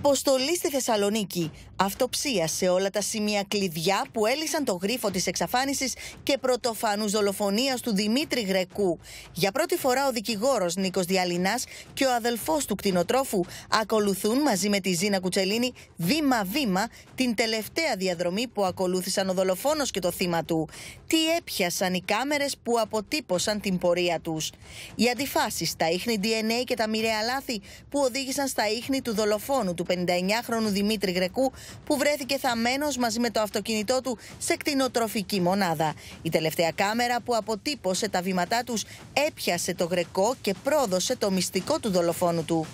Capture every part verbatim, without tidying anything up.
Αποστολή στη Θεσσαλονίκη. Αυτοψία σε όλα τα σημεία κλειδιά που έλυσαν το γρίφο της εξαφάνισης και πρωτοφανούς δολοφονίας του Δημήτρη Γρεκού. Για πρώτη φορά ο δικηγόρος Νίκος Διαλυνάς και ο αδελφός του κτηνοτρόφου ακολουθούν μαζί με τη Ζήνα Κουτσελίνη βήμα-βήμα την τελευταία διαδρομή που ακολούθησαν ο δολοφόνος και το θύμα του. Τι έπιασαν οι κάμερες που αποτύπωσαν την πορεία τους. Οι αντιφάσεις, τα ίχνη ντι εν έι και τα μοιραία λάθη που οδήγησαν στα ίχνη του δολοφόνου του πενηνταεννιάχρονου Δημήτρη Γρεκού, που βρέθηκε θαμμένος μαζί με το αυτοκίνητό του σε κτηνοτροφική μονάδα. Η τελευταία κάμερα που αποτύπωσε τα βήματά τους έπιασε το Γρεκό και πρόδωσε το μυστικό του δολοφόνου του.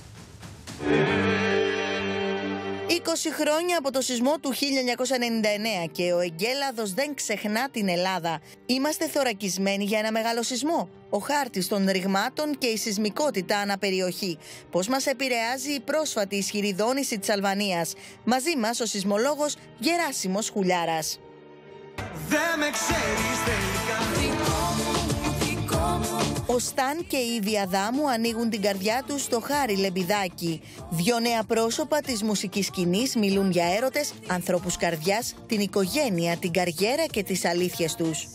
είκοσι χρόνια από το σεισμό του χίλια εννιακόσια ενενήντα εννέα και ο εγκέλαδος δεν ξεχνά την Ελλάδα. Είμαστε θωρακισμένοι για ένα μεγάλο σεισμό. Ο χάρτης των ρηγμάτων και η σεισμικότητα αναπεριοχή. Πώς μας επηρεάζει η πρόσφατη ισχυρή δόνηση της Αλβανίας. Μαζί μας ο σεισμολόγος Γεράσιμος Χουλιάρας. Δεν με ξέρεις τελικά. Ο Σταν και η Ήβη Αδάμου ανοίγουν την καρδιά τους στο Χάρη Λεμπιδάκη. Δυο νέα πρόσωπα της μουσικής σκηνής μιλούν για έρωτες, ανθρώπους καρδιάς, την οικογένεια, την καριέρα και τις αλήθειες τους.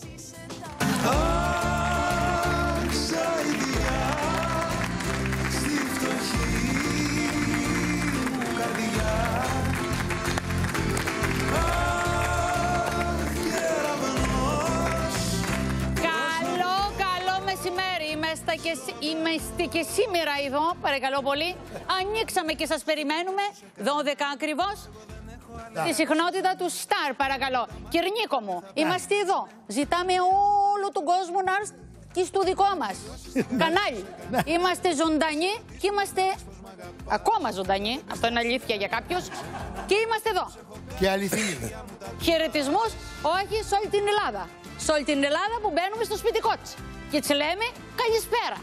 Είμαστε και σήμερα εδώ, παρακαλώ πολύ. Ανοίξαμε και σας περιμένουμε, δώδεκα ακριβώς, τη συχνότητα του Σταρ, παρακαλώ. Κυρνίκο μου, είμαστε εδώ. Ζητάμε όλο τον κόσμο να έρθει στο δικό μας κανάλι. Είμαστε ζωντανοί και είμαστε ακόμα ζωντανοί. Αυτό είναι αλήθεια για κάποιους. Και είμαστε εδώ. Και αληθινή. Χαιρετισμούς, όχι σε όλη την Ελλάδα. Σε όλη την Ελλάδα που μπαίνουμε στο σπιτικό της. Και της λέμε καλησπέρα.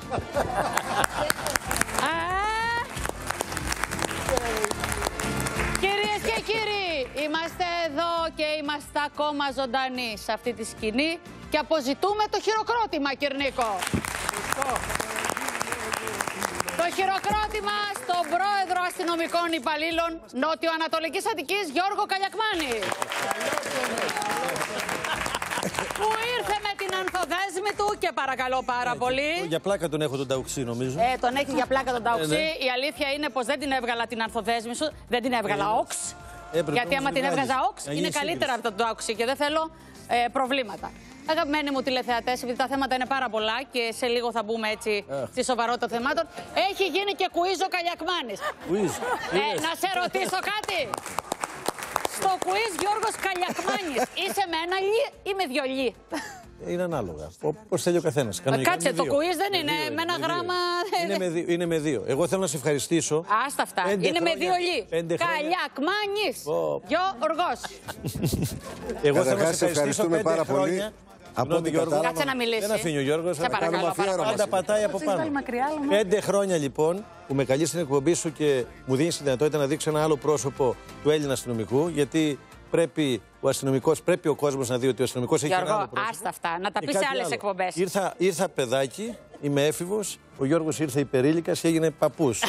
Κυρίες και κύριοι, είμαστε εδώ και είμαστε ακόμα ζωντανοί σε αυτή τη σκηνή και αποζητούμε το χειροκρότημα, Κυρνίκο. Το χειροκρότημα στον πρόεδρο αστυνομικών υπαλλήλων Νότιο-Ανατολικής Αττικής, Γιώργο Καλιακμάνη. Που ήρθε με την ανθοδέσμη του και παρακαλώ πάρα πολύ. Για πλάκα τον έχω τον ταουξή, νομίζω. Ε, τον έχει για πλάκα τον ταουξή. Ε, ναι. Η αλήθεια είναι πως δεν την έβγαλα την ανθοδέσμη σου, δεν την έβγαλα ε, οξ. Έπρεπε γιατί άμα την έβγαζα οξ, είναι σύγκριση. καλύτερα από τον ταουξή και δεν θέλω ε, προβλήματα. Αγαπημένοι μου τηλεθεατές, επειδή τα θέματα είναι πάρα πολλά και σε λίγο θα μπούμε έτσι ε. στη σοβαρότητα των θεμάτων, έχει γίνει και κουίζ ο Καλιακμάνης. ε, να σε ρωτήσω κάτι. Στο κουίζ Γιώργος Καλιακμάνης, είσαι με ένα λι ή με δυο λι? Είναι ανάλογα. Πώς θέλει ο καθένας. Κάτσε, το κουίζ δεν είναι με, με ένα με γράμμα. Είναι με, δύο, είναι με δύο. Εγώ θέλω να σε ευχαριστήσω. Άστα αυτά. Είναι χρόνια, με δύο λι. Καλιακμάνης. Oh. Γιώργος. Εγώ θέλω να σε ευχαριστούμε πάρα πολύ. Από ό,τι κατάλαβα. Κάτσε να μιλήσει. Δεν αφήνει ο Γιώργος. Σε παρακαλώ. Πάντα πατάει από πάνω. Πέντε χρόνια λοιπόν που με καλείς στην εκπομπή σου και μου δίνεις τη δυνατότητα να δείξω ένα άλλο πρόσωπο του Έλληνα αστυνομικού, γιατί πρέπει ο αστυνομικός, πρέπει ο κόσμος να δει ότι ο αστυνομικός έχει ένα άλλο πρόσωπο. Άστα αυτά. Να τα πεις σε άλλες εκπομπές. Ήρθα, ήρθα παιδάκι, είμαι έφηβος, ο Γιώργος ήρθε υπερήλικας και έγινε παππούς.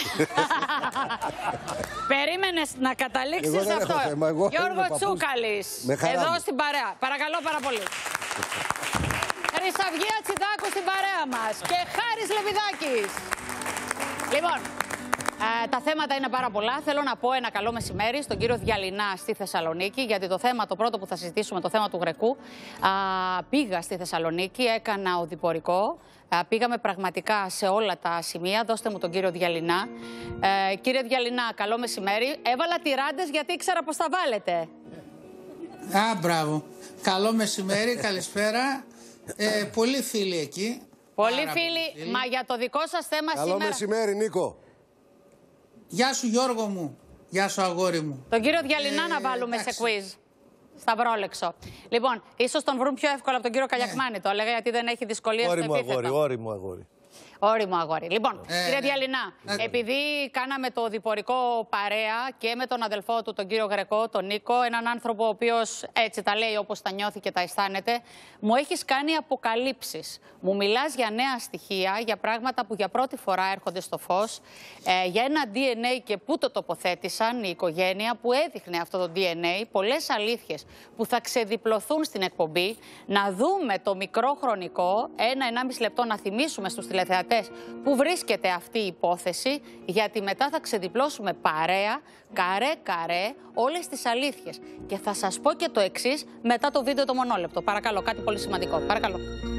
Περίμενες να καταλήξεις σε αυτό. Θέμα, Γιώργο Τσούκαλης, εδώ στην παρέα. Παρακαλώ πάρα πολύ. Χρυσαυγία Τσιδάκου στην παρέα μας και Χάρης Λεβιδάκης. Λοιπόν, ε, τα θέματα είναι πάρα πολλά. Θέλω να πω ένα καλό μεσημέρι στον κύριο Διαλυνά στη Θεσσαλονίκη, γιατί το θέμα, το πρώτο που θα συζητήσουμε, το θέμα του Γρεκού, α, πήγα στη Θεσσαλονίκη, έκανα οδηπορικό. Α, πήγαμε πραγματικά σε όλα τα σημεία. Δώστε μου τον κύριο Διαλυνά. Ε, κύριε Διαλυνά, καλό μεσημέρι. Έβαλα τυράντες γιατί ήξερα πως θα βάλετε. Α, μπράβο. Καλό μεσημέρι, καλησπέρα. Ε, πολλοί φίλοι εκεί. Πολλοί φίλοι, φίλοι, μα για το δικό σας θέμα καλό σήμερα... Καλό μεσημέρι, Νίκο. Γεια σου Γιώργο μου. Γεια σου αγόρι μου. Τον κύριο Διαλυνά ε, να βάλουμε εντάξει. σε quiz. Σταυρόλεξο. Λοιπόν, ίσως τον βρουν πιο εύκολα από τον κύριο Καλιακμάνη. Ναι. Το έλεγα γιατί δεν έχει δυσκολίες στο επίθετο. Αγόρι, όρι μου αγόρι. Όριμο αγόρι. Λοιπόν, Ε, κύριε ναι. Διαλυνά, Ε, επειδή κάναμε το διπορικό παρέα και με τον αδελφό του, τον κύριο Γρεκό, τον Νίκο, έναν άνθρωπο ο οποίος έτσι τα λέει όπως τα νιώθει και τα αισθάνεται, μου έχεις κάνει αποκαλύψεις. Μου μιλάς για νέα στοιχεία, για πράγματα που για πρώτη φορά έρχονται στο φως, ε, για ένα ντι εν έι και πού το τοποθέτησαν η οικογένεια, που έδειχνε αυτό το ντι εν έι, πολλές αλήθειες που θα ξεδιπλωθούν στην εκπομπή. Να δούμε το μικρό χρονικό, ένα-ενάμιση λεπτό, να θυμίσουμε στους τηλεθεατές που βρίσκεται αυτή η υπόθεση, γιατί μετά θα ξεδιπλώσουμε παρέα, καρέ-καρέ, όλες τις αλήθειες. Και θα σας πω και το εξής μετά το βίντεο το μονόλεπτο. Παρακαλώ, κάτι πολύ σημαντικό. Παρακαλώ.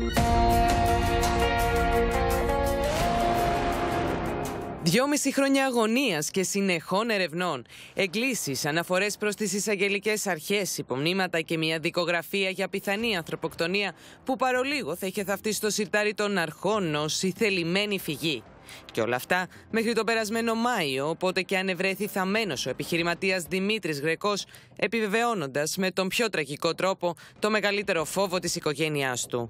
Δυόμιση χρόνια αγωνίας και συνεχών ερευνών, εκκλήσεις, αναφορές προς τις εισαγγελικές αρχές, υπομνήματα και μια δικογραφία για πιθανή ανθρωποκτονία που παρολίγο θα είχε θαυτεί στο σιρτάρι των αρχών ως η θελημένη φυγή. Και όλα αυτά μέχρι τον περασμένο Μάιο, οπότε και ανεβρέθη θαμμένος ο επιχειρηματίας Δημήτρης Γρεκός, επιβεβαιώνοντας με τον πιο τραγικό τρόπο το μεγαλύτερο φόβο της οικογένειάς του.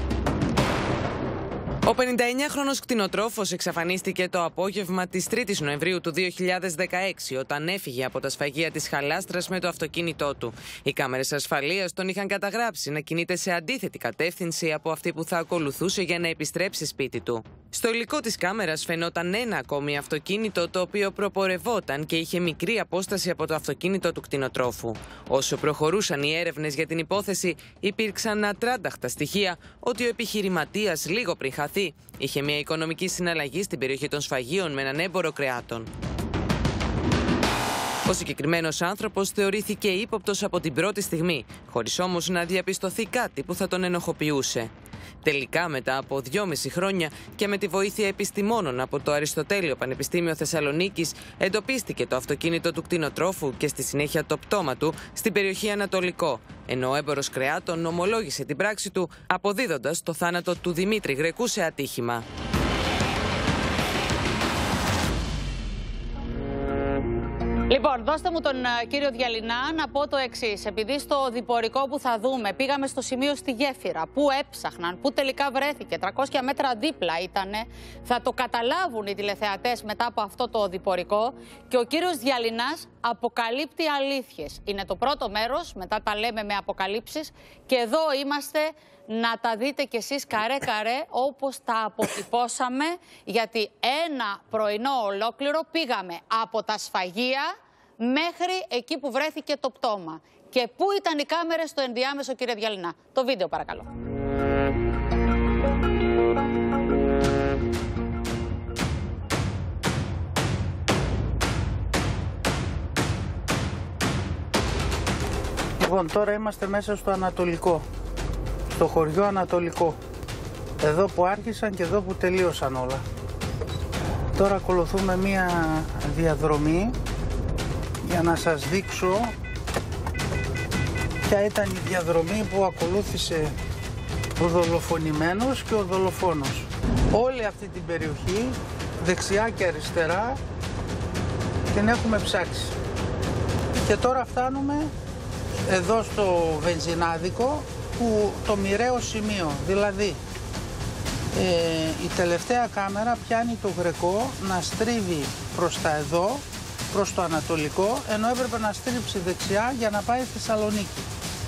Ο πενηνταεννιάχρονος κτηνοτρόφος εξαφανίστηκε το απόγευμα της τρίτης Νοεμβρίου του δύο χιλιάδες δεκαέξι, όταν έφυγε από τα σφαγεία της Χαλάστρας με το αυτοκίνητό του. Οι κάμερες ασφαλείας τον είχαν καταγράψει να κινείται σε αντίθετη κατεύθυνση από αυτή που θα ακολουθούσε για να επιστρέψει σπίτι του. Στο υλικό της κάμερας φαινόταν ένα ακόμη αυτοκίνητο, το οποίο προπορευόταν και είχε μικρή απόσταση από το αυτοκίνητο του κτηνοτρόφου. Όσο προχωρούσαν οι έρευνες για την υπόθεση, υπήρξαν ατράνταχτα στοιχεία ότι ο επιχειρηματίας λίγο πριν χαθεί είχε μια οικονομική συναλλαγή στην περιοχή των σφαγείων με έναν έμπορο κρεάτων. Ο συγκεκριμένος άνθρωπος θεωρήθηκε ύποπτος από την πρώτη στιγμή, χωρίς όμως να διαπιστωθεί κάτι που θα τον ενοχοποιούσε. Τελικά, μετά από δυόμιση χρόνια και με τη βοήθεια επιστημόνων από το Αριστοτέλειο Πανεπιστήμιο Θεσσαλονίκης, εντοπίστηκε το αυτοκίνητο του κτηνοτρόφου και στη συνέχεια το πτώμα του στην περιοχή Ανατολικό, ενώ ο έμπορος κρεάτων ομολόγησε την πράξη του, αποδίδοντας το θάνατο του Δημήτρη Γρεκού σε ατύχημα. Λοιπόν, δώστε μου τον uh, κύριο Διαλυνά να πω το εξής. Επειδή στο διπορικό που θα δούμε πήγαμε στο σημείο στη Γέφυρα, που έψαχναν, που τελικά βρέθηκε, τριακόσια μέτρα δίπλα ήτανε, θα το καταλάβουν οι τηλεθεατές μετά από αυτό το διπορικό, και ο κύριος Διαλυνάς αποκαλύπτει αλήθειες. Είναι το πρώτο μέρος, μετά τα λέμε με αποκαλύψεις, και εδώ είμαστε να τα δείτε κι εσείς καρέ-καρέ όπως τα αποτυπώσαμε, γιατί ένα πρωινό ολόκληρο πήγαμε από τα σφαγεία μέχρι εκεί που βρέθηκε το πτώμα. Και πού ήταν οι κάμερες στο ενδιάμεσο, κύριε Διαλυνά? Το βίντεο παρακαλώ. Λοιπόν, τώρα είμαστε μέσα στο Ανατολικό, στο χωριό Ανατολικό. Εδώ που άρχισαν και εδώ που τελείωσαν όλα. Τώρα ακολουθούμε μία διαδρομή για να σας δείξω ποια ήταν η διαδρομή που ακολούθησε ο δολοφονημένος και ο δολοφόνος. Όλη αυτή την περιοχή, δεξιά και αριστερά, την έχουμε ψάξει. Και τώρα φτάνουμε εδώ στο βενζινάδικο, που το μοιραίο σημείο, δηλαδή ε, η τελευταία κάμερα πιάνει το Γρεκό να στρίβει προς τα εδώ, προς το Ανατολικό, ενώ έπρεπε να στρίψει δεξιά για να πάει στη Θεσσαλονίκη.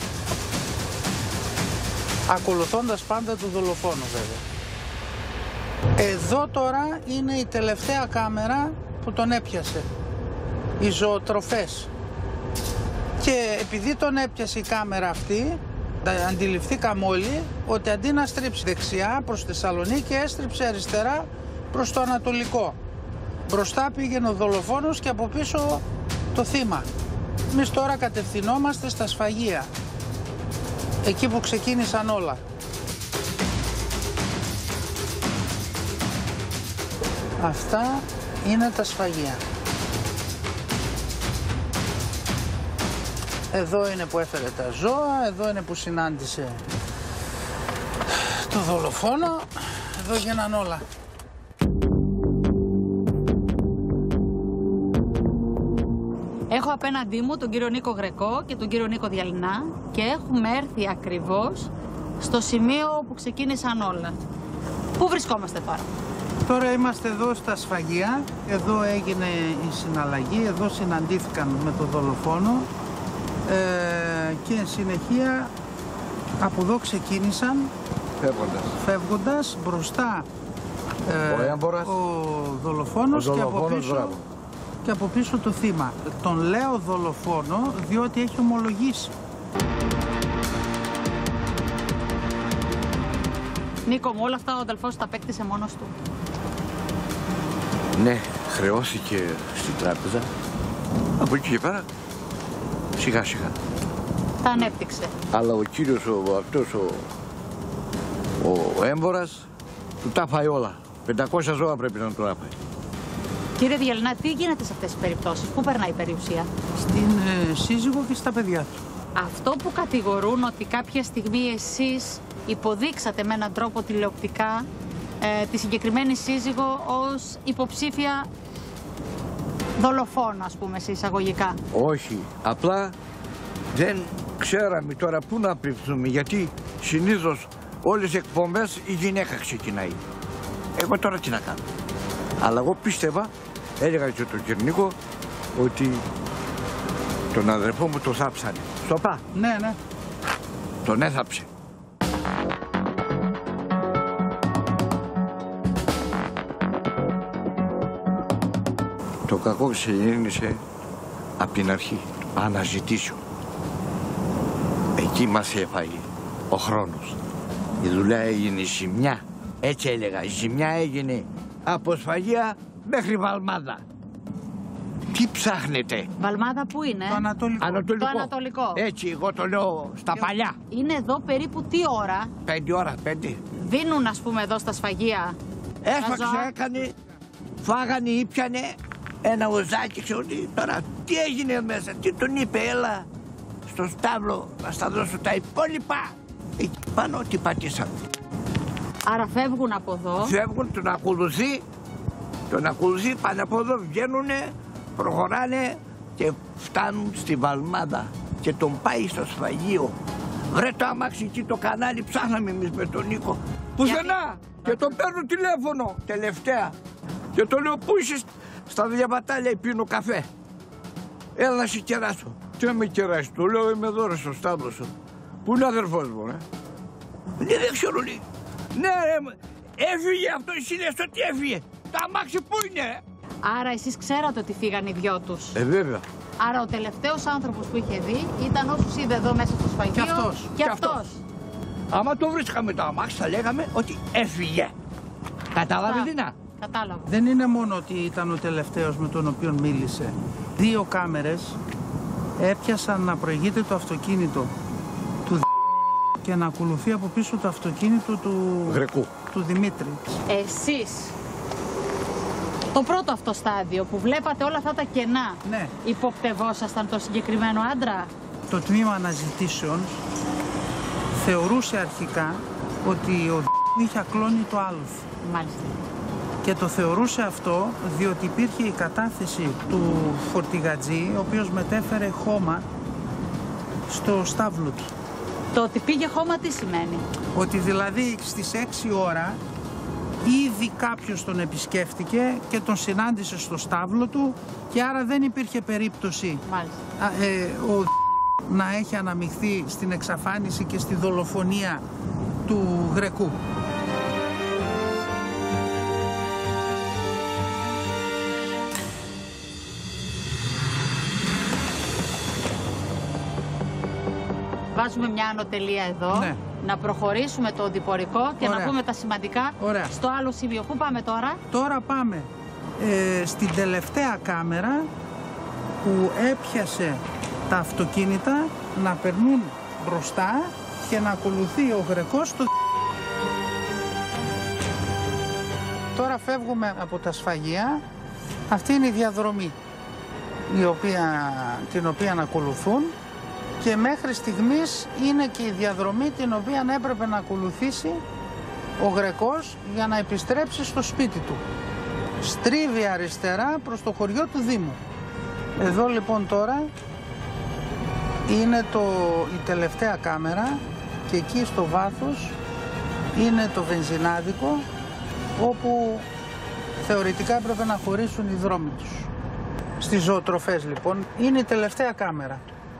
Ακολουθώντας πάντα του δολοφόνου βέβαια. Εδώ τώρα είναι η τελευταία κάμερα που τον έπιασε, οι ζωοτροφές. Και επειδή τον έπιασε η κάμερα αυτή, αντιληφθήκαμε όλοι ότι αντί να στρίψει δεξιά προς τη Θεσσαλονίκη, έστριψε αριστερά προς το Ανατολικό. Μπροστά πήγαινε ο δολοφόνος και από πίσω το θύμα. Εμείς τώρα κατευθυνόμαστε στα σφαγεία, εκεί που ξεκίνησαν όλα. Αυτά είναι τα σφαγεία. Εδώ είναι που έφερε τα ζώα, εδώ είναι που συνάντησε το δολοφόνο, εδώ γίναν όλα. Έχω απέναντί μου τον κύριο Νίκο Γρεκό και τον κύριο Νίκο Διαλυνά και έχουμε έρθει ακριβώς στο σημείο που ξεκίνησαν όλα. Πού βρισκόμαστε τώρα? Τώρα είμαστε εδώ στα σφαγεία, εδώ έγινε η συναλλαγή, εδώ συναντήθηκαν με το δολοφόνο ε, και εν συνεχεία από εδώ ξεκίνησαν φεύγοντας, φεύγοντας μπροστά ε, ο, έμπορας, ο δολοφόνος, ο και, δολοφόνος από πίσω, μπράβο. και από πίσω το θύμα. Τον λέω δολοφόνο διότι έχει ομολογήσει. Νίκο μου, όλα αυτά ο αδελφός τα απέκτησε μόνος του. Ναι, χρεώθηκε στην τράπεζα. Από εκεί και πέρα, σιγά σιγά. Τα ανέπτυξε. Αλλά ο κύριος, ο, αυτός ο, ο έμπορας, του τα φάει όλα. πεντακόσια ζώα πρέπει να του άπαει. Κύριε Διαλυνά, τι γίνεται σε αυτές τις περιπτώσεις, πού περνάει η περιουσία? Στην ε, σύζυγο και στα παιδιά του. Αυτό που κατηγορούν ότι κάποια στιγμή εσείς υποδείξατε με έναν τρόπο τηλεοπτικά ε, τη συγκεκριμένη σύζυγο ως υποψήφια δολοφόνο, ας πούμε, σε εισαγωγικά. Όχι, απλά δεν ξέραμε τώρα πού να πριφθούμε, γιατί συνήθως όλες οι εκπομπές η γυναίκα ξεκινάει. Εγώ τώρα τι να κάνω. Αλλά εγώ πίστευα, έλεγα και τον Κυρνίκο, ότι τον αδερφό μου το θάψανε. Σοπά. Ναι, ναι. Τον έθαψε. Το κακό ξεκίνησε από την αρχή, αναζητήσεων. Εκεί μας έφαγε ο χρόνος. Η δουλειά έγινε η ζημιά, έτσι έλεγα, η ζημιά έγινε από σφαγεία μέχρι Βαλμάδα. Τι ψάχνετε? Βαλμάδα που είναι? Το Ανατολικό. Ανατολικό. Το Ανατολικό. Έτσι, εγώ το λέω στα παλιά. Είναι εδώ περίπου τι ώρα? Πέντε ώρα, πέντε. Δίνουν, ας πούμε, εδώ στα σφαγεία. Έφαξε, ζώα. έκανε, φάγανε, ήπιανε ένα οζάκι, ξέρω τι. Τώρα τι έγινε μέσα, τι τον είπε, έλα στο στάβλο να στα δώσω τα υπόλοιπα. Εκεί πάνω τι πατήσαν. Άρα φεύγουν από εδώ. Φεύγουν, τον ακολουθεί, τον ακολουθεί, πάνε από εδώ, βγαίνουνε, προχωράνε και φτάνουν στη Βαλμάδα και τον πάει στο σφαγείο. Βρε το αμάξι εκεί το κανάλι, ψάχναμε εμείς με τον Νίκο. Πουθενά! Και τον παίρνω τηλέφωνο τελευταία. Και το λέω, πού είσαι? Στα διαβατάλια πίνω καφέ. Έλα να σε κεράσω. Τι να με κεράσει? Το λέω, είμαι εδώ ρε στο στάβλο σου. Πού είναι ο αδερφός μου, ρε? Λέει, δεν ξέρω, λέει. Ναι ρε, έφυγε αυτό, εσύ λες ότι έφυγε. Το αμάξι πού είναι, ρε? Άρα εσείς ξέρατε ότι φύγαν οι δυο τους. Ε, βέβαια. Άρα ο τελευταίος άνθρωπος που είχε δει ήταν όσους είδε εδώ μέσα στο σφαγείο. Και αυτός. Και Και αυτός. αυτός. Άμα το βρίσκαμε το αμάξι θα λέγαμε ότι έφυγε. Κατάλαβε Δίνα? Κατάλαβα. Δεν είναι μόνο ότι ήταν ο τελευταίος με τον οποίο μίλησε. Δύο κάμερες έπιασαν να προηγείται το αυτοκίνητο του και να ακολουθεί από πίσω το αυτοκίνητο του, Γρεκού. του Δημήτρη. Εσείς, το πρώτο αυτό στάδιο που βλέπατε όλα αυτά τα κενά, Ναι. υποπτευόσασταν το συγκεκριμένο άντρα? Το τμήμα αναζητήσεων θεωρούσε αρχικά ότι ο είχε ακλώνει το άλφ. Μάλιστα. Και το θεωρούσε αυτό διότι υπήρχε η κατάθεση του φορτηγατζή, ο οποίος μετέφερε χώμα στο στάβλο του. Το ότι πήγε χώμα τι σημαίνει? Ότι δηλαδή στις έξι ώρα ήδη κάποιος τον επισκέφτηκε και τον συνάντησε στο στάβλο του και άρα δεν υπήρχε περίπτωση Μάλιστα. α, ε, ο να έχει αναμειχθεί στην εξαφάνιση και στη δολοφονία του Γρεκού. Βάζουμε μια ανωτελεία εδώ, Ναι. να προχωρήσουμε το οδηπορικό και Ωραία. να πούμε τα σημαντικά. Ωραία. Στο άλλο σημείο. Πού πάμε τώρα? Τώρα πάμε ε, στην τελευταία κάμερα που έπιασε τα αυτοκίνητα να περνούν μπροστά και να ακολουθεί ο Γρεκός στο... Τώρα φεύγουμε από τα σφαγεία. Αυτή είναι η διαδρομή η οποία, την οποία ακολουθούν και μέχρι στιγμής είναι και η διαδρομή την οποία έπρεπε να ακολουθήσει ο Γρεκός για να επιστρέψει στο σπίτι του. Στρίβει αριστερά προς το χωριό του Δήμου. Εδώ λοιπόν τώρα είναι το, η τελευταία κάμερα και εκεί στο βάθος είναι το βενζινάδικο όπου θεωρητικά έπρεπε να χωρίσουν οι δρόμοι τους. Στις ζωοτροφές λοιπόν είναι η τελευταία κάμερα.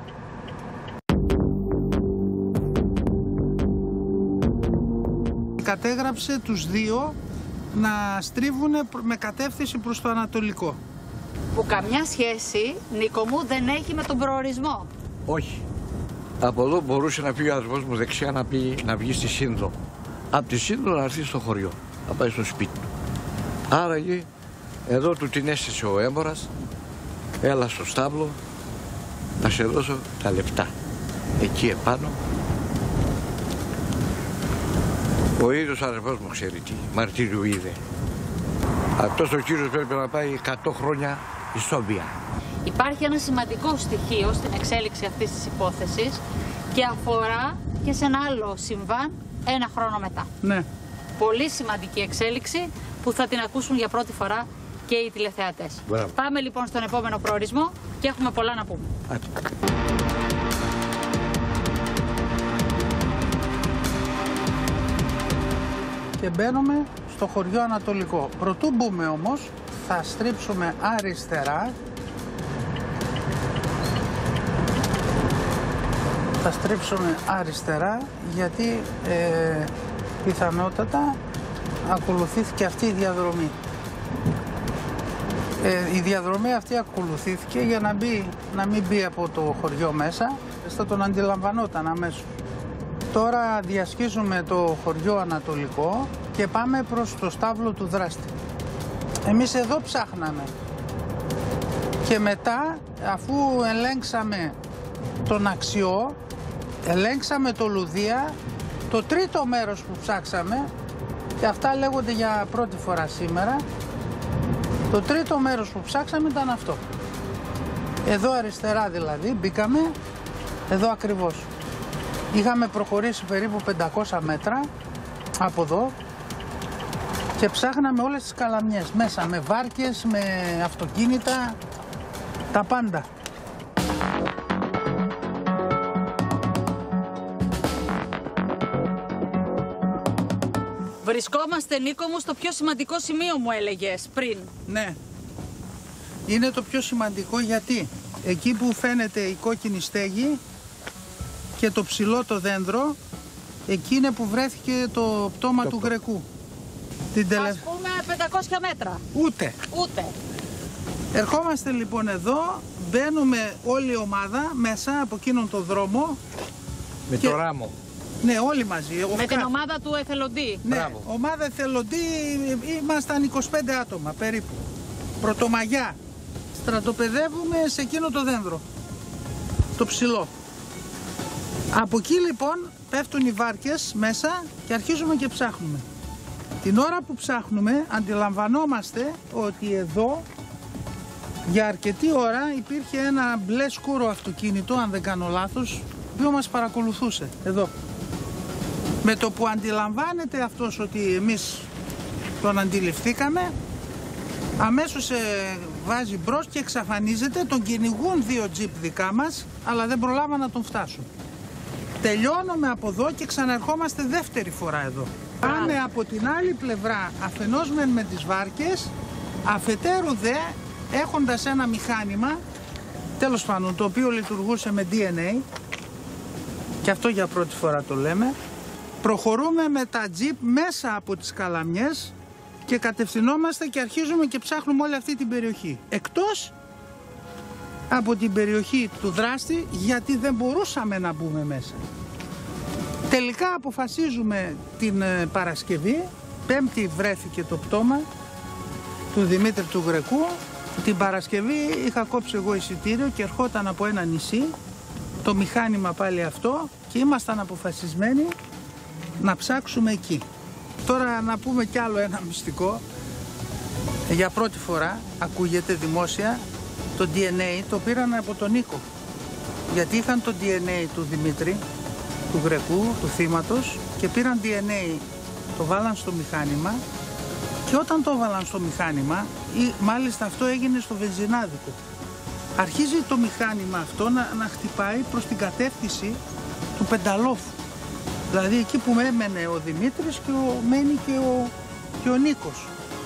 Κατέγραψε τους δύο να στρίβουν με κατεύθυνση προς το ανατολικό. Που καμιά σχέση, Νίκο μου, δεν έχει με τον προορισμό. Όχι. Από εδώ μπορούσε να φύγει ο αδερφός μου δεξιά να, πει, να βγει στη Σύνδρο. Από τη Σύνδρο να έρθει στο χωριό, να πάει στο σπίτι του. Άραγε, εδώ του την έστησε ο έμπορας, έλα στο στάβλο, να σε δώσω τα λεφτά. Εκεί επάνω. Ο ίδιος αδερφός μου ξέρει τι, μαρτύριο είδε. Αυτός ο κύριος πρέπει να πάει εκατό χρόνια στο βία. Υπάρχει ένα σημαντικό στοιχείο στην εξέλιξη αυτής της υπόθεσης και αφορά και σε ένα άλλο συμβάν ένα χρόνο μετά. Ναι. Πολύ σημαντική εξέλιξη που θα την ακούσουν για πρώτη φορά και οι τηλεθεατές. Μπράβο. Πάμε λοιπόν στον επόμενο προορισμό και έχουμε πολλά να πούμε. Άτε. Και μπαίνουμε στο χωριό Ανατολικό. Προτού μπούμε όμως, θα στρίψουμε αριστερά. Θα στρίψουμε αριστερά γιατί ε, πιθανότατα ακολουθήθηκε αυτή η διαδρομή. Ε, η διαδρομή αυτή ακολουθήθηκε για να, μπει, να μην μπει από το χωριό μέσα, θα τον αντιλαμβανόταν αμέσως. Τώρα διασχίζουμε το χωριό Ανατολικό και πάμε προς το στάβλο του δράστη. Εμείς εδώ ψάχναμε και μετά, αφού ελέγξαμε τον Αξιό, ελέγξαμε το Λουδία, το τρίτο μέρος που ψάξαμε, και αυτά λέγονται για πρώτη φορά σήμερα, το τρίτο μέρος που ψάξαμε ήταν αυτό. Εδώ αριστερά δηλαδή μπήκαμε, εδώ ακριβώς. Είχαμε προχωρήσει περίπου πεντακόσια μέτρα από εδώ και ψάχναμε όλες τις καλαμιές μέσα, με βάρκες, με αυτοκίνητα, τα πάντα. Βρισκόμαστε, Νίκο μου, στο πιο σημαντικό σημείο, μου έλεγες πριν. Ναι, είναι το πιο σημαντικό γιατί εκεί που φαίνεται η κόκκινη στέγη και το ψηλό το δέντρο, εκεί είναι που βρέθηκε το πτώμα του Γρεκού. Την τελε... Ας πούμε πεντακόσια μέτρα. Ούτε. Ούτε. Ερχόμαστε λοιπόν εδώ, μπαίνουμε όλη η ομάδα μέσα από εκείνον τον δρόμο. Με και... το ράμο. Ναι, όλοι μαζί. Με την ομάδα του εθελοντή. Ναι, Μπράβο. ομάδα εθελοντή, ήμασταν είκοσι πέντε άτομα περίπου. Πρωτομαγιά. Στρατοπεδεύουμε σε εκείνο το δέντρο. Το ψηλό. Από εκεί λοιπόν πέφτουν οι βάρκες μέσα και αρχίζουμε και ψάχνουμε. Την ώρα που ψάχνουμε αντιλαμβανόμαστε ότι εδώ για αρκετή ώρα υπήρχε ένα μπλε σκούρο αυτοκίνητο, αν δεν κάνω λάθος, το οποίο μας παρακολουθούσε εδώ. Με το που αντιλαμβάνεται αυτός ότι εμείς τον αντιληφθήκαμε, αμέσως ε, βάζει μπρος και εξαφανίζεται, τον κυνηγούν δύο τζιπ δικά μας, αλλά δεν προλάβαν να τον φτάσουν. Τελειώνουμε από εδώ και ξαναρχόμαστε δεύτερη φορά εδώ. Πάμε από την άλλη πλευρά, αφενός μεν με τις βάρκες, αφετέρου δε έχοντας ένα μηχάνημα, τέλος πάντων, το οποίο λειτουργούσε με ντι εν έι, και αυτό για πρώτη φορά το λέμε. Προχωρούμε με τα τζιπ μέσα από τις καλαμιές και κατευθυνόμαστε και αρχίζουμε και ψάχνουμε όλη αυτή την περιοχή. Εκτός από την περιοχή του δράστη, γιατί δεν μπορούσαμε να μπούμε μέσα. Τελικά αποφασίζουμε την Παρασκευή, Πέμπτη βρέθηκε το πτώμα του Δημήτρη του Γρεκού. Την Παρασκευή είχα κόψει εγώ εισιτήριο και ερχόταν από ένα νησί το μηχάνημα πάλι αυτό και ήμασταν αποφασισμένοι να ψάξουμε εκεί. Τώρα να πούμε κι άλλο ένα μυστικό. Για πρώτη φορά ακούγεται δημόσια το ντι εν έι, το πήραν από τον Νίκο. Γιατί είχαν το ντι εν έι του Δημήτρη, του Γρεκού, του θύματος, και πήραν ντι εν έι, το βάλαν στο μηχάνημα, και όταν το βάλαν στο μηχάνημα, ή, μάλιστα αυτό έγινε στο βενζινάδικο, αρχίζει το μηχάνημα αυτό να, να χτυπάει προς την κατεύθυνση του πενταλόφου. Δηλαδή εκεί που έμενε ο Δημήτρης και ο, μένει και ο, και ο Νίκος.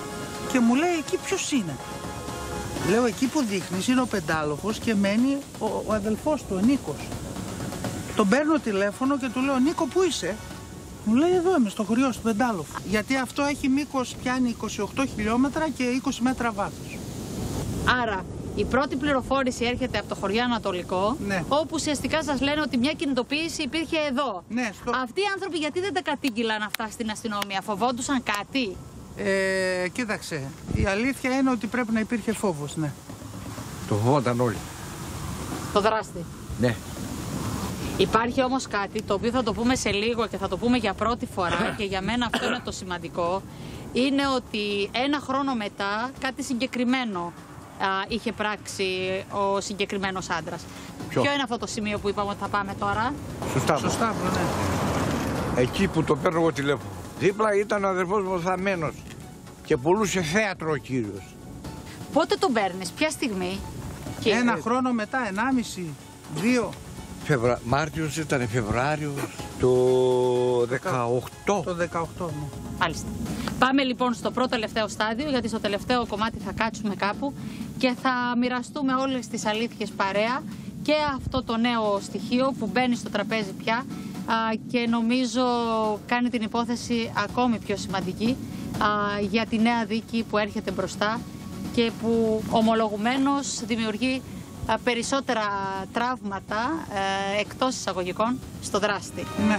και μου λέει εκεί ποιος είναι. Λέω εκεί που δείχνεις είναι ο πεντάλοφος και μένει ο, ο αδελφός του, ο Νίκος. Τον παίρνω τηλέφωνο και του λέω Νίκο πού είσαι? Μου λέει εδώ είμαι στο χωριό του πεντάλοφου. Γιατί αυτό έχει μήκος, πιάνει είκοσι οκτώ χιλιόμετρα και είκοσι μέτρα βάθος. Άρα η πρώτη πληροφόρηση έρχεται από το χωριό Ανατολικό, ναι. όπου ουσιαστικά σας λένε ότι μια κινητοποίηση υπήρχε εδώ. Ναι, στο... Αυτοί οι άνθρωποι γιατί δεν τα κατήγγυλαν αυτά στην αστυνομία, φοβόντουσαν κάτι? Ε, κοίταξε, η αλήθεια είναι ότι πρέπει να υπήρχε φόβος, ναι. Το φοβόταν όλοι. Το δράστη. Ναι. Υπάρχει όμως κάτι το οποίο θα το πούμε σε λίγο και θα το πούμε για πρώτη φορά και για μένα αυτό είναι το σημαντικό. Είναι ότι ένα χρόνο μετά κάτι συγκεκριμένο α, είχε πράξει ο συγκεκριμένος άντρας. Ποιο? Ποιο είναι αυτό το σημείο που είπαμε ότι θα πάμε τώρα? Σωστά. Σωστά, ναι. Εκεί που το παίρνω εγώ τηλέφωνο. Δίπλα ήταν ο αδερφός μου θαμμένος και πουλούσε θέατρο ο κύριος. Πότε τον παίρνεις, ποια στιγμή? Ένα και... χρόνο μετά, ενάμιση, δύο. Φεβρα... Μάρτιος ήταν Φεβράριος το δεκαοκτώ. Το δεκαοκτώ, ναι. Μάλιστα. Πάμε λοιπόν στο πρώτο τελευταίο στάδιο, γιατί στο τελευταίο κομμάτι θα κάτσουμε κάπου και θα μοιραστούμε όλες τις αλήθειες παρέα και αυτό το νέο στοιχείο που μπαίνει στο τραπέζι πια α, και νομίζω κάνει την υπόθεση ακόμη πιο σημαντική α, για τη νέα δίκη που έρχεται μπροστά και που ομολογουμένως δημιουργεί α, περισσότερα τραύματα ε, εκτός εισαγωγικών στο δράστη. Ναι.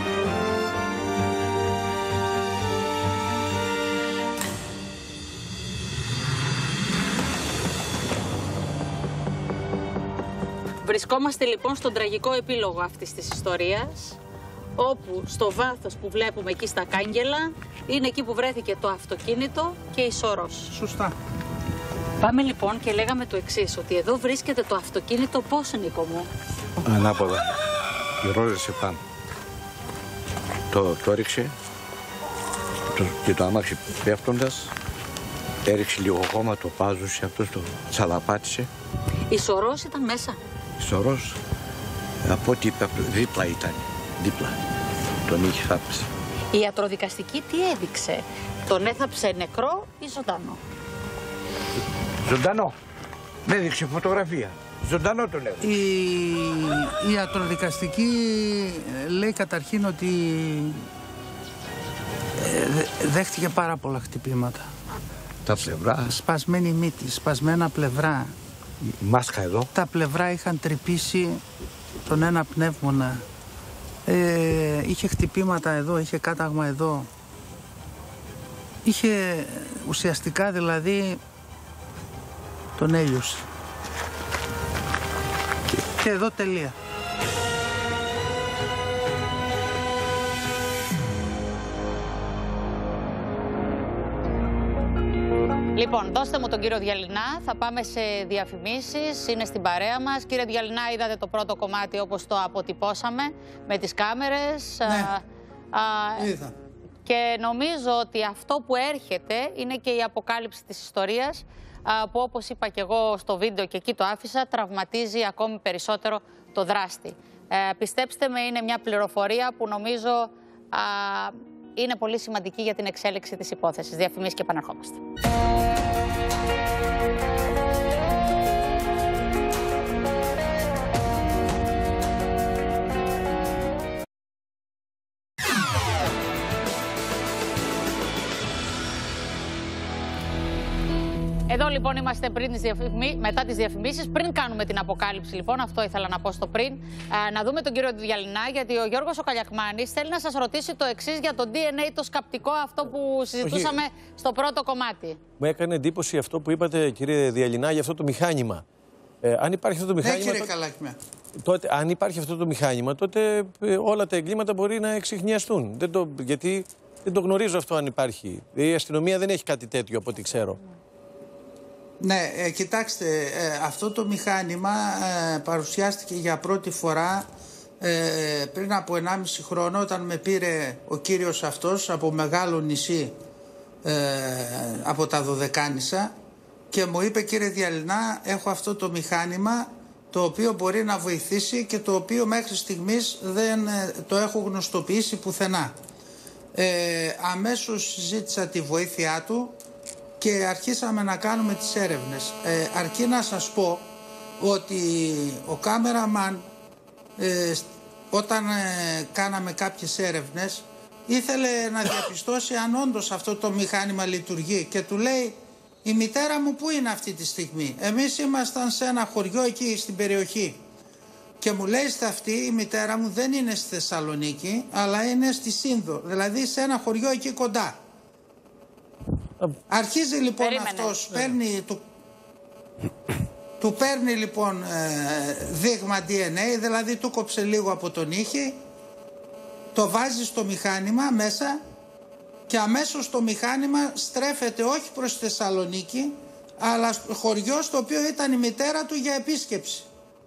Βρισκόμαστε λοιπόν στον τραγικό επίλογο αυτής της ιστορίας, όπου στο βάθος που βλέπουμε εκεί στα κάγκελα είναι εκεί που βρέθηκε το αυτοκίνητο και η σωρός. Σωστά. Πάμε λοιπόν και λέγαμε το εξής, ότι εδώ βρίσκεται το αυτοκίνητο πώς, Νίκο μου? Ανάποδα. Γυρόζησε πάνω. Το, το έριξε το, και το άμαξι πέφτοντας έριξε λίγο χώμα, το πάζουσε, αυτός το τσαλαπάτησε. Η σωρός ήταν μέσα. Η σωρός, από ό,τι είπα, δίπλα ήταν. Δίπλα. Τον είχε θάψει. Η ιατροδικαστική τι έδειξε? Τον έθαψε νεκρό ή ζωντανό? Ζωντανό. Με έδειξε φωτογραφία. Ζωντανό τον έδειξε. Η, η ιατροδικαστική λέει καταρχήν ότι ε, δέχτηκε πάρα πολλά χτυπήματα. Τα πλευρά. Σπασμένη μύτη, σπασμένα πλευρά. Η μάσκα εδώ. Τα πλευρά είχαν τρυπήσει τον ένα πνεύμονα. Ε, είχε χτυπήματα εδώ, είχε κάταγμα εδώ. Είχε ουσιαστικά δηλαδή τον έλειωσε. Και, και εδώ τελεία. Λοιπόν, δώστε μου τον κύριο Διαλυνά, θα πάμε σε διαφημίσεις, είναι στην παρέα μας. Κύριε Διαλυνά, είδατε το πρώτο κομμάτι όπως το αποτυπώσαμε με τις κάμερες. Ναι, α, είδα. Και νομίζω ότι αυτό που έρχεται είναι και η αποκάλυψη της ιστορίας, α, που όπως είπα και εγώ στο βίντεο και εκεί το άφησα, τραυματίζει ακόμη περισσότερο το δράστη. Ε, πιστέψτε με, είναι μια πληροφορία που νομίζω α, είναι πολύ σημαντική για την εξέλιξη της υπόθεσης. Διαφημίσεις και επαναρχόμαστε. Εδώ λοιπόν είμαστε πριν τις διαφημί... μετά τις διαφημίσεις, πριν κάνουμε την αποκάλυψη λοιπόν, αυτό ήθελα να πω στο πριν, ε, να δούμε τον κύριο Διαλυνά, γιατί ο Γιώργος ο Καλιακμάνης θέλει να σας ρωτήσει το εξής για το ντι εν έι, το σκαπτικό αυτό που συζητούσαμε Όχι. στο πρώτο κομμάτι. Μου έκανε εντύπωση αυτό που είπατε, κύριε Διαλυνά, για αυτό το μηχάνημα. Ε, αν υπάρχει αυτό το μηχάνημα... Ναι, κύριε τότε... Καλάκμια. Τότε, αν υπάρχει αυτό το μηχάνημα, τότε ε, όλα τα εγκλήματα μπορεί να εξιχνιαστούν. Δεν το... Γιατί δεν το γνωρίζω αυτό αν υπάρχει. Η αστυνομία δεν έχει κάτι τέτοιο από ό,τι ξέρω. Ναι, ε, κοιτάξτε, ε, αυτό το μηχάνημα ε, παρουσιάστηκε για πρώτη φορά ε, πριν από ενάμιση χρόνο, όταν με πήρε ο κύριος αυτός από μεγάλο νησί, ε, από τα Δωδεκάνησα, και μου είπε, κύριε Διαλυνά, έχω αυτό το μηχάνημα το οποίο μπορεί να βοηθήσει και το οποίο μέχρι στιγμής δεν ε, το έχω γνωστοποιήσει πουθενά. Ε, αμέσως ζήτησα τη βοήθειά του και αρχίσαμε να κάνουμε τις έρευνες. Ε, αρκεί να σας πω ότι ο κάμεραμαν ε, όταν ε, κάναμε κάποιες έρευνες ήθελε να διαπιστώσει αν όντως αυτό το μηχάνημα λειτουργεί και του λέει η μητέρα μου πού είναι αυτή τη στιγμή. Εμείς ήμασταν σε ένα χωριό εκεί στην περιοχή και μου λέει στα αυτή η μητέρα μου δεν είναι στη Θεσσαλονίκη αλλά είναι στη Σύνδο, δηλαδή σε ένα χωριό εκεί κοντά. Αρχίζει λοιπόν Περίμενε. αυτός, παίρνει, του, του παίρνει λοιπόν ε, δείγμα ντι εν έι, δηλαδή του κόψε λίγο από τον ήχη, το βάζει στο μηχάνημα μέσα και αμέσως το μηχάνημα στρέφεται όχι προς Θεσσαλονίκη αλλά στο χωριό στο οποίο ήταν η μητέρα του για επίσκεψη.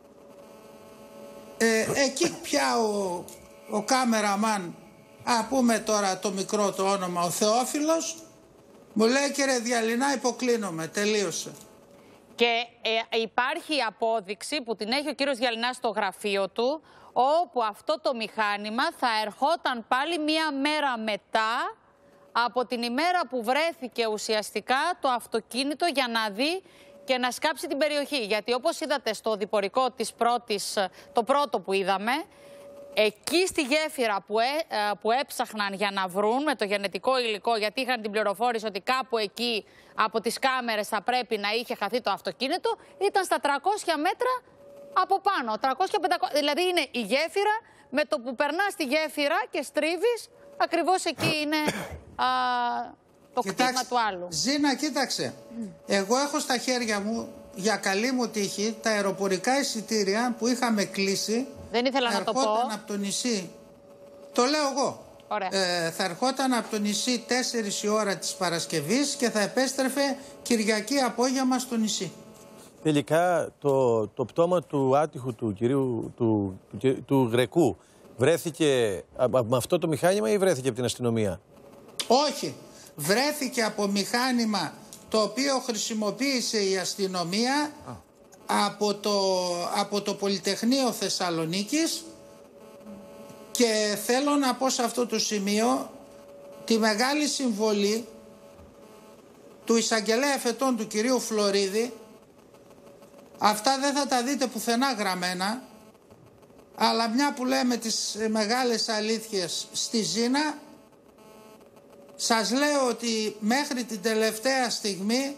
Ε, εκεί πια ο, ο κάμεραμαν, α πούμε τώρα το μικρό το όνομα, ο Θεόφιλος, μου λέει κύριε Διαλυνά υποκλίνομαι, τελείωσε. Και ε, υπάρχει απόδειξη που την έχει ο κύριος Διαλυνάς στο γραφείο του, όπου αυτό το μηχάνημα θα ερχόταν πάλι μία μέρα μετά από την ημέρα που βρέθηκε ουσιαστικά το αυτοκίνητο για να δει και να σκάψει την περιοχή. Γιατί όπως είδατε στο διπορικό της πρώτης, το πρώτο που είδαμε, εκεί στη γέφυρα που, έ, που έψαχναν για να βρουν με το γενετικό υλικό, γιατί είχαν την πληροφόρηση ότι κάπου εκεί από τις κάμερες θα πρέπει να είχε χαθεί το αυτοκίνητο, ήταν στα τριακόσια μέτρα από πάνω. τριακόσια πεντακόσια, δηλαδή είναι η γέφυρα, με το που περνάς στη γέφυρα και στρίβεις, ακριβώς εκεί είναι α, το κτήμα του άλλου. Ζήνα, κοίταξε. Mm. Εγώ έχω στα χέρια μου, για καλή μου τύχη, τα αεροπορικά εισιτήρια που είχαμε κλείσει. Δεν ήθελα να το πω. Από το νησί. Το λέω εγώ. Ε, θα ερχόταν από το νησί τέσσερις η ώρα της Παρασκευής και θα επέστρεφε Κυριακή απόγευμα στο νησί. Τελικά το, το πτώμα του άτυχου του κυρίου του, του, του Γρεκού βρέθηκε με αυτό το μηχάνημα ή βρέθηκε από την αστυνομία? Όχι. Βρέθηκε από μηχάνημα το οποίο χρησιμοποίησε η αστυνομία από το, από το Πολυτεχνείο Θεσσαλονίκης και θέλω να πω σε αυτό το σημείο τη μεγάλη συμβολή του εισαγγελέα εφετών του κυρίου Φλωρίδη. Αυτά δεν θα τα δείτε πουθενά γραμμένα, αλλά μια που λέμε τις μεγάλες αλήθειες στη Ζήνα, σας λέω ότι μέχρι την τελευταία στιγμή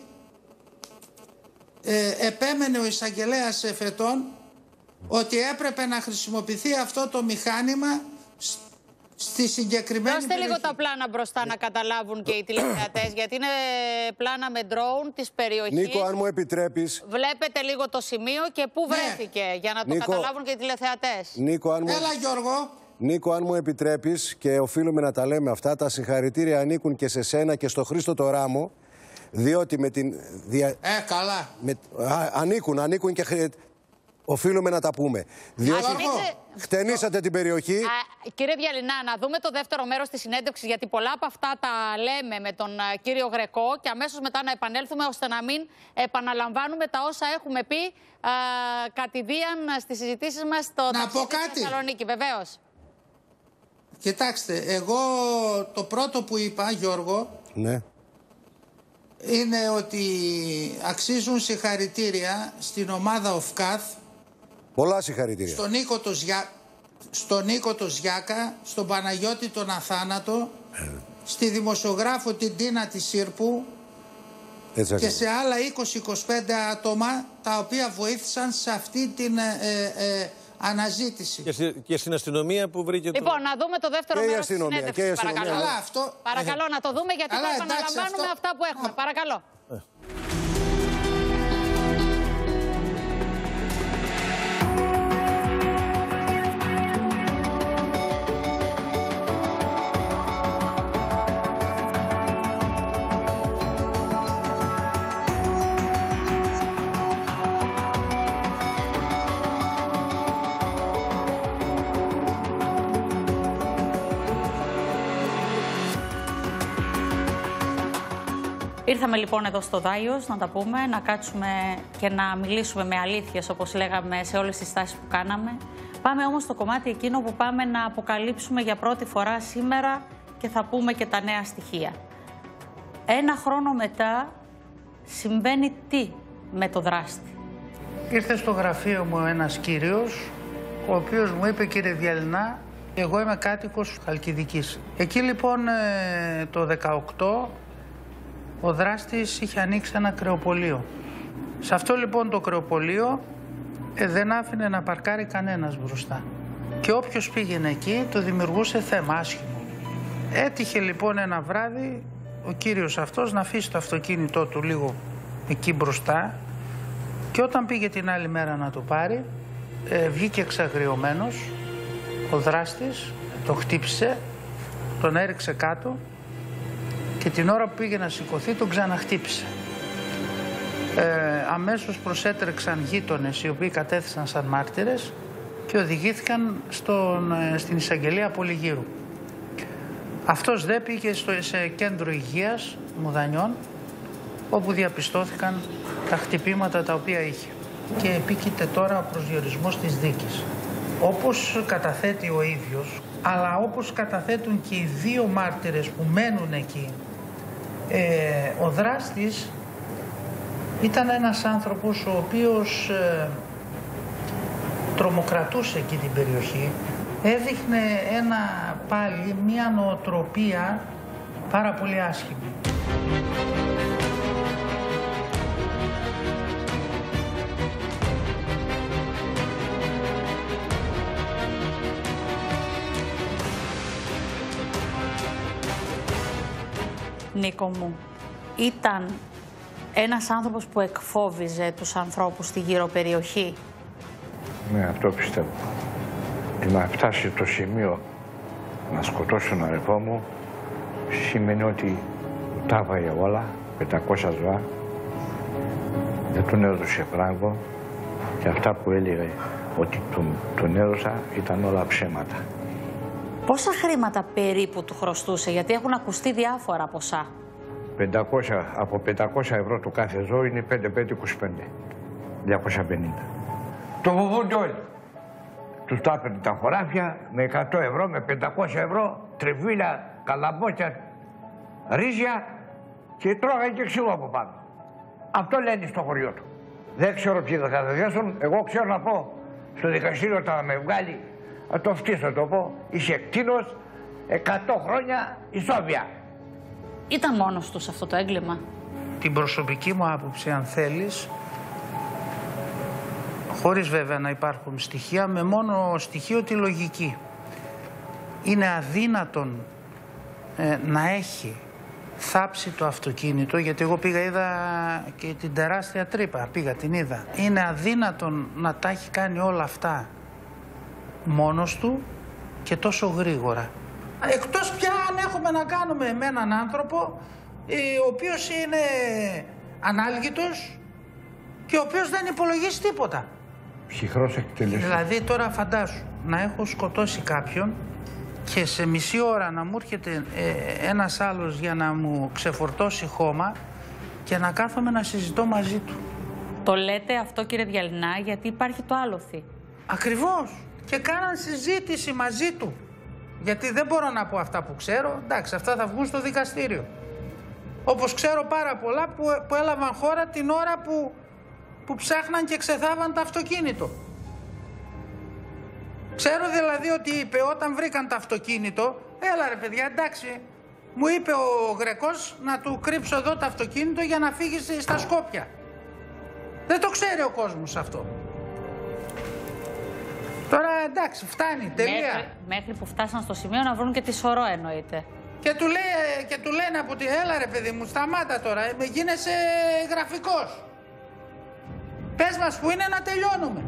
ε, επέμενε ο εισαγγελέας εφετών ότι έπρεπε να χρησιμοποιηθεί αυτό το μηχάνημα στη συγκεκριμένη Δώστε περιοχή. λίγο τα πλάνα μπροστά να καταλάβουν και οι τηλεθεατές, γιατί είναι πλάνα με ντρόουν της περιοχής. Νίκο, αν μου επιτρέπεις. Βλέπετε λίγο το σημείο και πού ναι. βρέθηκε, για να το Νίκο, καταλάβουν και οι τηλεθεατές. Νίκο, αν μου... Έλα Γιώργο. Νίκο, αν μου επιτρέπεις και οφείλουμε να τα λέμε αυτά, τα συγχαρητήρια ανήκουν και σε σένα και στο Χρήστο το Ράμο, διότι με την... Δια... Ε, καλά. Με... Α, ανήκουν, ανήκουν και... Οφείλουμε να τα πούμε. Διότι χτενίσατε την περιοχή. Α, κύριε Διαλυνά, να δούμε το δεύτερο μέρος της συνέντευξης, γιατί πολλά από αυτά τα λέμε με τον α, κύριο Γρεκό και αμέσως μετά να επανέλθουμε, ώστε να μην επαναλαμβάνουμε τα όσα έχουμε πει α, κατηδίαν στις συζητήσεις μας στο ταξίδι στη Θεσσαλονίκη. Βεβαίως. Κοιτάξτε, εγώ το πρώτο που είπα, Γιώργο, ναι. είναι ότι αξίζουν συγχαρητήρια στην ομάδα ΟΦΚΑΘ. Πολλά συγχαρητήρια. Στον Νίκο το, Ζιά... στον Νίκο το Ζιάκα, στον Παναγιώτη τον Αθάνατο, ε. στη δημοσιογράφο την Τίνα τη Σύρπου Έτσι και σε άλλα είκοσι με είκοσι πέντε άτομα τα οποία βοήθησαν σε αυτή την ε, ε, αναζήτηση. Και, στη, και στην αστυνομία που βρήκε το... Λοιπόν, να δούμε το δεύτερο και μέρος της συνέντευξης, παρακαλώ. Καλά, αυτό... Παρακαλώ να το δούμε, γιατί θα επαναλαμβάνουμε αυτό... αυτά που έχουμε. Παρακαλώ. Ε. Ήρθαμε λοιπόν εδώ στο Δάιος να τα πούμε, να κάτσουμε και να μιλήσουμε με αλήθειες, όπως λέγαμε, σε όλες τις στάσεις που κάναμε. Πάμε όμως στο κομμάτι εκείνο που πάμε να αποκαλύψουμε για πρώτη φορά σήμερα και θα πούμε και τα νέα στοιχεία. Ένα χρόνο μετά Συμβαίνει τι με το δράστη? Ήρθε στο γραφείο μου ένας κύριος, ο οποίος μου είπε: κύριε Διαλυνά, εγώ είμαι κάτοικος Χαλκιδικής. Εκεί λοιπόν το δεκαοκτώ ο δράστης είχε ανοίξει ένα κρεοπωλείο. Σε αυτό λοιπόν το κρεοπωλείο ε, δεν άφηνε να παρκάρει κανένας μπροστά. Και όποιος πήγαινε εκεί το δημιουργούσε θέμα άσχημο. Έτυχε λοιπόν ένα βράδυ ο κύριος αυτός να αφήσει το αυτοκίνητό του λίγο εκεί μπροστά και όταν πήγε την άλλη μέρα να το πάρει, ε, βγήκε εξαγριωμένος ο δράστης, τον χτύπησε, τον έριξε κάτω και την ώρα που πήγε να σηκωθεί τον ξαναχτύπησε. Ε, αμέσως προσέτρεξαν γείτονες οι οποίοι κατέθεσαν σαν μάρτυρες και οδηγήθηκαν στον, στην εισαγγελία Πολυγύρου. Αυτός δε πήγε στο, σε κέντρο υγείας Μουδανιών, όπου διαπιστώθηκαν τα χτυπήματα τα οποία είχε. Και επίκειται τώρα ο προσδιορισμός της δίκης. Όπως καταθέτει ο ίδιος, αλλά όπως καταθέτουν και οι δύο μάρτυρες που μένουν εκεί, ε, ο δράστης ήταν ένας άνθρωπος ο οποίος ε, τρομοκρατούσε εκεί την περιοχή, έδειχνε ένα, πάλι μια νοοτροπία πάρα πολύ άσχημη. Νίκο μου, ήταν ένας άνθρωπος που εκφόβιζε τους ανθρώπους στη γύρω περιοχή. Ναι, αυτό πιστεύω. Και να φτάσει το σημείο να σκοτώσει τον αδερφό μου σημαίνει ότι τα βάγε όλα, πεντακόσια ζώα, δεν τον έδωσε φράγκο και αυτά που έλεγε ότι τον, τον έδωσα ήταν όλα ψέματα. Πόσα χρήματα περίπου του χρωστούσε, γιατί έχουν ακουστεί διάφορα ποσά? πεντακόσια, από πεντακόσια ευρώ το κάθε ζώο είναι πέντε πέντε είκοσι πέντε, διακόσια πενήντα. Το φοβούνται όλοι. Τους τα έπαιρνε τα χωράφια με εκατό ευρώ, με πεντακόσια ευρώ, τριβίλια, καλαμπόκια, ρύζια και τρώγανε και ξύλο από πάνω. Αυτό λένε στο χωριό του. Δεν ξέρω ποιοι θα καταδικάσουν. Εγώ ξέρω να πω στο δικαστήριο όταν με βγάλει, να το φτύσω, το πω, είσαι κτήνος, εκατό χρόνια ισόβια. Ήταν μόνος του σε αυτό το έγκλημα? Την προσωπική μου άποψη, αν θέλεις, χωρίς βέβαια να υπάρχουν στοιχεία, με μόνο στοιχείο τη λογική. Είναι αδύνατον ε, να έχει θάψει το αυτοκίνητο, γιατί εγώ πήγα, είδα και την τεράστια τρύπα, πήγα, την είδα. Είναι αδύνατον να τα έχει κάνει όλα αυτά μόνος του και τόσο γρήγορα. Εκτός πια αν έχουμε να κάνουμε με έναν άνθρωπο ο οποίος είναι ανάλγητος και ο οποίος δεν υπολογίζει τίποτα. Ψυχρός εκτελεστής. Δηλαδή τώρα φαντάσου να έχω σκοτώσει κάποιον και σε μισή ώρα να μου έρχεται ε, ένας άλλος για να μου ξεφορτώσει χώμα και να κάθομαι να συζητώ μαζί του. Το λέτε αυτό, κύριε Διαλυνά, γιατί υπάρχει το άλοθη. Ακριβώς. Και κάναν συζήτηση μαζί του. Γιατί δεν μπορώ να πω αυτά που ξέρω, εντάξει, αυτά θα βγουν στο δικαστήριο. Όπως ξέρω πάρα πολλά που, που έλαβαν χώρα την ώρα που, που ψάχναν και ξεθάβαν το αυτοκίνητο. Ξέρω δηλαδή ότι είπε όταν βρήκαν το αυτοκίνητο, έλα ρε παιδιά, εντάξει, μου είπε ο Γρεκός να του κρύψω εδώ το αυτοκίνητο για να φύγει στα Σκόπια. Δεν το ξέρει ο κόσμος αυτό. Τώρα εντάξει, φτάνει, τελεία. Μέχρι, μέχρι που φτάσαν στο σημείο να βρουν και τη σωρό, εννοείται. Και του, λέει, και του λένε από τη έλα ρε παιδί μου, σταμάτα τώρα, γίνεσαι γραφικός. Πες μας που είναι να τελειώνουμε.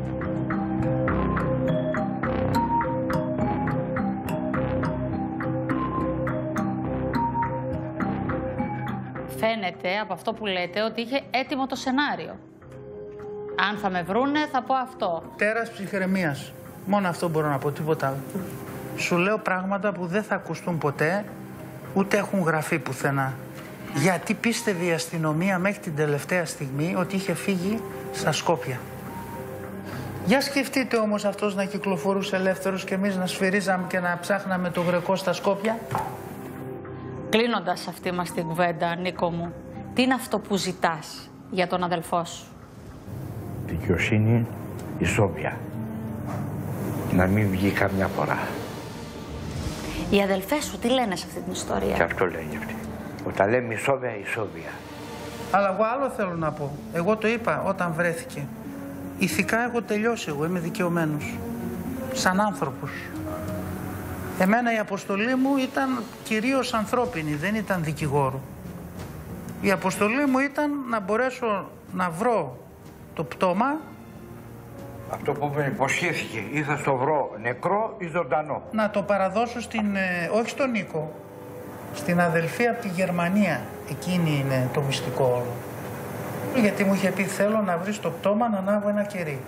Φαίνεται από αυτό που λέτε ότι είχε έτοιμο το σενάριο. Αν θα με βρούνε θα πω αυτό. Τέρας ψυχραιμίας. Μόνο αυτό μπορώ να πω, τίποτα άλλο. Σου λέω πράγματα που δεν θα ακουστούν ποτέ, ούτε έχουν γραφεί πουθενά. Γιατί πίστευε η αστυνομία μέχρι την τελευταία στιγμή ότι είχε φύγει στα Σκόπια. Για σκεφτείτε όμως αυτός να κυκλοφορούσε ελεύθερος και εμείς να σφυρίζαμε και να ψάχναμε το Γρεκό στα Σκόπια. Κλείνοντας αυτή μας την κουβέντα, Νίκο μου, Τι είναι αυτό που ζητάς για τον αδελφό σου? Δικαιοσύνη, ισόβια. Να μην βγει καμιά φορά. Οι αδελφές σου τι λένε σε αυτή την ιστορία? Και αυτό λέει αυτή. Όταν λέμε ισόβια, ισόβια. Αλλά εγώ άλλο θέλω να πω. Εγώ το είπα όταν βρέθηκε. Ηθικά έχω τελειώσει εγώ, είμαι δικαιωμένος. Σαν άνθρωπος. Εμένα η αποστολή μου ήταν κυρίως ανθρώπινη, δεν ήταν δικηγόρου. Η αποστολή μου ήταν να μπορέσω να βρω το πτώμα. Αυτό που με υποσχέθηκε, ή θα στο βρω νεκρό ή ζωντανό. Να το παραδώσω στην, ε, όχι στον Νίκο, στην αδελφή από τη Γερμανία. Εκείνη είναι το μυστικό όλο. Γιατί μου είχε πει θέλω να βρεις το πτώμα να ανάβω ένα κερί.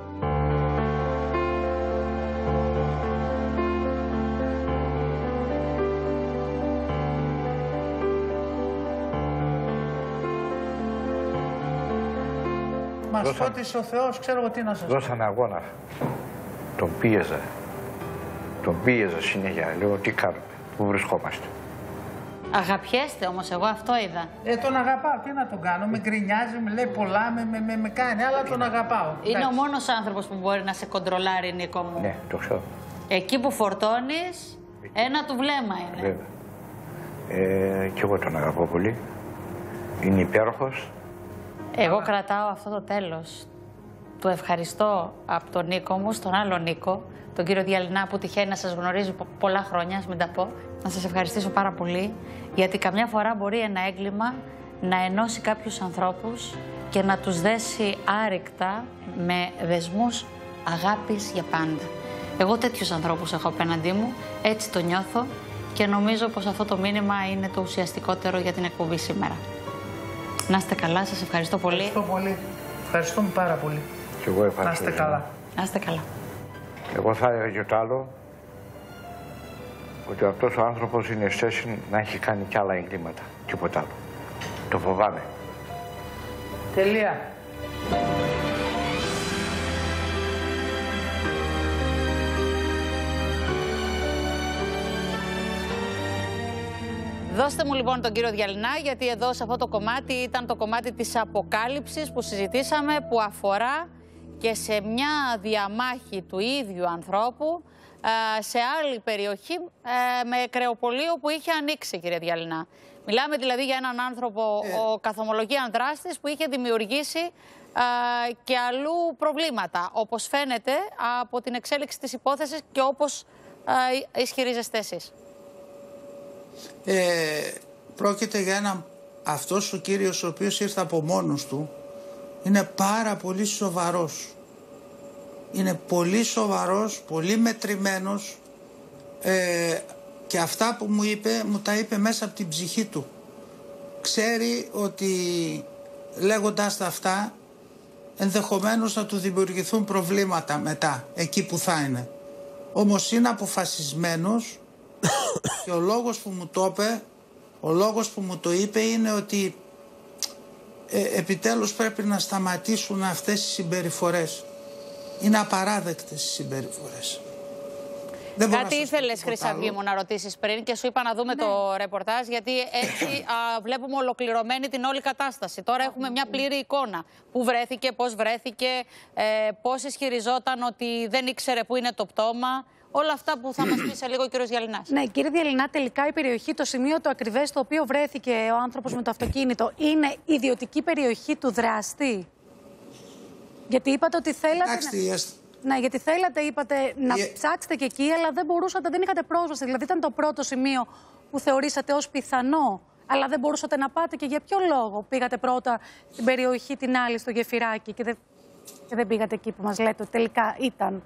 Μας Δώσαν... φώτισε ο Θεός, ξέρω εγώ τι να σας πω. Δώσανε αγώνα. Τον πίεζα. Τον πίεζα συνέχεια. Λέω τι κάνουμε, πού βρισκόμαστε. Αγαπιέστε όμως, εγώ αυτό είδα. Ε, τον αγαπάω, τι να τον κάνω, με γκρινιάζει, με λέει πολλά, με, με, με, με κάνει, αλλά τον αγαπάω. Είναι Εντάξει. ο μόνος άνθρωπος που μπορεί να σε κοντρολάρει, Νίκο μου. Ναι, το ξέρω. Εκεί που φορτώνεις, ένα του βλέμμα είναι. Βέβαια. Ε, και εγώ τον αγαπώ πολύ. Είναι υπέροχος. Εγώ κρατάω αυτό το τέλος. Του ευχαριστώ από τον Νίκο μου, στον άλλο Νίκο, τον κύριο Διαλυνά, που τυχαίνει να σας γνωρίζει πολλά χρόνια, ας μην τα πω. Να σας ευχαριστήσω πάρα πολύ, γιατί καμιά φορά μπορεί ένα έγκλημα να ενώσει κάποιους ανθρώπους και να τους δέσει άρρηκτα με δεσμούς αγάπης για πάντα. Εγώ τέτοιους ανθρώπους έχω απέναντί μου, έτσι το νιώθω και νομίζω πως αυτό το μήνυμα είναι το ουσιαστικότερο για την εκπομπή σήμερα. Να είστε καλά, σας ευχαριστώ πολύ. Ευχαριστώ πολύ. Ευχαριστούμε πάρα πολύ. Και εγώ ευχαριστώ. Να είστε καλά. Να είστε καλά. Εγώ θα έλεγα και το άλλο, ότι αυτός ο άνθρωπος είναι στέση να έχει κάνει κι άλλα εγκλήματα. Τίποτα άλλο. Το φοβάμαι. Τελεία. Δώστε μου λοιπόν τον κύριο Διαλυνά, γιατί εδώ σε αυτό το κομμάτι ήταν το κομμάτι της αποκάλυψης που συζητήσαμε, που αφορά και σε μια διαμάχη του ίδιου ανθρώπου σε άλλη περιοχή με κρεοπολείο που είχε ανοίξει, κύριε Διαλυνά. Μιλάμε δηλαδή για έναν άνθρωπο, ε. ο καθομολογίαν δράστης, που είχε δημιουργήσει και αλλού προβλήματα, όπως φαίνεται από την εξέλιξη της υπόθεσης και όπως ισχυρίζεστε εσείς. Ε, πρόκειται για έναν, αυτός ο κύριος ο οποίος ήρθε από μόνος του είναι πάρα πολύ σοβαρός, είναι πολύ σοβαρός, πολύ μετρημένος ε, και αυτά που μου είπε μου τα είπε μέσα από την ψυχή του. Ξέρει ότι λέγοντας τα αυτά ενδεχομένως να του δημιουργηθούν προβλήματα μετά εκεί που θα είναι, όμως είναι αποφασισμένος. Και ο λόγος που μου το είπε, ο λόγος που μου το είπε είναι ότι ε, επιτέλους πρέπει να σταματήσουν αυτές οι συμπεριφορές. Είναι απαράδεκτες οι συμπεριφορές. Δεν Κάτι ήθελες, Χρυσαυγή μου, να ρωτήσεις πριν και σου είπα να δούμε ναι. το ρεπορτάζ, γιατί έτσι α, βλέπουμε ολοκληρωμένη την όλη κατάσταση. Τώρα έχουμε μια πλήρη εικόνα. Πού βρέθηκε, πώς βρέθηκε, ε, πώς ισχυριζόταν ότι δεν ήξερε πού είναι το πτώμα. Όλα αυτά που θα μας πει σε λίγο ο κύριος Διαλυνάς. Ναι, κύριε Διαλυνά, τελικά η περιοχή, το σημείο το ακριβές στο οποίο βρέθηκε ο άνθρωπος με το αυτοκίνητο, είναι ιδιωτική περιοχή του δράστη? Γιατί είπατε ότι θέλατε. Εντάξει, να... Ναι, γιατί θέλατε, είπατε, να yeah. ψάξετε και εκεί, αλλά δεν μπορούσατε, δεν είχατε πρόσβαση. Δηλαδή ήταν το πρώτο σημείο που θεωρήσατε ως πιθανό, αλλά δεν μπορούσατε να πάτε. Και για ποιο λόγο πήγατε πρώτα στην περιοχή την άλλη, στο Γεφυράκι, και δεν, και δεν πήγατε εκεί που μας λέτε ότι τελικά ήταν?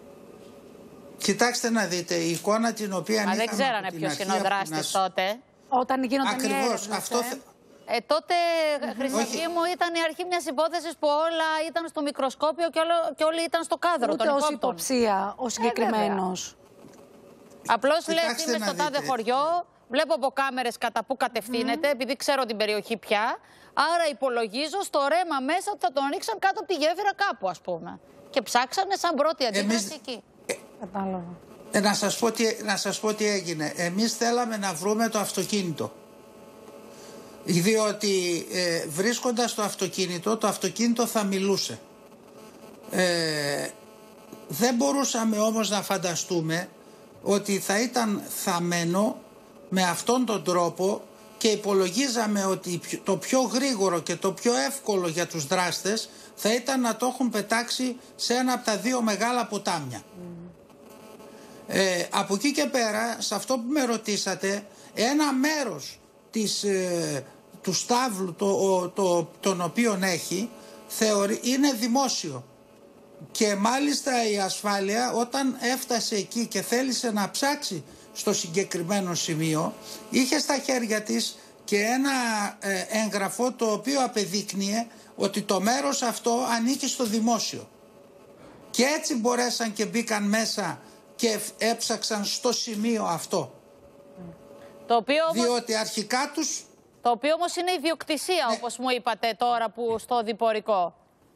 Κοιτάξτε να δείτε, η εικόνα την οποία Μα δεν ξέρανε ποιος είναι ο δράστης τότε. Όταν γίνονταν Ακριβώς, έρευνες, αυτό ε? θε... Ε, τότε, mm-hmm. Χρυσαυγή μου, ήταν η αρχή μιας υπόθεσης που όλα ήταν στο μικροσκόπιο και, όλο, και όλοι ήταν στο κάδρο των υπόπτων. Ούτε ως υποψία ο συγκεκριμένος. Ε, Απλώς λες, είμαι στο τάδε χωριό, βλέπω από κάμερες κατά πού κατευθύνεται, mm. επειδή ξέρω την περιοχή πια. Άρα υπολογίζω στο ρέμα μέσα ότι θα τον ανοίξαν κάτω από τη γέφυρα κάπου, ας πούμε. Και ψάξανε σαν πρώτη αντίδραση Εμείς... εκεί. Κατάλαβα. Ε, να, σας πω τι, να σας πω τι έγινε. Εμείς θέλαμε να βρούμε το αυτοκίνητο. Διότι ε, βρίσκοντας το αυτοκίνητο, το αυτοκίνητο θα μιλούσε. Ε, δεν μπορούσαμε όμως να φανταστούμε ότι θα ήταν θαμμένο με αυτόν τον τρόπο και υπολογίζαμε ότι το πιο γρήγορο και το πιο εύκολο για τους δράστες θα ήταν να το έχουν πετάξει σε ένα από τα δύο μεγάλα ποτάμια. Mm. Ε, από εκεί και πέρα, σε αυτό που με ρωτήσατε, ένα μέρος της, ε, του στάβλου το, το, τον οποίον έχει θεωρεί, είναι δημόσιο. Και μάλιστα η ασφάλεια όταν έφτασε εκεί και θέλησε να ψάξει στο συγκεκριμένο σημείο, είχε στα χέρια της και ένα ε, έγγραφο το οποίο απεδείκνυε ότι το μέρος αυτό ανήκει στο δημόσιο. Και έτσι μπορέσαν και μπήκαν μέσα και έψαξαν στο σημείο αυτό. Το οποίο όμως, διότι αρχικά τους... Το οποίο όμως είναι ιδιοκτησία, ναι, όπως μου είπατε τώρα που στο διπορικό.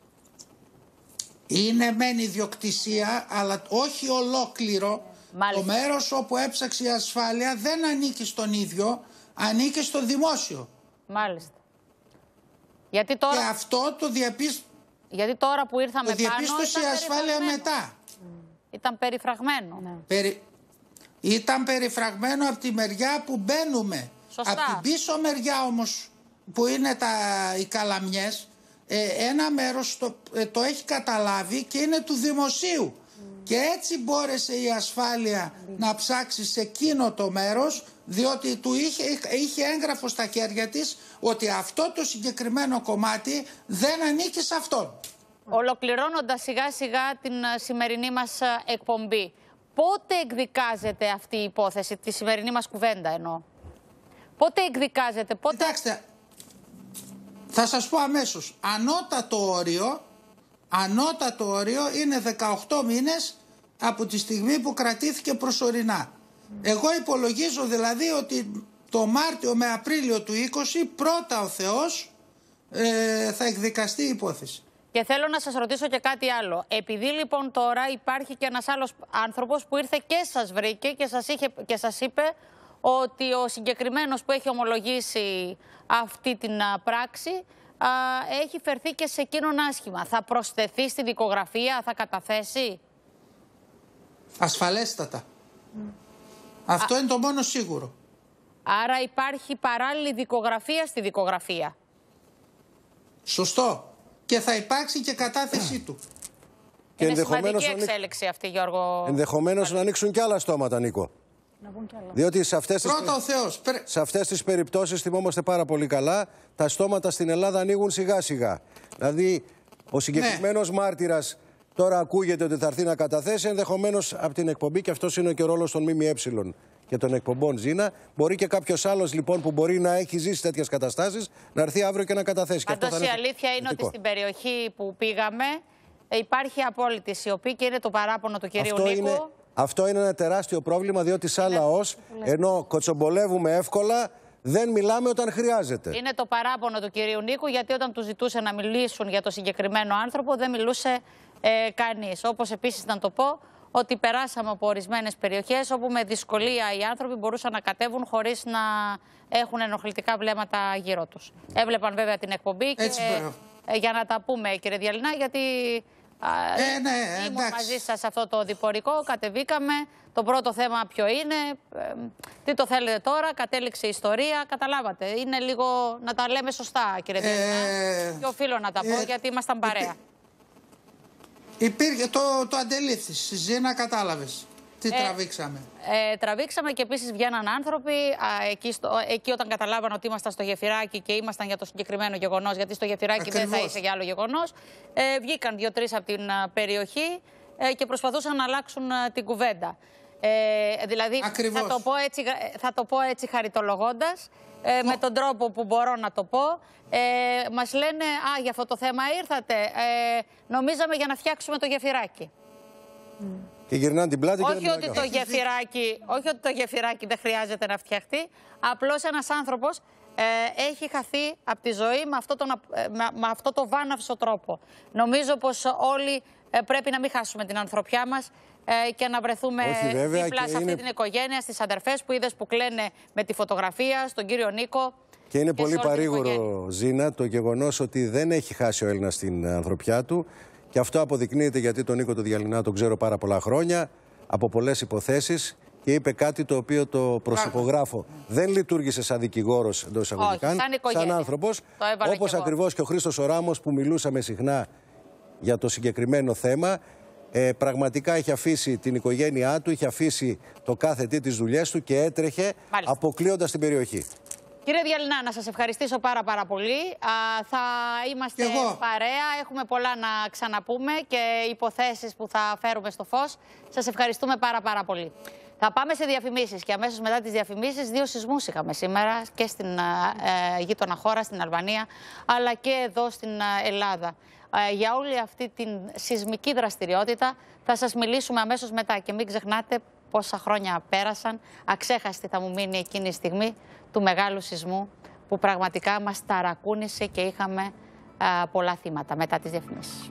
Είναι μεν ιδιοκτησία, αλλά όχι ολόκληρο. Μάλιστα. Το μέρος όπου έψαξε η ασφάλεια δεν ανήκει στον ίδιο, ανήκει στο δημόσιο. Μάλιστα. Γιατί τώρα... Και αυτό το διαπίστωσε. Γιατί τώρα που ήρθαμε το διαπίστωσε η ασφάλεια μετά. Mm. Ήταν περιφραγμένο. Ναι. Περι... Ήταν περιφραγμένο από τη μεριά που μπαίνουμε. Σωστά. Από την πίσω μεριά όμως που είναι τα... οι καλαμιές, ε, ένα μέρος το, ε, το έχει καταλάβει και είναι του δημοσίου. Mm. Και έτσι μπόρεσε η ασφάλεια mm. να ψάξει σε εκείνο το μέρος, διότι του είχε, είχε έγγραφο στα χέρια της ότι αυτό το συγκεκριμένο κομμάτι δεν ανήκει σε αυτόν. Ολοκληρώνοντας σιγά σιγά την σημερινή μας εκπομπή, πότε εκδικάζεται αυτή η υπόθεση, τη σημερινή μας κουβέντα εννοώ? Πότε εκδικάζεται, πότε... Κοιτάξτε, θα σας πω αμέσως, ανώτατο όριο, ανώτατο όριο είναι δεκαοκτώ μήνες από τη στιγμή που κρατήθηκε προσωρινά. Εγώ υπολογίζω δηλαδή ότι το Μάρτιο με Απρίλιο του είκοσι πρώτα ο Θεός ε, θα εκδικαστεί η υπόθεση. Και θέλω να σας ρωτήσω και κάτι άλλο. Επειδή λοιπόν τώρα υπάρχει και ένας άλλος άνθρωπος που ήρθε και σας βρήκε και σας, είχε, και σας είπε ότι ο συγκεκριμένος που έχει ομολογήσει αυτή την α, πράξη α, έχει φερθεί και σε εκείνον άσχημα. Θα προσθεθεί στη δικογραφία, θα καταθέσει? Ασφαλέστατα. Mm. Αυτό α... είναι το μόνο σίγουρο. Άρα υπάρχει παράλληλη δικογραφία στη δικογραφία. Σωστό. Και θα υπάρξει και κατάθεσή του. Και είναι σημαντική εξέλιξη αυτή, Γιώργο. Ενδεχομένως να ανοίξουν και άλλα στόματα, Νίκο. Να βγουν κι άλλα. Διότι σε αυτές, τις... Πρώτα ο Θεός. σε αυτές τις περιπτώσεις, θυμόμαστε πάρα πολύ καλά, τα στόματα στην Ελλάδα ανοίγουν σιγά σιγά. Δηλαδή, ο συγκεκριμένος ναι. μάρτυρας τώρα ακούγεται ότι θα έρθει να καταθέσει, ενδεχομένως από την εκπομπή, και αυτός είναι και ο ρόλος των ΜΜΕ και των εκπομπών Ζήνα. Μπορεί και κάποιος άλλος λοιπόν που μπορεί να έχει ζήσει τέτοιες καταστάσεις να έρθει αύριο και να καταθέσει. Πάντως η αλήθεια είναι ότι στην περιοχή που πήγαμε υπάρχει απόλυτη σιωπή και είναι το παράπονο του κυρίου αυτό Νίκου. Είναι, αυτό είναι ένα τεράστιο πρόβλημα, διότι σαν είναι... λαός, ενώ κοτσομπολεύουμε εύκολα, δεν μιλάμε όταν χρειάζεται. Είναι το παράπονο του κυρίου Νίκου, γιατί όταν του ζητούσε να μιλήσουν για το συγκεκριμένο άνθρωπο δεν μιλούσε ε, κανείς. Όπως επίσης να το πω, ότι περάσαμε από ορισμένες περιοχές όπου με δυσκολία οι άνθρωποι μπορούσαν να κατέβουν χωρίς να έχουν ενοχλητικά βλέμματα γύρω τους. Έβλεπαν βέβαια την εκπομπή και ε, για να τα πούμε, κύριε Διαλυνά, γιατί ε, ναι, ήμουν εντάξει. μαζί σας σε αυτό το διπορικό, κατεβήκαμε. Το πρώτο θέμα ποιο είναι, ε, τι το θέλετε τώρα, κατέληξε η ιστορία, καταλάβατε. Είναι λίγο να τα λέμε σωστά, κύριε Διαλυνά, ε, και οφείλω να τα πω, ε, γιατί ήμασταν παρέα. Υπήρχε, το, το αντελήφθης, Ζήνα, κατάλαβες. Τι ε, τραβήξαμε. Ε, τραβήξαμε και επίσης βγαίναν άνθρωποι α, εκεί, στο, εκεί όταν καταλάβαν ότι ήμασταν στο γεφυράκι και ήμασταν για το συγκεκριμένο γεγονός, γιατί στο γεφυράκι Ακριβώς. δεν θα είσαι για άλλο γεγονός. Ε, βγήκαν δύο-τρεις από την α, περιοχή ε, και προσπαθούσαν να αλλάξουν α, την κουβέντα. Ε, δηλαδή θα το, πω έτσι, θα το πω έτσι χαριτολογώντας, ε, με τον τρόπο που μπορώ να το πω. Ε, μας λένε, α, για αυτό το θέμα ήρθατε, ε, νομίζαμε για να φτιάξουμε το γεφυράκι. Mm. Και γυρνάνε την πλάτη όχι και ότι το γεφυράκι, όχι ότι το γεφυράκι δεν χρειάζεται να φτιαχτεί, απλώς ένας άνθρωπος ε, έχει χαθεί από τη ζωή με αυτό, τον, ε, με, με αυτό το βάναυσο τρόπο. Νομίζω πως όλοι ε, πρέπει να μην χάσουμε την ανθρωπιά μας ε, και να βρεθούμε όχι, βέβαια, δίπλα σε αυτή είναι... την οικογένεια, στις αδερφές που είδες που κλαίνε με τη φωτογραφία, στον κύριο Νίκο. Και είναι πολύ παρήγορο, Ζήνα, το γεγονός ότι δεν έχει χάσει ο Έλληνας την ανθρωπιά του. Και αυτό αποδεικνύεται γιατί τον Νίκο τον Διαλυνά τον ξέρω πάρα πολλά χρόνια, από πολλές υποθέσεις. Και είπε κάτι το οποίο το προσωπογράφω. Δεν λειτουργήσε σαν δικηγόρος εντός εισαγωγικών, σαν άνθρωπος. Όπως ακριβώς και ο Χρήστος ο Ράμος που μιλούσαμε συχνά για το συγκεκριμένο θέμα. Ε, πραγματικά είχε αφήσει την οικογένειά του, είχε αφήσει το κάθε τι τις δουλειές του και έτρεχε αποκλείοντας την περιοχή. Κύριε Διαλυνά, να σας ευχαριστήσω πάρα πάρα πολύ. Α, θα είμαστε παρέα, έχουμε πολλά να ξαναπούμε και υποθέσεις που θα φέρουμε στο φως. Σας ευχαριστούμε πάρα πάρα πολύ. Θα πάμε σε διαφημίσεις και αμέσως μετά τις διαφημίσεις δύο σεισμούς είχαμε σήμερα και στην ε, γείτονα χώρα, στην Αλβανία, αλλά και εδώ στην Ελλάδα. Ε, για όλη αυτή την σεισμική δραστηριότητα θα σας μιλήσουμε αμέσως μετά και μην ξεχνάτε πόσα χρόνια πέρασαν. Αξέχαστη θα μου μείνει εκείνη η στιγμή του μεγάλου σεισμού που πραγματικά μας ταρακούνησε και είχαμε α, πολλά θύματα μετά τις διαφημίσεις.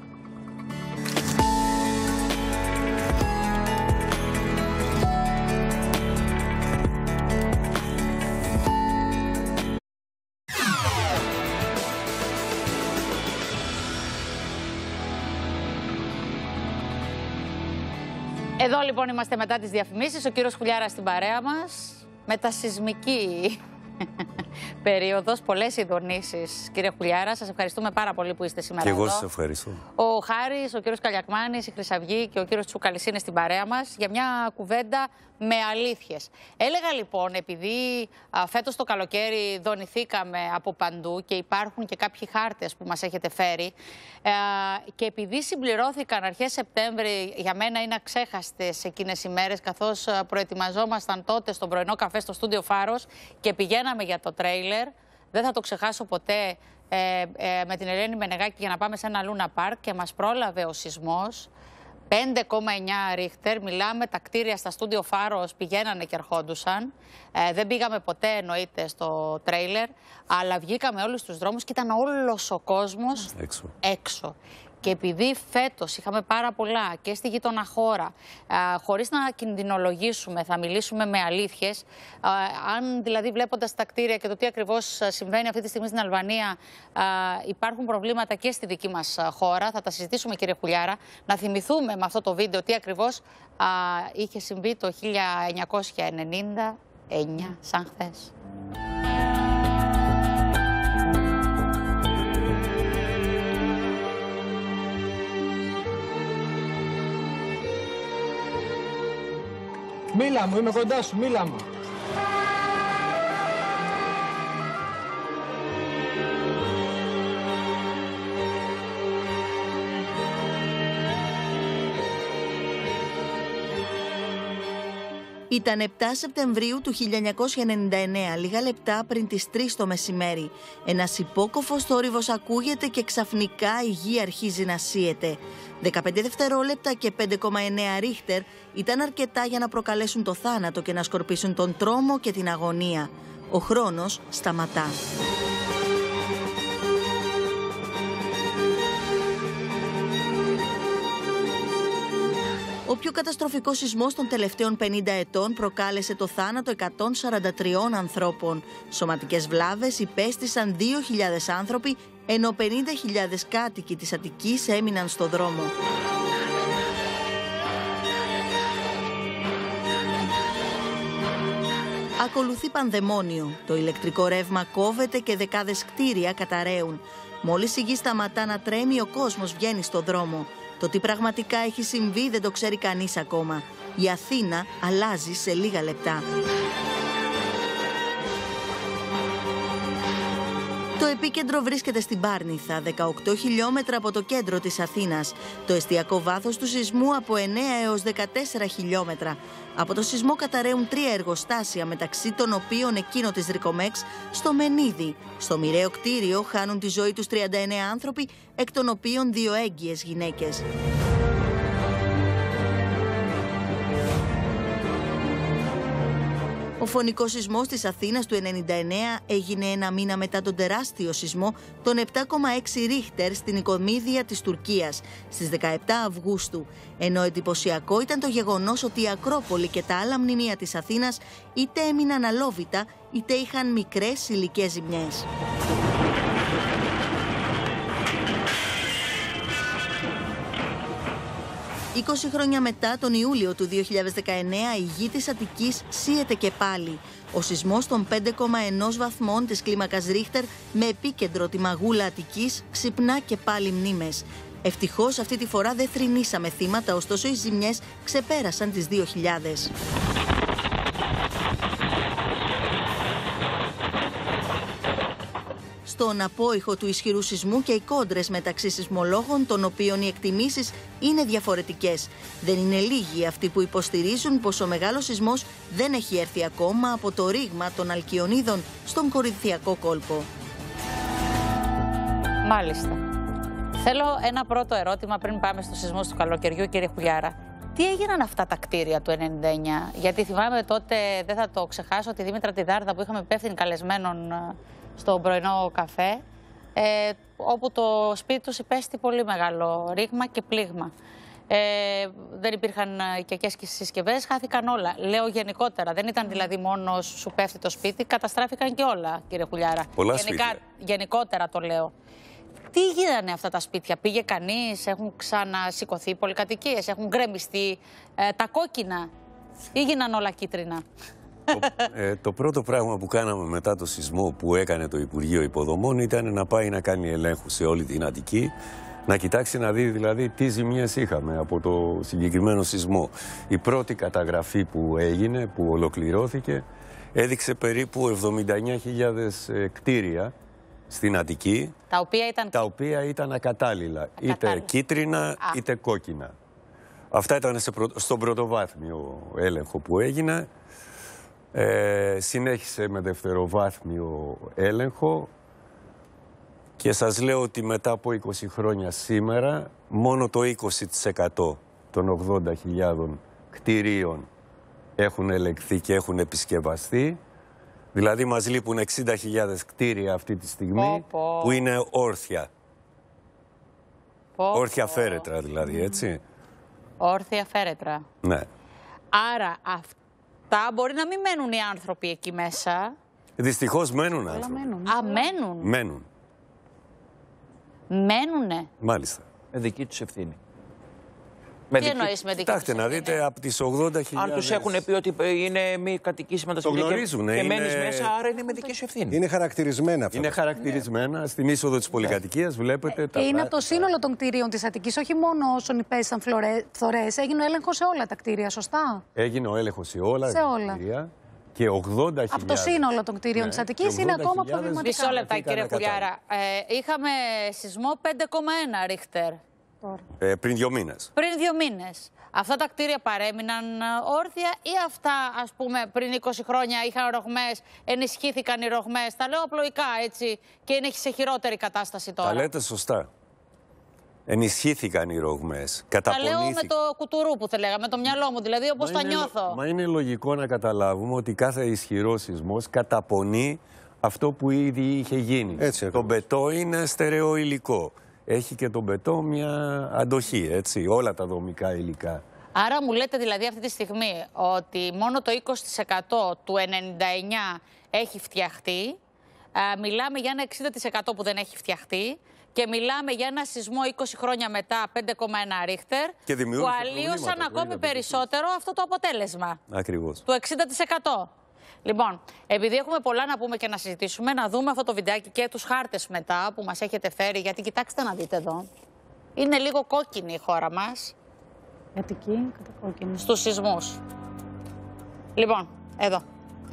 Εδώ λοιπόν είμαστε μετά τις διαφημίσεις, ο κύριος Χουλιάρας στην παρέα μας, μετασεισμική περίοδος, πολλές ειδονήσεις. Κύριε Χουλιάρα, σας ευχαριστούμε πάρα πολύ που είστε σήμερα και εδώ. Και εγώ σας ευχαριστώ. Ο Χάρης, ο κύριος Καλιακμάνης, η Χρυσαυγή και ο κύριος Τσούκαλης είναι στην παρέα μας για μια κουβέντα με αλήθειες. Έλεγα λοιπόν, επειδή α, φέτος το καλοκαίρι δονηθήκαμε από παντού και υπάρχουν και κάποιοι χάρτες που μας έχετε φέρει α, και επειδή συμπληρώθηκαν αρχές Σεπτέμβρη, για μένα είναι αξέχαστες εκείνες οι μέρες, καθώς α, προετοιμαζόμασταν τότε στον πρωινό καφέ στο στούντιο Φάρος και πηγαίναμε για το τρέιλερ. Δεν θα το ξεχάσω ποτέ ε, ε, με την Ελένη Μενεγάκη για να πάμε σε ένα Λούνα Πάρκ και μας πρόλαβε ο σεισμός. πέντε κόμμα εννιά ρίχτερ, μιλάμε, τα κτίρια στα στούντιο Φάρος πηγαίνανε και ερχόντουσαν. Ε, δεν πήγαμε ποτέ εννοείται στο τρέιλερ, αλλά βγήκαμε όλους τους δρόμους και ήταν όλος ο κόσμος έξω. έξω. Και επειδή φέτος είχαμε πάρα πολλά και στη γείτονα χώρα, α, χωρίς να κινδυνολογήσουμε, θα μιλήσουμε με αλήθειες. Α, αν δηλαδή βλέποντας τα κτίρια και το τι ακριβώς συμβαίνει αυτή τη στιγμή στην Αλβανία, α, υπάρχουν προβλήματα και στη δική μας χώρα, θα τα συζητήσουμε κύριε Χουλιάρα. Να θυμηθούμε με αυτό το βίντεο τι ακριβώς α, είχε συμβεί το χίλια εννιακόσια ενενήντα εννιά, σαν χθες. Μίλα μου, είμαι κοντά σου, μίλα μου. Ήταν επτά Σεπτεμβρίου του χίλια εννιακόσια ενενήντα εννέα, λίγα λεπτά πριν τις τρεις το μεσημέρι. Ένας υπόκοφος θόρυβος ακούγεται και ξαφνικά η γη αρχίζει να σύεται. δεκαπέντε δευτερόλεπτα και πέντε κόμμα εννέα ρίχτερ ήταν αρκετά για να προκαλέσουν το θάνατο και να σκορπίσουν τον τρόμο και την αγωνία. Ο χρόνος σταματά. Ο πιο καταστροφικός σεισμός των τελευταίων πενήντα ετών προκάλεσε το θάνατο εκατόν σαράντα τριών ανθρώπων. Σωματικές βλάβες υπέστησαν δύο χιλιάδες άνθρωποι, ενώ πενήντα χιλιάδες κάτοικοι της Αττικής έμειναν στο δρόμο. Ακολουθεί πανδαιμόνιο. Το ηλεκτρικό ρεύμα κόβεται και δεκάδες κτίρια καταραίουν. Μόλις η γη σταματά να τρέμει, ο κόσμος βγαίνει στο δρόμο. Το τι πραγματικά έχει συμβεί δεν το ξέρει κανείς ακόμα. Η Αθήνα αλλάζει σε λίγα λεπτά. Το επίκεντρο βρίσκεται στην Πάρνηθα, δεκαοκτώ χιλιόμετρα από το κέντρο της Αθήνας. Το εστιακό βάθος του σεισμού από εννέα έως δεκατέσσερα χιλιόμετρα. Από το σεισμό καταραίουν τρία εργοστάσια, μεταξύ των οποίων εκείνο της Ρικομέξ στο Μενίδη. Στο μοιραίο κτίριο χάνουν τη ζωή τους τριάντα εννέα άνθρωποι, εκ των οποίων δύο έγκυες γυναίκες. Ο φωνικός σεισμός της Αθήνας του ενενήντα εννέα έγινε ένα μήνα μετά τον τεράστιο σεισμό των επτά κόμμα έξι ρίχτερ στην Οικομίδια της Τουρκίας στις δεκαεπτά Αυγούστου, ενώ εντυπωσιακό ήταν το γεγονός ότι η Ακρόπολη και τα άλλα μνημεία της Αθήνας είτε έμειναν αλόβητα είτε είχαν μικρές υλικές ζημιές. είκοσι χρόνια μετά, τον Ιούλιο του δύο χιλιάδες δεκαεννέα, η γη της Αττικής σύεται και πάλι. Ο σεισμός των πέντε κόμμα ένα βαθμών της κλίμακας Ρίχτερ με επίκεντρο τη μαγούλα Αττικής ξυπνά και πάλι μνήμες. Ευτυχώς αυτή τη φορά δεν θρηνήσαμε θύματα, ωστόσο οι ζημιές ξεπέρασαν τις δύο χιλιάδες. Στον απόϊχο του ισχυρού σεισμού και οι κόντρες μεταξύ σεισμολόγων, των οποίων οι εκτιμήσεις είναι διαφορετικές. Δεν είναι λίγοι αυτοί που υποστηρίζουν πως ο μεγάλος σεισμός δεν έχει έρθει ακόμα από το ρήγμα των Αλκιονίδων στον Κορινθιακό κόλπο. Μάλιστα. Θέλω ένα πρώτο ερώτημα πριν πάμε στο σεισμό του καλοκαιριού, κύριε Χουλιάρα. Τι έγιναν αυτά τα κτίρια του ενενήντα εννέα? Γιατί θυμάμαι τότε, δεν θα το ξεχάσω, τη Δήμητρα Τιδάρδα που είχαμε υπεύθυνη καλεσμένων στον πρωινό καφέ, ε, όπου το σπίτι τους υπέστη πολύ μεγάλο ρήγμα και πλήγμα. Ε, δεν υπήρχαν οικιακές συσκευές, χάθηκαν όλα. Λέω γενικότερα, δεν ήταν δηλαδή μόνο σου πέφτει το σπίτι, καταστράφηκαν και όλα, κύριε Χουλιάρα. Πολλά Γενικά, σπίτια. γενικότερα το λέω. Τι γίνανε αυτά τα σπίτια, πήγε κανείς, έχουν ξανασηκωθεί πολυκατοικίες, έχουν γκρεμιστεί ε, τα κόκκινα ή γίναν όλα κίτρινα? Το, ε, το πρώτο πράγμα που κάναμε μετά το σεισμό που έκανε το Υπουργείο Υποδομών ήταν να πάει να κάνει ελέγχους σε όλη την Αττική, να κοιτάξει να δει δηλαδή τι ζημιές είχαμε από το συγκεκριμένο σεισμό. Η πρώτη καταγραφή που έγινε, που ολοκληρώθηκε, έδειξε περίπου εβδομήντα εννέα χιλιάδες κτίρια στην Αττική, τα οποία ήταν, τα οποία ήταν ακατάλληλα, ακατάλληλα, είτε κίτρινα Α. είτε κόκκινα. Αυτά ήταν σε πρω... στον πρωτοβάθμιο έλεγχο που έγινε. Ε, συνέχισε με δευτεροβάθμιο έλεγχο και σας λέω ότι μετά από είκοσι χρόνια σήμερα μόνο το είκοσι τοις εκατό των ογδόντα χιλιάδων κτηρίων έχουν ελεγχθεί και έχουν επισκευαστεί. Δηλαδή μας λείπουν εξήντα χιλιάδες κτίρια αυτή τη στιγμή πω, πω. που είναι όρθια. Πω, όρθια πω. φέρετρα δηλαδή, έτσι. Όρθια φέρετρα. Ναι. Άρα αυτά μπορεί να μην μένουν οι άνθρωποι εκεί μέσα. Δυστυχώς μένουν άνθρωποι. Μένουν. Α, μένουν. Μένουν. Μένουνε. Μάλιστα. Με δική τους ευθύνη. Τι δική... εννοείς με δική τους ευθύνη? να δείτε από τις ογδόντα χιλιάδες... Αν τους έχουν πει ότι είναι μη κατοικήσιμα τα σπίτια και, και είναι... μένεις μέσα, άρα είναι με δική σου ευθύνη. Είναι χαρακτηρισμένα αυτά. Είναι χαρακτηρισμένα. Ναι. Στην είσοδο της πολυκατοικίας βλέπετε... Ε, τα και είναι πρά... από το σύνολο των κτηρίων της Αττικής, όχι μόνο όσων υπέστησαν φθορές. Έγινε ο έλεγχος σε όλα τα κτίρια, σωστά? Έγινε ο έλεγχος σε όλα σε τα όλα. κτίρια. Και ογδόντα χιλιάδες. Από το σύνολο των κτίριων ναι. της Αττικής είναι ακόμα προβληματικά. Μισό λεπτά, κύριε Χουλιάρα. Ε, είχαμε σεισμό πέντε κόμμα ένα ρίχτερ. Ε, πριν δύο μήνες. Πριν δύο μήνες. Αυτά τα κτίρια παρέμειναν όρθια ή αυτά, ας πούμε, πριν είκοσι χρόνια είχαν ρογμές, ενισχύθηκαν οι ρογμές? Τα λέω απλοϊκά, έτσι, και είναι σε χειρότερη κατάσταση τώρα. Τα λέτε σωστά. Ενισχύθηκαν οι ρογμές. Τα λέω με το κουτουρού που θα λέγαμε, με το μυαλό μου, δηλαδή όπως τα νιώθω. Μα είναι λογικό να καταλάβουμε ότι κάθε ισχυρό σεισμός καταπονεί αυτό που ήδη είχε γίνει. Έτσι, το μπετό είναι στερεό υλικό. Έχει και το μπετό μια αντοχή, έτσι, όλα τα δομικά υλικά. Άρα μου λέτε δηλαδή αυτή τη στιγμή ότι μόνο το είκοσι τοις εκατό του ενενήντα εννέα έχει φτιαχτεί, α, μιλάμε για ένα εξήντα τοις εκατό που δεν έχει φτιαχτεί και μιλάμε για ένα σεισμό είκοσι χρόνια μετά, πέντε κόμμα ένα ρίχτερ, που αλλίωσαν ακόμη περισσότερο αυτό το αποτέλεσμα. Ακριβώς. Του εξήντα τοις εκατό. Λοιπόν, επειδή έχουμε πολλά να πούμε και να συζητήσουμε, να δούμε αυτό το βιντεάκι και τους χάρτες μετά που μας έχετε φέρει, γιατί κοιτάξτε να δείτε εδώ. Είναι λίγο κόκκινη η χώρα μας. Αττική, κατακόκκινη. Στους σεισμούς. Λοιπόν, εδώ.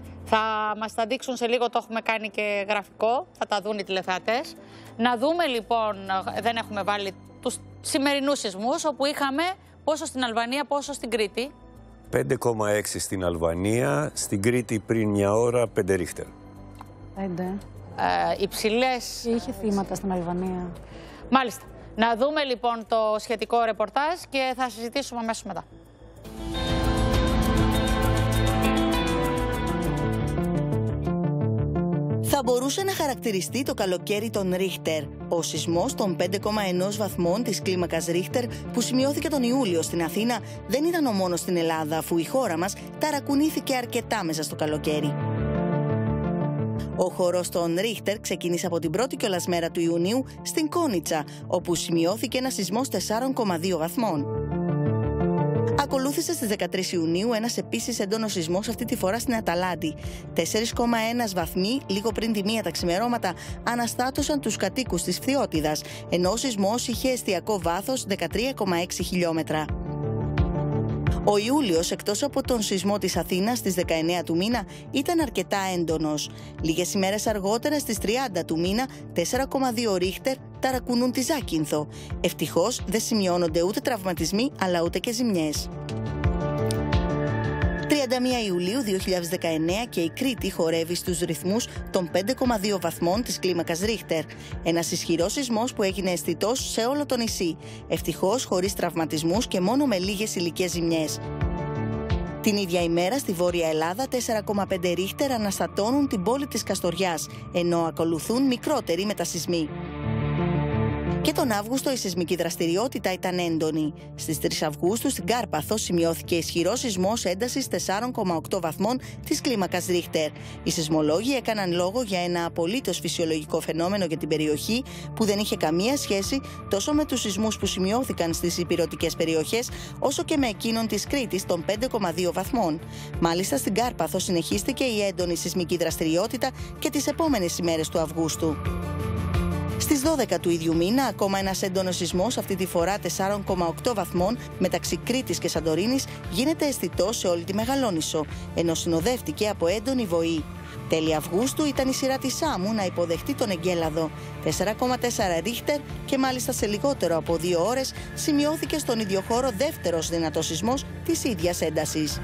Θα μας τα δείξουν σε λίγο, το έχουμε κάνει και γραφικό, θα τα δουν οι τηλεθεατές. Να δούμε λοιπόν, δεν έχουμε βάλει τους σημερινούς σεισμούς, όπου είχαμε πόσο στην Αλβανία, πόσο στην Κρήτη. πέντε κόμμα έξι στην Αλβανία, στην Κρήτη πριν μια ώρα πέντε ρίχτερ. Πέντε. Ε, υψηλές... Είχε θύματα στην Αλβανία. Μάλιστα. Να δούμε λοιπόν το σχετικό ρεπορτάζ και θα συζητήσουμε αμέσως μετά. Θα μπορούσε να χαρακτηριστεί το καλοκαίρι των Ρίχτερ. Ο σεισμός των πέντε κόμμα ένα βαθμών της κλίμακας Ρίχτερ που σημειώθηκε τον Ιούλιο στην Αθήνα δεν ήταν ο μόνος στην Ελλάδα, αφού η χώρα μας ταρακουνήθηκε αρκετά μέσα στο καλοκαίρι. Ο χορός των Ρίχτερ ξεκίνησε από την πρώτη κιόλας μέρα του Ιουνίου στην Κόνιτσα, όπου σημειώθηκε ένα σεισμός τεσσάρων κόμμα δύο βαθμών. Ακολούθησε στις δεκατρείς Ιουνίου ένας επίσης έντονος σεισμός, αυτή τη φορά στην Αταλάντη. τέσσερις κόμμα ένα βαθμοί, λίγο πριν τη μία τα ξημερώματα, αναστάτωσαν τους κατοίκους της Φθιώτιδας, ενώ ο σεισμός είχε εστιακό βάθος δεκατρία κόμμα έξι χιλιόμετρα. Ο Ιούλιος, εκτός από τον σεισμό της Αθήνας στις δεκαεννέα του μήνα, ήταν αρκετά έντονος. Λίγες ημέρες αργότερα, στις τριάντα του μήνα, τέσσερα κόμμα δύο ρίχτερ ταρακουνούν τη Ζάκυνθο. Ευτυχώς δεν σημειώνονται ούτε τραυματισμοί, αλλά ούτε και ζημιές. τριάντα μία Ιουλίου δύο χιλιάδες δεκαεννέα και η Κρήτη χορεύει στους ρυθμούς των πέντε κόμμα δύο βαθμών της κλίμακας Ρίχτερ. Ένας ισχυρός σεισμός που έγινε αισθητός σε όλο το νησί. Ευτυχώς χωρίς τραυματισμούς και μόνο με λίγες υλικές ζημιές. Την ίδια ημέρα στη Βόρεια Ελλάδα τέσσερα κόμμα πέντε ρίχτερ αναστατώνουν την πόλη της Καστοριάς, ενώ ακολουθούν μικρότεροι μετασεισμοί. Και τον Αύγουστο η σεισμική δραστηριότητα ήταν έντονη. Στις τρεις Αυγούστου στην Κάρπαθο σημειώθηκε ισχυρός σεισμός έντασης τεσσάρων κόμμα οκτώ βαθμών της κλίμακας Ρίχτερ. Οι σεισμολόγοι έκαναν λόγο για ένα απολύτως φυσιολογικό φαινόμενο για την περιοχή που δεν είχε καμία σχέση τόσο με τους σεισμούς που σημειώθηκαν στις ηπειρωτικές περιοχές, όσο και με εκείνον της Κρήτης των πέντε κόμμα δύο βαθμών. Μάλιστα στην Κάρπαθο συνεχίστηκε η έντονη σεισμική δραστηριότητα και τις επόμενες ημέρες του Αυγούστου. Στις δώδεκα του ίδιου μήνα, ακόμα ένας έντονος σεισμός, αυτή τη φορά τεσσάρων κόμμα οκτώ βαθμών, μεταξύ Κρήτης και Σαντορίνης, γίνεται αισθητός σε όλη τη Μεγαλόνισσο, ενώ συνοδεύτηκε από έντονη βοή. Τέλη Αυγούστου ήταν η σειρά της Σάμου να υποδεχτεί τον Εγκέλαδο. τέσσερα κόμμα τέσσερα ρίχτερ και μάλιστα σε λιγότερο από δύο ώρες σημειώθηκε στον ίδιο χώρο δεύτερος δυνατός σεισμός της ίδιας έντασης.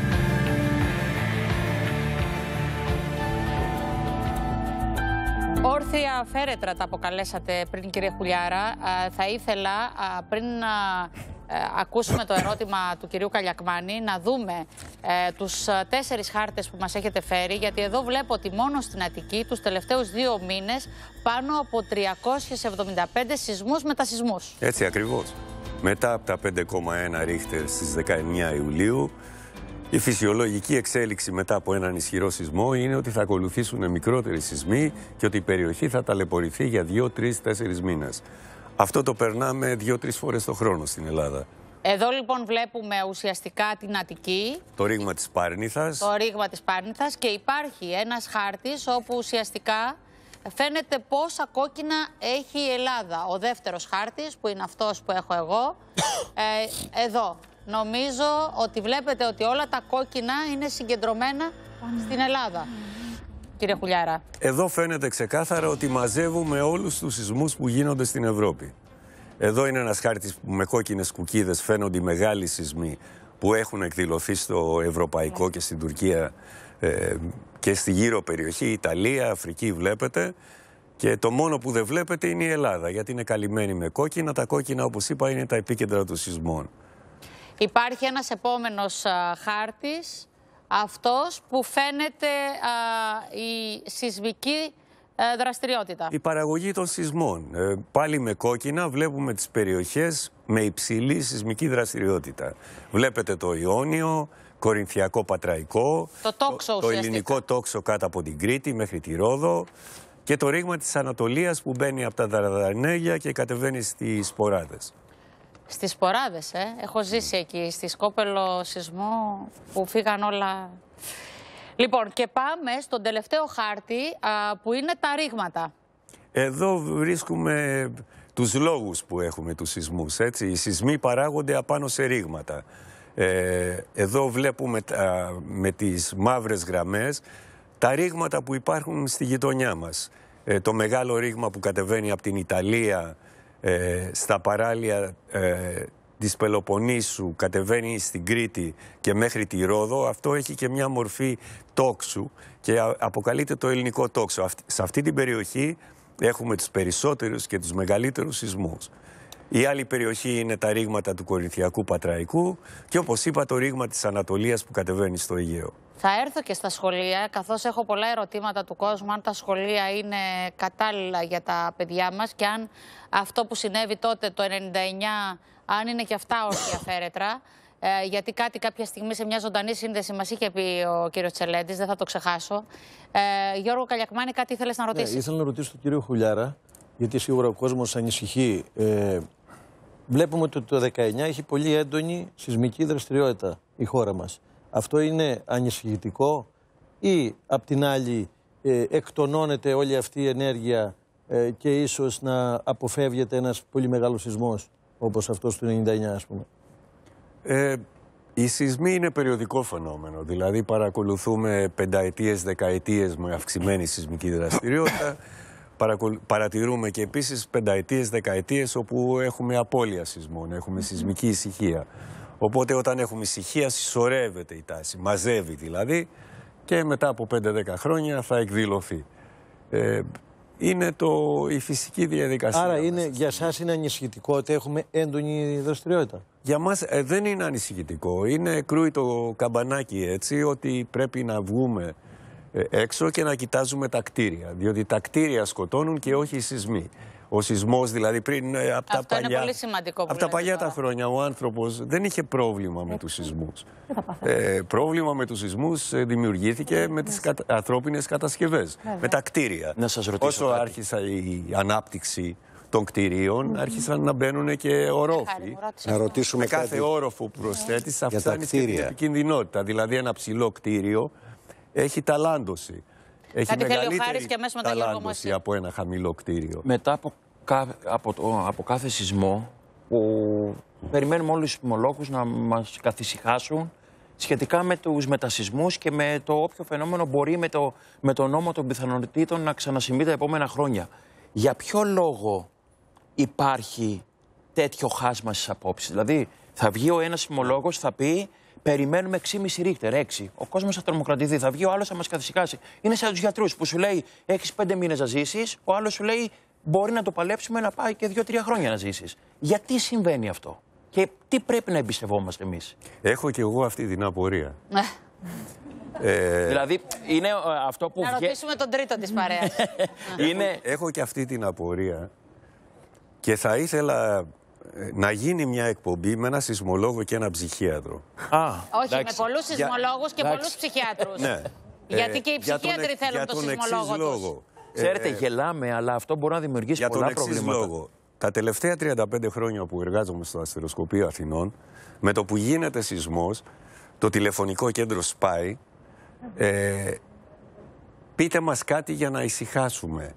Όρθια φέρετρα τα αποκαλέσατε πριν, κύριε Χουλιάρα. Θα ήθελα πριν να ακούσουμε το ερώτημα του κυρίου Καλιακμάνη να δούμε ε, τους τέσσερις χάρτες που μας έχετε φέρει, γιατί εδώ βλέπω ότι μόνο στην Αττική τους τελευταίους δύο μήνες πάνω από τριακόσιους εβδομήντα πέντε σεισμούς μετασεισμούς. Έτσι ακριβώς. Μετά από τα πέντε κόμμα ένα ρίχτερ στις δεκαεννέα Ιουλίου, η φυσιολογική εξέλιξη μετά από έναν ισχυρό σεισμό είναι ότι θα ακολουθήσουν μικρότεροι σεισμοί και ότι η περιοχή θα ταλαιπωρηθεί για δύο, τρεις, τέσσερις μήνες. Αυτό το περνάμε δύο-τρεις φορές το χρόνο στην Ελλάδα. Εδώ λοιπόν βλέπουμε ουσιαστικά την Αττική. Το ρήγμα της Πάρνηθας. Το ρήγμα της Πάρνηθας και υπάρχει ένας χάρτης όπου ουσιαστικά φαίνεται πόσα κόκκινα έχει η Ελλάδα. Ο δεύτερος χάρτης που είναι αυτός που έχω εγώ. Ε, εδώ. Νομίζω ότι βλέπετε ότι όλα τα κόκκινα είναι συγκεντρωμένα στην Ελλάδα. Κύριε Χουλιάρα. Εδώ φαίνεται ξεκάθαρα ότι μαζεύουμε όλους τους σεισμούς που γίνονται στην Ευρώπη. Εδώ είναι ένας χάρτης που με κόκκινες κουκίδες φαίνονται οι μεγάλοι σεισμοί που έχουν εκδηλωθεί στο ευρωπαϊκό και στην Τουρκία ε, και στη γύρω περιοχή, Ιταλία, Αφρική βλέπετε. Και το μόνο που δεν βλέπετε είναι η Ελλάδα, γιατί είναι καλυμμένη με κόκκινα. Τα κόκκινα, όπως είπα, είναι τα επίκεντρα των σεισμών. Υπάρχει ένας επόμενος α, χάρτης, αυτός που φαίνεται α, η σεισμική α, δραστηριότητα. Η παραγωγή των σεισμών. Ε, πάλι με κόκκινα βλέπουμε τις περιοχές με υψηλή σεισμική δραστηριότητα. Βλέπετε το Ιόνιο, Κορινθιακό Πατραϊκό, το, τόξο, το, το ελληνικό τόξο κάτω από την Κρήτη μέχρι τη Ρόδο και το ρήγμα της Ανατολίας που μπαίνει από τα Δαρδανέλια και κατεβαίνει στις Σποράδες. Στις Σποράδες, ε. Έχω ζήσει εκεί, στη Σκόπελο σεισμό που φύγαν όλα. Λοιπόν, και πάμε στον τελευταίο χάρτη α, που είναι τα ρήγματα. Εδώ βρίσκουμε τους λόγους που έχουμε τους σεισμούς, έτσι. Οι σεισμοί παράγονται απάνω σε ρήγματα. Ε, εδώ βλέπουμε τα, με τις μαύρες γραμμές τα ρήγματα που υπάρχουν στη γειτονιά μας. Ε, το μεγάλο ρήγμα που κατεβαίνει από την Ιταλία Ε, στα παράλια ε, της Πελοποννήσου, κατεβαίνει στην Κρήτη και μέχρι τη Ρόδο, αυτό έχει και μια μορφή τόξου και α, αποκαλείται το ελληνικό τόξο. Αυτή, σε αυτή την περιοχή έχουμε τους περισσότερους και τους μεγαλύτερους σεισμούς. Η άλλη περιοχή είναι τα ρήγματα του Κορινθιακού Πατραϊκού και όπως είπα το ρήγμα της Ανατολίας που κατεβαίνει στο Αιγαίο. Θα έρθω και στα σχολεία, καθώς έχω πολλά ερωτήματα του κόσμου, αν τα σχολεία είναι κατάλληλα για τα παιδιά μας και αν αυτό που συνέβη τότε το ενενήντα εννιά, αν είναι και αυτά όρθια φέρετρα. Ε, γιατί κάτι κάποια στιγμή σε μια ζωντανή σύνδεση μας είχε πει ο κύριος Τσελέντης, δεν θα το ξεχάσω. Ε, Γιώργο Καλιακμάνη, κάτι ήθελες να ρωτήσεις? Ναι, ήθελα να ρωτήσω τον κύριο Χουλιάρα, γιατί σίγουρα ο κόσμος ανησυχεί. Ε, βλέπουμε ότι το δεκαεννιά έχει πολύ έντονη σεισμική δραστηριότητα η χώρα μας. Αυτό είναι ανησυχητικό ή απ' την άλλη ε, εκτονώνεται όλη αυτή η ενέργεια ε, και ίσως να αποφεύγεται ένας πολύ μεγάλος σεισμός όπως αυτός του ενενήντα εννιά, ας πούμε? Ε, οι σεισμοί είναι περιοδικό φαινόμενο. Δηλαδή παρακολουθούμε πενταετίες, δεκαετίες με αυξημένη σεισμική δραστηριότητα. Παρατηρούμε και επίσης πενταετίες, δεκαετίες όπου έχουμε απώλεια σεισμών, έχουμε σεισμική ησυχία. Οπότε όταν έχουμε ησυχία συσσωρεύεται η τάση, μαζεύει δηλαδή και μετά από πέντε δέκα χρόνια θα εκδηλωθεί. Ε, είναι το, η φυσική διαδικασία. Άρα είναι, για σας είναι ανησυχητικό ότι έχουμε έντονη δραστηριότητα? Για μας ε, δεν είναι ανησυχητικό. Είναι κρούει το καμπανάκι έτσι ότι πρέπει να βγούμε ε, έξω και να κοιτάζουμε τα κτίρια. Διότι τα κτίρια σκοτώνουν και όχι οι σεισμοί. Ο σεισμός δηλαδή πριν ε, από τα παλιά, είναι πολύ σημαντικό που από τα παλιά τώρα. τα χρόνια ο άνθρωπος δεν είχε πρόβλημα με τους σεισμούς. Ε, πρόβλημα με τους σεισμούς ε, δημιουργήθηκε με τις κατα... ανθρώπινες κατασκευές, Βέβαια. με τα κτίρια. Να σας ρωτήσω Όσο κάτι. άρχισε η ανάπτυξη των κτηρίων, mm. άρχισαν να μπαίνουν και ορόφοι. Να ρωτήσουμε με κάθε κάτι όροφο που προσθέτεις αυξάνεις και την επικινδυνότητα. Δηλαδή ένα ψηλό κτίριο έχει ταλάντωση. Έχει Κάτι μεγαλύτερη και μέσα με ταλάντωση από ένα χαμηλό κτίριο. Μετά από, κα, από, το, από κάθε σεισμό, που περιμένουμε όλους τους σεισμολόγους να μας καθησυχάσουν σχετικά με τους μετασεισμούς και με το όποιο φαινόμενο μπορεί με το, με το νόμο των πιθανότητων να ξανασυμβεί τα επόμενα χρόνια. Για ποιο λόγο υπάρχει τέτοιο χάσμα στις απόψεις? Δηλαδή, θα βγει ο ένας σεισμολόγος, θα πει περιμένουμε έξι κόμμα πέντε ρίχτερ, έξι. Ο κόσμος θα τρομοκρατηθεί. Θα βγει ο άλλος, θα μας καθησυχάσει. Είναι σαν τους γιατρούς που σου λέει έχεις πέντε μήνες να ζήσεις, ο άλλος σου λέει μπορεί να το παλέψουμε να πάει και δύο τρία χρόνια να ζήσεις. Γιατί συμβαίνει αυτό και τι πρέπει να εμπιστευόμαστε εμείς? Έχω και εγώ αυτή την απορία. Ε... Δηλαδή, είναι αυτό που. Να ρωτήσουμε τον τρίτο της παρέας. είναι... έχω, έχω και αυτή την απορία και θα ήθελα να γίνει μια εκπομπή με ένα σεισμολόγο και ένα ψυχίατρο. Α, όχι, εντάξει. Με πολλούς σεισμολόγους και εντάξει. πολλούς ψυχιάτρους. Ναι. Γιατί και οι ψυχίατροι για θέλουν τον το σεισμολόγο τους. Ξέρετε, ε, γελάμε, αλλά αυτό μπορεί να δημιουργήσει πολλά προβλήματα. Για τον εξής λόγο. Τα τελευταία τριάντα πέντε χρόνια που εργάζομαι στο Αστεροσκοπείο Αθηνών, με το που γίνεται σεισμός, το τηλεφωνικό κέντρο σπάει. Ε, πείτε μας κάτι για να ησυχάσουμε.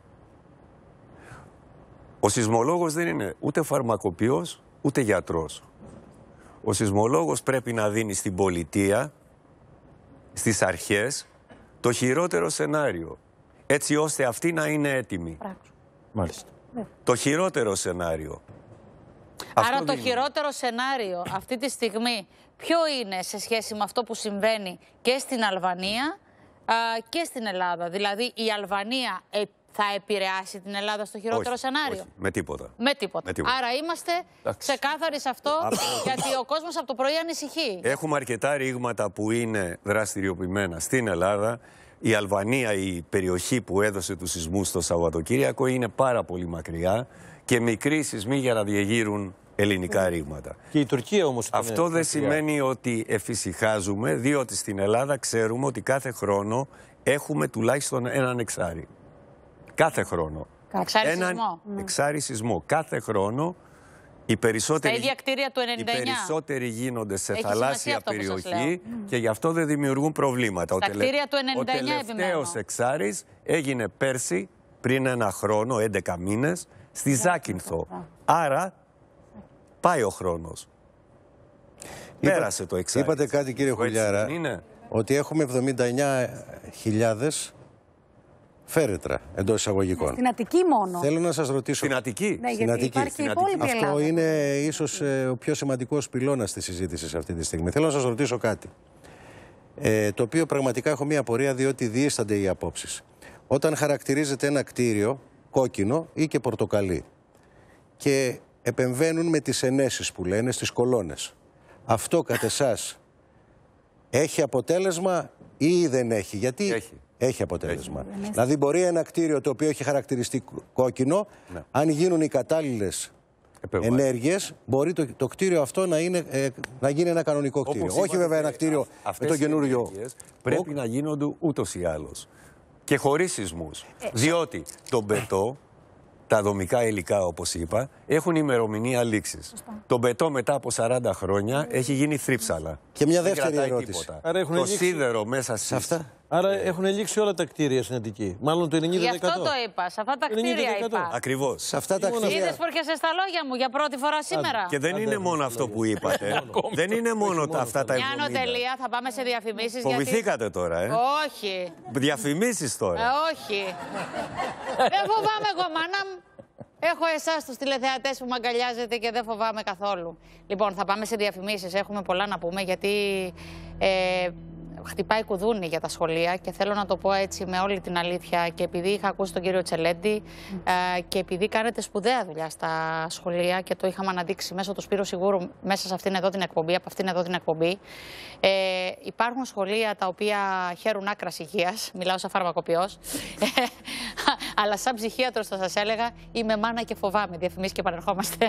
Ο σεισμολόγος δεν είναι ούτε φαρμακοποιός, ούτε γιατρός. Ο σεισμολόγος πρέπει να δίνει στην πολιτεία, στις αρχές, το χειρότερο σενάριο, έτσι ώστε αυτοί να είναι έτοιμοι. Μάλιστα. Το χειρότερο σενάριο. Άρα αυτό το δίνει. χειρότερο σενάριο αυτή τη στιγμή ποιο είναι σε σχέση με αυτό που συμβαίνει και στην Αλβανία α, και στην Ελλάδα? Δηλαδή η Αλβανία ε, θα επηρεάσει την Ελλάδα στο χειρότερο όχι, σενάριο? Όχι, με τίποτα. Με τίποτα. Με τίποτα. Άρα είμαστε ξεκάθαροι σε αυτό, γιατί ο κόσμος από το πρωί ανησυχεί. Έχουμε αρκετά ρήγματα που είναι δραστηριοποιημένα στην Ελλάδα. Η Αλβανία, η περιοχή που έδωσε τους σεισμούς το Σαββατοκύριακο, είναι πάρα πολύ μακριά και μικροί σεισμοί για να διεγείρουν ελληνικά ρήγματα. Και η Τουρκία όμως. Αυτό δεν μακριά. Σημαίνει ότι εφησυχάζουμε, διότι στην Ελλάδα ξέρουμε ότι κάθε χρόνο έχουμε τουλάχιστον έναν εξάρι. Κάθε χρόνο. Εξάρι έναν σεισμό. Εξάρι σεισμό. Κάθε χρόνο. Οι περισσότεροι, στα ίδια κτίρια του ενενήντα εννιά. Οι περισσότεροι γίνονται σε έχει θαλάσσια περιοχή και γι' αυτό δεν δημιουργούν προβλήματα. Στα κτίρια του ενενήντα εννιά, ο τελευταίος εξάρις έγινε πέρσι, πριν ένα χρόνο, έντεκα μήνες, στη Ζάκυνθο. Άρα πάει ο χρόνος. Είπα, Πέρασε το εξάρις. Είπατε κάτι, κύριε Χουλιάρα, ότι έχουμε εβδομήντα εννιά χιλιάδες φέρετρα εντός εισαγωγικών. Στην Αττική μόνο. Θέλω να σας ρωτήσω. Στην Αττική. Ναι, Στην Αττική. Υπάρχει Στην Αττική. Αυτό Ελλάδα. Είναι ίσως ε, ο πιο σημαντικός πυλώνας της συζήτησης αυτή τη στιγμή. Θέλω να σας ρωτήσω κάτι. Ε, το οποίο πραγματικά έχω μία απορία, διότι διήστανται οι απόψεις. Όταν χαρακτηρίζεται ένα κτίριο κόκκινο ή και πορτοκαλί και επεμβαίνουν με τις ενέσεις που λένε στις κολόνες, αυτό κατ' εσάς έχει αποτέλεσμα ή δεν έχει? Γιατί έχει, έχει αποτέλεσμα. Έχει. Δηλαδή, μπορεί ένα κτίριο το οποίο έχει χαρακτηριστεί κόκκινο, ναι. αν γίνουν οι κατάλληλες ενέργειες, μπορεί το, το κτίριο αυτό να, είναι, ε, να γίνει ένα κανονικό κτίριο. Όπως Όχι βέβαια ένα κτίριο με το καινούριο. Πρέπει ο... να γίνονται ούτως ή άλλως. Και χωρίς σεισμούς. Ε, διότι το μπετό, τα δομικά υλικά όπως είπα, έχουν ημερομηνία λήξης. Το μπετό μετά από σαράντα χρόνια έχει γίνει θρύψαλα. Και μια δεύτερη ερώτηση. Άρα έχουν το λήξει... σίδερο μέσα σε αυτά. Άρα έχουν λήξει όλα τα κτίρια στην Αττική. Μάλλον το ενενήντα τοις εκατό. Γι' αυτό το είπα. Σε αυτά τα κτίρια είπα. Ακριβώς. Σε αυτά τα κτίρια. Είδες που έρχεσαι στα λόγια μου για πρώτη φορά σήμερα. Και δεν είναι μόνο αυτό που είπατε. Δεν είναι μόνο τα αυτά τα εβδομήντα. Μια νοτελεία, θα πάμε σε διαφημίσεις. Φοβηθήκατε τώρα, ε. Όχι. Διαφημίσεις τώρα. Ε, όχι. Δεν φοβάμαι εγώ, μάνα μου. Έχω εσάς τους τηλεθεατές που με αγκαλιάζετε και δεν φοβάμαι καθόλου. Λοιπόν, θα πάμε σε διαφημίσεις. Έχουμε πολλά να πούμε γιατί ε, χτυπάει κουδούνι για τα σχολεία και θέλω να το πω έτσι με όλη την αλήθεια. Και επειδή είχα ακούσει τον κύριο Τσελέντη ε, και επειδή κάνετε σπουδαία δουλειά στα σχολεία και το είχαμε αναδείξει μέσω του Σπύρου Σιγούρου μέσα σε αυτήν εδώ την εκπομπή, από αυτήν εδώ την εκπομπή. Ε, υπάρχουν σχολεία τα οποία χαίρουν άκρας υγείας, μιλάω σαν φαρμακοποιός, αλλά σαν ψυχίατρος θα σας έλεγα είμαι μάνα και φοβάμαι. Διαφημίσεις και επανερχόμαστε.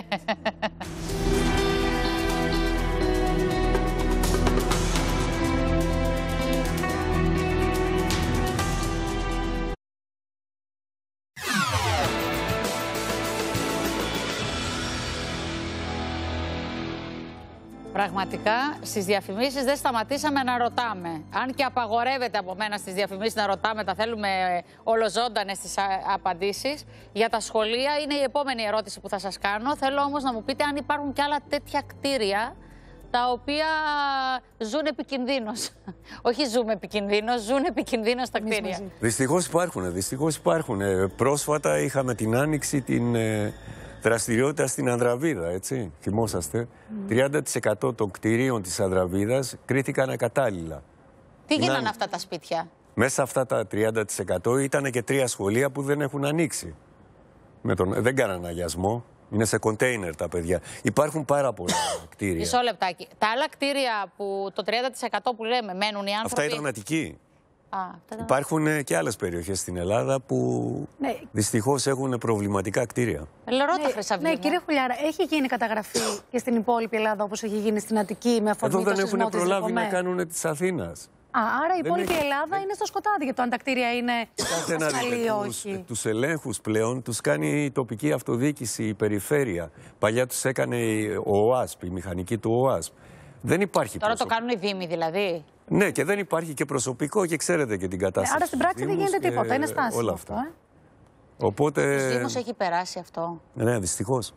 Πραγματικά στις διαφημίσεις δεν σταματήσαμε να ρωτάμε. Αν και απαγορεύεται από μένα στις διαφημίσεις να ρωτάμε, τα θέλουμε ολοζώντανες τις απαντήσεις. Για τα σχολεία είναι η επόμενη ερώτηση που θα σας κάνω. Θέλω όμως να μου πείτε αν υπάρχουν και άλλα τέτοια κτίρια τα οποία ζουν επικινδύνως. Όχι ζούμε επικινδύνως, ζουν επικινδύνως τα κτίρια. Δυστυχώς υπάρχουν, δυστυχώς υπάρχουν. Πρόσφατα είχαμε την άνοιξη την... δραστηριότητα στην Ανδραβίδα, έτσι, θυμόσαστε. Mm. τριάντα τοις εκατό των κτηρίων της Ανδραβίδας κρίθηκαν ακατάλληλα. Τι γίνανε να... αυτά τα σπίτια? Μέσα αυτά τα τριάντα τοις εκατό ήταν και τρία σχολεία που δεν έχουν ανοίξει. Με τον... Δεν κάνανε αγιασμό. Είναι σε κοντέινερ τα παιδιά. Υπάρχουν πάρα πολλά κτίρια. Μισό λεπτάκι. Τα άλλα κτίρια που το τριάντα τοις εκατό που λέμε μένουν οι άνθρωποι... Αυτά ήταν Αττική. Α, υπάρχουν και άλλες περιοχές στην Ελλάδα που ναι. δυστυχώς έχουν προβληματικά κτίρια. Λερώτα, Χρυσαυγή. Ναι, κύριε Χουλιάρα, έχει γίνει καταγραφή και στην υπόλοιπη Ελλάδα όπως έχει γίνει στην Αττική με αφορμή το σεισμό της Εδώ δεν έχουν προλάβει να κάνουν της Αθήνας. Α, άρα η υπόλοιπη έχει... Ελλάδα είναι στο σκοτάδι για το αν τα κτίρια είναι ασφαλή ή όχι. Τους ελέγχους πλέον τους κάνει η τοπική αυτοδιοίκηση, η περιφέρεια. Παλιά τους έκανε ο ΟΑΣΠ, η μηχανική του ΟΑΣΠ. Δεν υπάρχει Τώρα προσωπικό. Το κάνουν οι δήμοι δηλαδή. Ναι, και δεν υπάρχει και προσωπικό και ξέρετε και την κατάσταση. Ε, άρα στην πράξη δεν γίνεται τίποτα. Είναι στάσιμο όλα αυτά. Αυτό, ε? Οπότε... Στους Δήμους έχει περάσει αυτό. Ναι, δυστυχώς.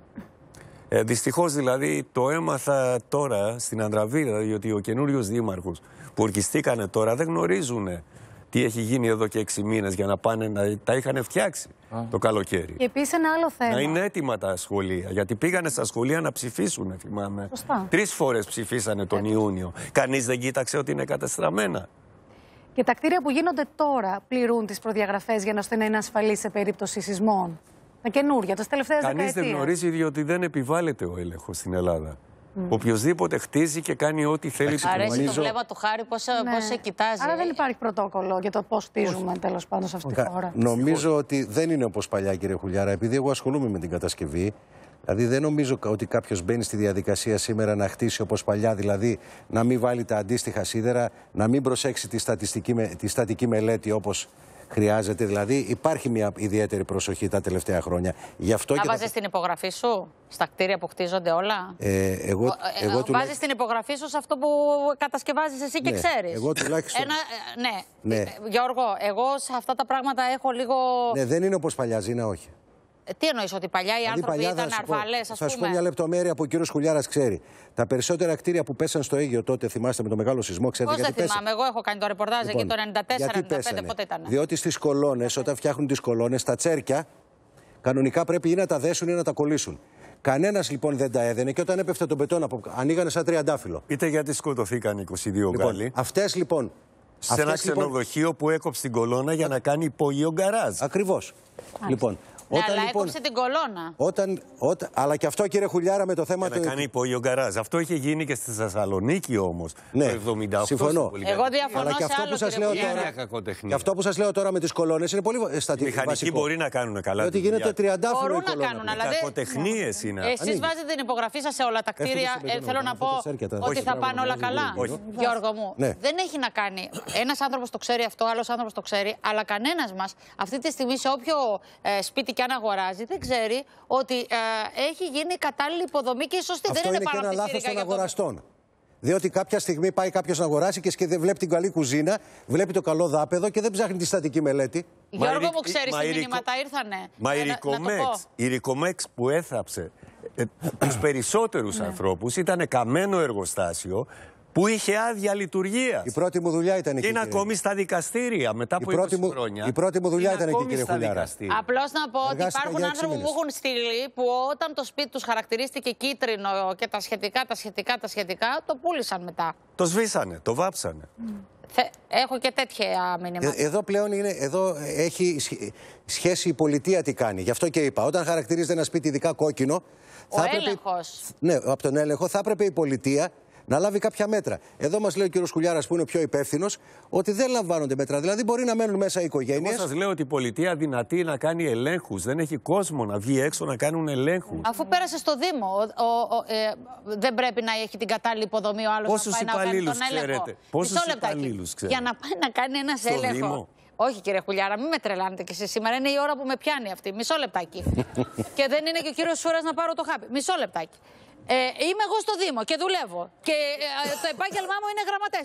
Ε, δυστυχώς δηλαδή το έμαθα τώρα στην Ανδραβίδα, διότι ο καινούριος δήμαρχος που ορκιστήκανε τώρα δεν γνωρίζουν τι έχει γίνει εδώ και έξι μήνες για να πάνε να τα είχαν φτιάξει Α. το καλοκαίρι. Και επίσης ένα άλλο θέμα. Να είναι έτοιμα τα σχολεία. Γιατί πήγανε στα σχολεία να ψηφίσουν, θυμάμαι. Σωστά. Τρεις φορές ψηφίσανε τον Έτσι. Ιούνιο. Κανείς δεν κοίταξε ότι είναι κατεστραμμένα. Και τα κτίρια που γίνονται τώρα πληρούν τις προδιαγραφές για να είναι ασφαλείς σε περίπτωση σεισμών. Τα καινούργια, τις τελευταίες δεκαετίες. Κανείς δεν γνωρίζει διότι δεν επιβάλλεται ο έλεγχος στην Ελλάδα. Mm. Οποιοςδήποτε χτίζει και κάνει ό,τι θέλει. Αρέσει το βλέμμα του Χάρη πώς, ναι. πώς σε κοιτάζει. Άρα δεν υπάρχει πρωτόκολλο για το πώς χτίζουμε τέλος πάντων σε αυτή τη χώρα. Νομίζω ότι δεν είναι όπως παλιά, κύριε Χουλιάρα, επειδή εγώ ασχολούμαι με την κατασκευή. Δηλαδή δεν νομίζω ότι κάποιος μπαίνει στη διαδικασία σήμερα να χτίσει όπως παλιά, δηλαδή να μην βάλει τα αντίστοιχα σίδερα, να μην προσέξει τη, στατιστική, τη στατική μελέτη όπως χρειάζεται. Δηλαδή υπάρχει μια ιδιαίτερη προσοχή τα τελευταία χρόνια. Γι' αυτό θα και βάζεις θα... την υπογραφή σου στα κτίρια που χτίζονται όλα. Ε, εγώ, Ο, εγώ ε, τουλάχιστον... Βάζεις την υπογραφή σου σε αυτό που κατασκευάζεις εσύ και ναι, ξέρεις. Εγώ τουλάχιστον... Ένα, ναι. ναι. Γιώργο, εγώ σε αυτά τα πράγματα έχω λίγο... Ναι, δεν είναι όπως παλιά, Ζήνα, όχι. Τι εννοείς, ότι παλιά οι δηλαδή, άνθρωποι παλιά ήταν αρβαλές, ας θα πούμε. σου πω μια λεπτομέρεια που ο κύριος Χουλιάρας ξέρει. Τα περισσότερα κτίρια που πέσαν στο Αίγυο τότε, θυμάστε με το μεγάλο σεισμό, ξέρετε Πώς γιατί δεν θυμάμαι, εγώ έχω κάνει το ρεπορτάζ λοιπόν, και το ενενήντα τέσσερα ενενήντα πέντε πότε ήταν. Διότι στις κολόνες, όταν φτιάχνουν τις κολόνες, τα τσέρκια, κανονικά πρέπει ή να τα δέσουν ή να τα κολλήσουν. Κανένας λοιπόν δεν τα έδαινε και όταν έπεφτε τον μπετόν, ανοίγανε σαν τριαντάφυλλο. Είτε γιατί σκοτωθήκαν είκοσι δύο λοιπόν, Γάλλοι. Αυτές λοιπόν. Σε ένα ξενοδοχείο λοιπόν... που έκοψε την κολόνα για να κάνει υπόγειο γκαράζ. Ακριβώς. Λοιπόν, Ναι, όταν, αλλά λοιπόν, έκοψε την κολόνα. Όταν, όταν, αλλά και αυτό, κύριε Χουλιάρα, με το θέμα του. Να κάνει υπόγειο γκαράζ. Αυτό είχε γίνει και στη Θεσσαλονίκη όμως. Ναι, το εβδομήντα οκτώ. Συμφωνώ. Εγώ διαφωνώ αλλά σε αυτό άλλο, που σας λέω τώρα, και αυτό που σας λέω τώρα με τις κολόνες είναι πολύ στατικό. Οι μηχανικοί μπορεί να κάνουν καλά. Ότι γίνεται τριαντάφυλλο. Μπορούν να κάνουν, αλλά δεν. Κακοτεχνίες είναι. Εσείς βάζετε την υπογραφή σας σε όλα τα κτίρια. Θέλω να πω ότι θα πάνε όλα καλά. Γιώργο μου, δεν έχει να κάνει. Ένας άνθρωπος το ξέρει αυτό, άλλος άνθρωπος το ξέρει, αλλά κανένας μας αυτή τη στιγμή σε όποιο σπίτι και αν αγοράζει δεν ξέρει ότι έχει γίνει κατάλληλη υποδομή και η σωστή. Αυτό δεν είναι, είναι πάνω και ένα από τη λάθος των το... αγοραστών. Διότι κάποια στιγμή πάει κάποιος να αγοράσει και βλέπει την καλή κουζίνα, βλέπει το καλό δάπεδο και δεν ψάχνει τη στατική μελέτη. Γιώργο μου, ξέρεις τι μηνύματα ήρθανε. Μα η Ρικομέξ που έθαψε ε, τους περισσότερους ανθρώπους ήταν καμένο εργοστάσιο που είχε άδεια λειτουργία. Η πρώτη μου δουλειά ήταν εκεί. Είναι ακόμη στα δικαστήρια μετά από είκοσι χρόνια. Η πρώτη μου δουλειά ήταν εκεί, κύριε Χουλιάρα. Απλώς να πω ότι υπάρχουν άνθρωποι που μου έχουν στείλει που όταν το σπίτι τους χαρακτηρίστηκε κίτρινο και τα σχετικά, τα σχετικά, τα σχετικά, το πούλησαν μετά. Το σβήσανε, το βάψανε. Mm. Έχω και τέτοια μήνυμα. Ε, εδώ πλέον είναι, εδώ έχει σχέση η πολιτεία τι κάνει. Γι' αυτό και είπα, όταν χαρακτηρίζεται ένα σπίτι ειδικά κόκκινο. Ο θα έπρεπε, έλεγχος. Ναι, από τον έλεγχο θα έπρεπε η πολιτεία να λάβει κάποια μέτρα. Εδώ μας λέει ο κύριος Χουλιάρας, που είναι ο πιο υπεύθυνος, ότι δεν λαμβάνονται μέτρα. Δηλαδή, μπορεί να μένουν μέσα οι οικογένειες. Εγώ σας λέω ότι η πολιτεία δυνατή να κάνει ελέγχους. Δεν έχει κόσμο να βγει έξω να κάνουν ελέγχους. Αφού πέρασε στο Δήμο, ο, ο, ο, ε, δεν πρέπει να έχει την κατάλληλη υποδομή ο άλλος να πάει να κάνει τον έλεγχο. Πόσους υπαλλήλους ξέρετε? Για να πάει να κάνει ένας έλεγχο. Δήμο. Όχι, κύριε Χουλιάρα, μην με τρελάνετε κι εσείς σήμερα. Είναι η ώρα που με πιάνει αυτή. Μισό λεπτάκι. Και δεν είναι και ο κύριος Σούρας να πάρω το χάπι. Μισό λεπτάκι. Ε, είμαι εγώ στο Δήμο και δουλεύω. Και ε, το επάγγελμά μου είναι γραμματέας.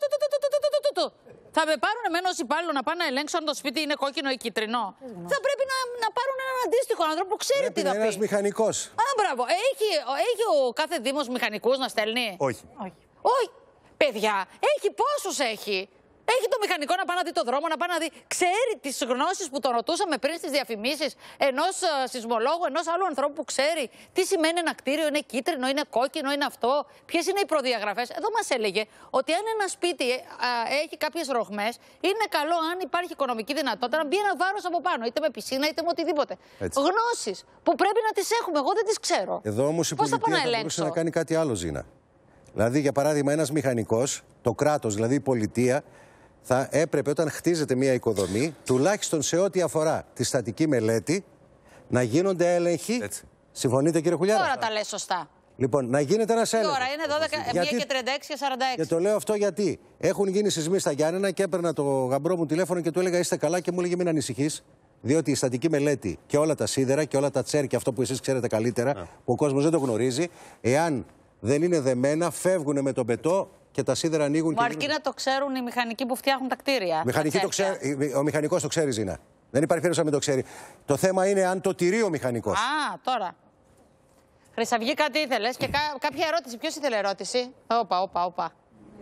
Θα με πάρουν εμένα ως υπάλληλο να πάνε να ελέγξουν αν το σπίτι είναι κόκκινο ή κίτρινο. Θα πρέπει να, να πάρουν έναν αντίστοιχο άνθρωπο που ξέρει τι θα πει. Ένας μηχανικός. Α, μπράβο. Έχει, έχει ο κάθε Δήμος μηχανικούς να στέλνει? Όχι. Όχι. Όχι. Παιδιά, έχει πόσους έχει. Έχει το μηχανικό να πάει να δει το δρόμο, να πάει να δει. Ξέρει τις γνώσεις που τον ρωτούσαμε πριν στις διαφημίσεις ενός uh, σεισμολόγου, ενός άλλου ανθρώπου που ξέρει τι σημαίνει ένα κτίριο, είναι κίτρινο, είναι κόκκινο, είναι αυτό. Ποιες είναι οι προδιαγραφές. Εδώ μας έλεγε ότι αν ένα σπίτι uh, έχει κάποιες ρογμές, είναι καλό αν υπάρχει οικονομική δυνατότητα να μπει ένα βάρος από πάνω, είτε με πισίνα είτε με οτιδήποτε. Γνώσεις που πρέπει να τις έχουμε. Εγώ δεν τις ξέρω. Εδώ όμως η πολιτεία θα, θα μπορούσε να κάνει κάτι άλλο, Ζήνα. Δηλαδή, για παράδειγμα, ένας μηχανικός, το κράτος, δηλαδή η πολιτεία, θα έπρεπε όταν χτίζεται μια οικοδομή, τουλάχιστον σε ό,τι αφορά τη στατική μελέτη, να γίνονται έλεγχοι. Έτσι. Συμφωνείτε, κύριε Χουλιάρα? Τώρα τα λες σωστά. Λοιπόν, να γίνεται ένας έλεγχος. Τώρα είναι δώδεκα, γιατί... μία και τριάντα έξι και σαράντα έξι. Και το λέω αυτό γιατί έχουν γίνει σεισμοί στα Γιάννενα και έπαιρνα το γαμπρό μου τηλέφωνο και του έλεγα είστε καλά και μου έλεγε μην ανησυχείς. Διότι η στατική μελέτη και όλα τα σίδερα και όλα τα τσέρ και αυτό που εσείς ξέρετε καλύτερα, yeah. που ο κόσμος δεν το γνωρίζει, εάν δεν είναι δεμένα, φεύγουν με τον μπετό. Και τα σίδερα ανοίγουν. Μα αρκεί να το ξέρουν οι μηχανικοί που φτιάχνουν τα κτίρια. Μηχανική το ξέρει, ο μηχανικός το ξέρει, Ζήνα. Δεν υπάρχει περίπτωση να μην το ξέρει. Το θέμα είναι αν το τηρεί ο μηχανικός. Α, τώρα. Χρυσαυγή, κάτι ήθελες και κά, κάποια ερώτηση. Ποιος ήθελε ερώτηση? Όπα, όπα, όπα.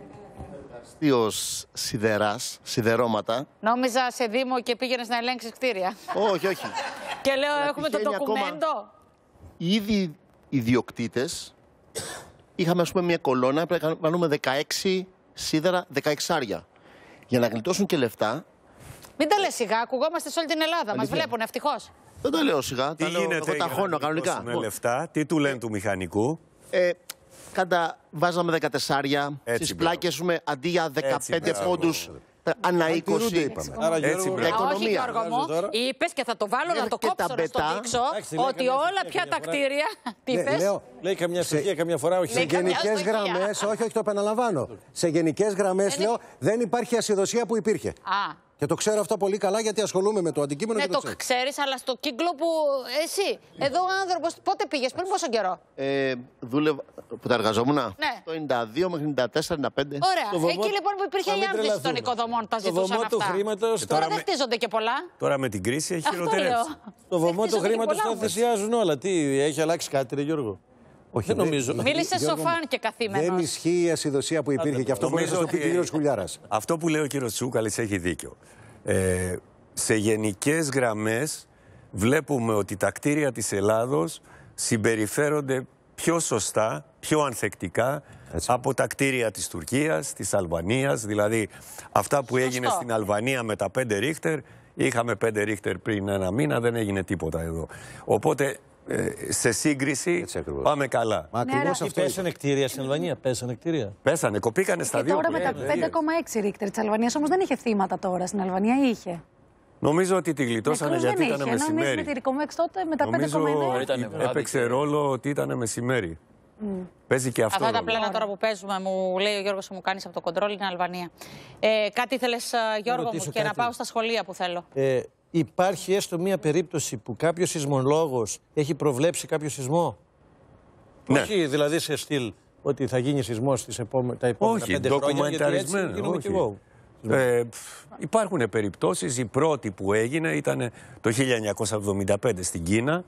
Αστείος σιδεράς, σιδερώματα. Νόμιζα σε Δήμο και πήγαινες να ελέγξεις κτίρια. Όχι, όχι. Και λέω, έχουμε το ντοκουμέντο. Οι ίδιοι ιδιοκτήτες. Είχαμε, ας πούμε, μια κολόνα, πρέπει να βάλουμε δεκαέξι σίδερα, δεκαέξι άρια. Για να γλιτώσουν και λεφτά. Μην τα λες σιγά, ακουγόμαστε σε όλη την Ελλάδα. Μας βλέπουν, ευτυχώς. Δεν το λέω σιγά. Τι τα λέω, γίνεται εγώ τα χώνω κανονικά. Λεφτά, τι του λένε του μηχανικού? Ε, Κάντα, βάζαμε δεκατεσσάρια. Στις πλάκες, αντί για δεκαπέντε πόντους. Ανά είκοσι. Έτσι, όχι, Γιώργο μου, είπες και θα το βάλω να το κόψω να στο δείξω ότι όλα πια τα κτίρια. Τι είπες? Λέει καμιά στοιχεία, καμιά φορά, όχι. Σε γενικές γραμμές, όχι, όχι, το επαναλαμβάνω. Σε γενικές γραμμές, λέω, δεν υπάρχει ασυδοσία που υπήρχε. Και το ξέρω αυτό πολύ καλά γιατί ασχολούμαι με το αντικείμενο. Ναι, και το, το ξέρεις, αλλά στο κύκλο που εσύ, εδώ ο άνθρωπος, πότε πήγες, πριν πόσο καιρό? Ε, δούλευα, που τα εργαζόμουν, ναι. Το ενενήντα δύο μέχρι ενενήντα τέσσερα ενενήντα πέντε. Ωραία, βωμό... εκεί λοιπόν που υπήρχε η άνθηση των οικοδομών, τα ζητούσαν αυτά. Χρήματος... Τώρα, τώρα δεν χτίζονται και πολλά. Τώρα με την κρίση έχει χειροτερεύσει. Το βωμό του χρήματος τα θυσιάζουν όλα. Τι, έχει αλλάξει κάτι, ρε Γιώργο? Όχι, δεν νομίζω. Μίλησε σοφάν και καθήμενος. Δεν ισχύει η ασυδοσία που υπήρχε και αυτό μπορεί να το πει και ο κύριος Χουλιάρας. Αυτό που λέει ο κύριος Τσούκαλης έχει δίκιο. Ε, σε γενικές γραμμές βλέπουμε ότι τα κτίρια της Ελλάδος συμπεριφέρονται πιο σωστά, πιο ανθεκτικά Έτσι. από τα κτίρια της Τουρκίας, της Αλβανίας. Δηλαδή αυτά που Σωστό. έγινε στην Αλβανία με τα πέντε ρίχτερ Είχαμε πέντε ρίχτερ πριν ένα μήνα, δεν έγινε τίποτα εδώ. Οπότε ε, σε σύγκριση πάμε καλά. Μα ακριβώς αυτό. Πέσανε κτίρια στην Αλβανία, πέσανε κτίρια. Πέσανε, κοπήκανε στα δύο. Τώρα με τα πέντε κόμμα έξι ρίχτερ της Αλβανίας όμως δεν είχε θύματα τώρα στην Αλβανία, είχε. Νομίζω ότι τη γλιτώσανε Νεκρούς γιατί δεν ήταν είχε, μεσημέρι. Ενώ εμείς με τη Ρικομέξ τότε με τα πέντε κόμμα εννέα. Έπαιξε ρόλο ότι ήταν μεσημέρι. Mm. Παίζει και αυτό. Αυτά τα πλάνα τώρα που παίζουμε, μου λέει ο Γιώργος, μου κάνεις από το κοντρόλ, είναι Αλβανία. Ε, κάτι ήθελες, Γιώργο μου, και κάτι. Να πάω στα σχολεία που θέλω. Ε, υπάρχει έστω μία περίπτωση που κάποιος σεισμολόγος έχει προβλέψει κάποιο σεισμό? Ναι. Όχι δηλαδή σε στυλ ότι θα γίνει σεισμός τις επόμε... τα επόμενα όχι, πέντε χρόνια, γιατί έτσι γίνομαι κι εγώ. Ε, υπάρχουν περιπτώσεις. Η πρώτη που έγινε ήταν το χίλια εννιακόσια εβδομήντα πέντε στην Κίνα,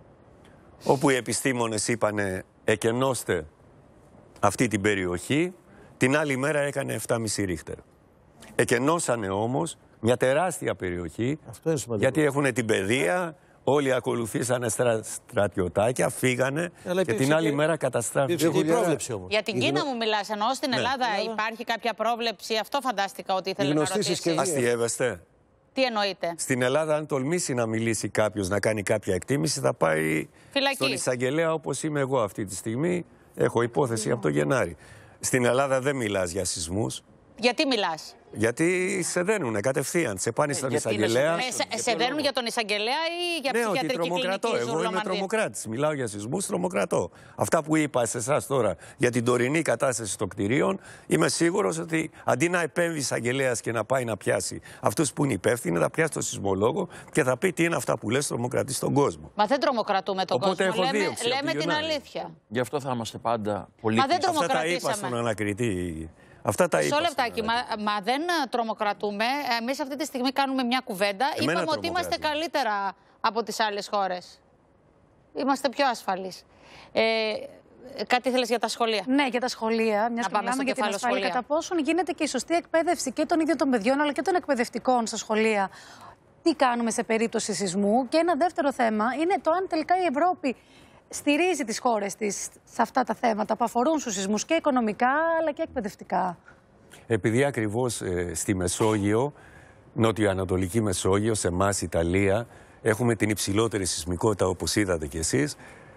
όπου οι επιστήμονες είπανε εκενώστε αυτή την περιοχή. Την άλλη μέρα έκανε επτά κόμμα πέντε ρίχτερ. Εκενώσανε όμως μια τεράστια περιοχή, γιατί έχουν την παιδεία, όλοι ακολουθήσανε στρα, στρατιωτάκια, φύγανε αλλά και την άλλη και... μέρα καταστράφηκε. Για την Κίνα μου μιλάς, ενώ στην ναι. Ελλάδα ναι. υπάρχει κάποια πρόβλεψη, αυτό φαντάστηκα ότι ήθελε να ρωτήσει. Αστιεύεστε. Τι εννοείτε? Στην Ελλάδα, αν τολμήσει να μιλήσει κάποιος, να κάνει κάποια εκτίμηση, θα πάει φυλακή. Στον εισαγγελέα όπως είμαι εγώ αυτή τη στιγμή. Έχω υπόθεση mm. από το Γενάρη. Στην Ελλάδα δεν μιλάς για σεισμούς. Γιατί μιλάς? Γιατί σε δένουνε κατευθείαν. Σε πάνε ε, στον εισαγγελέα. Σε, σε, σε δένουν για τον εισαγγελέα ή για ναι, ψυχιατρική τρομοκρατώ. κλινική? Εγώ είμαι τρομοκράτης. Μιλάω για σεισμούς, τρομοκρατώ. Αυτά που είπα σε εσάς τώρα για την τωρινή κατάσταση των κτηρίων, είμαι σίγουρος ότι αντί να επέμβει εισαγγελέας και να πάει να πιάσει αυτούς που είναι υπεύθυνοι, θα πιάσει τον σεισμολόγο και θα πει τι είναι αυτά που λες, τρομοκρατείς τον κόσμο. Μα δεν τρομοκρατούμε τον Οπότε κόσμο. Έχω λέμε δίωξη, λέμε την αλήθεια. Γι' αυτό θα είμαστε πάντα πολύ. Μα δεν αυτά τα είπα στον ανακριτή. Αυτά τα είπα. Μισό λεπτάκι, μα, μα δεν τρομοκρατούμε. Εμείς αυτή τη στιγμή κάνουμε μια κουβέντα. Εμένα Είπαμε ότι είμαστε καλύτερα από τις άλλες χώρες. Είμαστε πιο ασφαλείς. Ε, κάτι ήθελες για τα σχολεία? Ναι, για τα σχολεία. Μια και μιλάμε για την ασφάλεια. Σχολεία. Κατά πόσον γίνεται και η σωστή εκπαίδευση και των ίδιων των παιδιών αλλά και των εκπαιδευτικών στα σχολεία. Τι κάνουμε σε περίπτωση σεισμού? Και ένα δεύτερο θέμα είναι το αν τελικά η Ευρώπη στηρίζει τις χώρες της σε αυτά τα θέματα που αφορούν στους σεισμούς και οικονομικά αλλά και εκπαιδευτικά. Επειδή ακριβώς ε, στη Μεσόγειο, νότιο-ανατολική Μεσόγειο, σε εμάς Ιταλία, έχουμε την υψηλότερη σεισμικότητα όπως είδατε κι εσείς.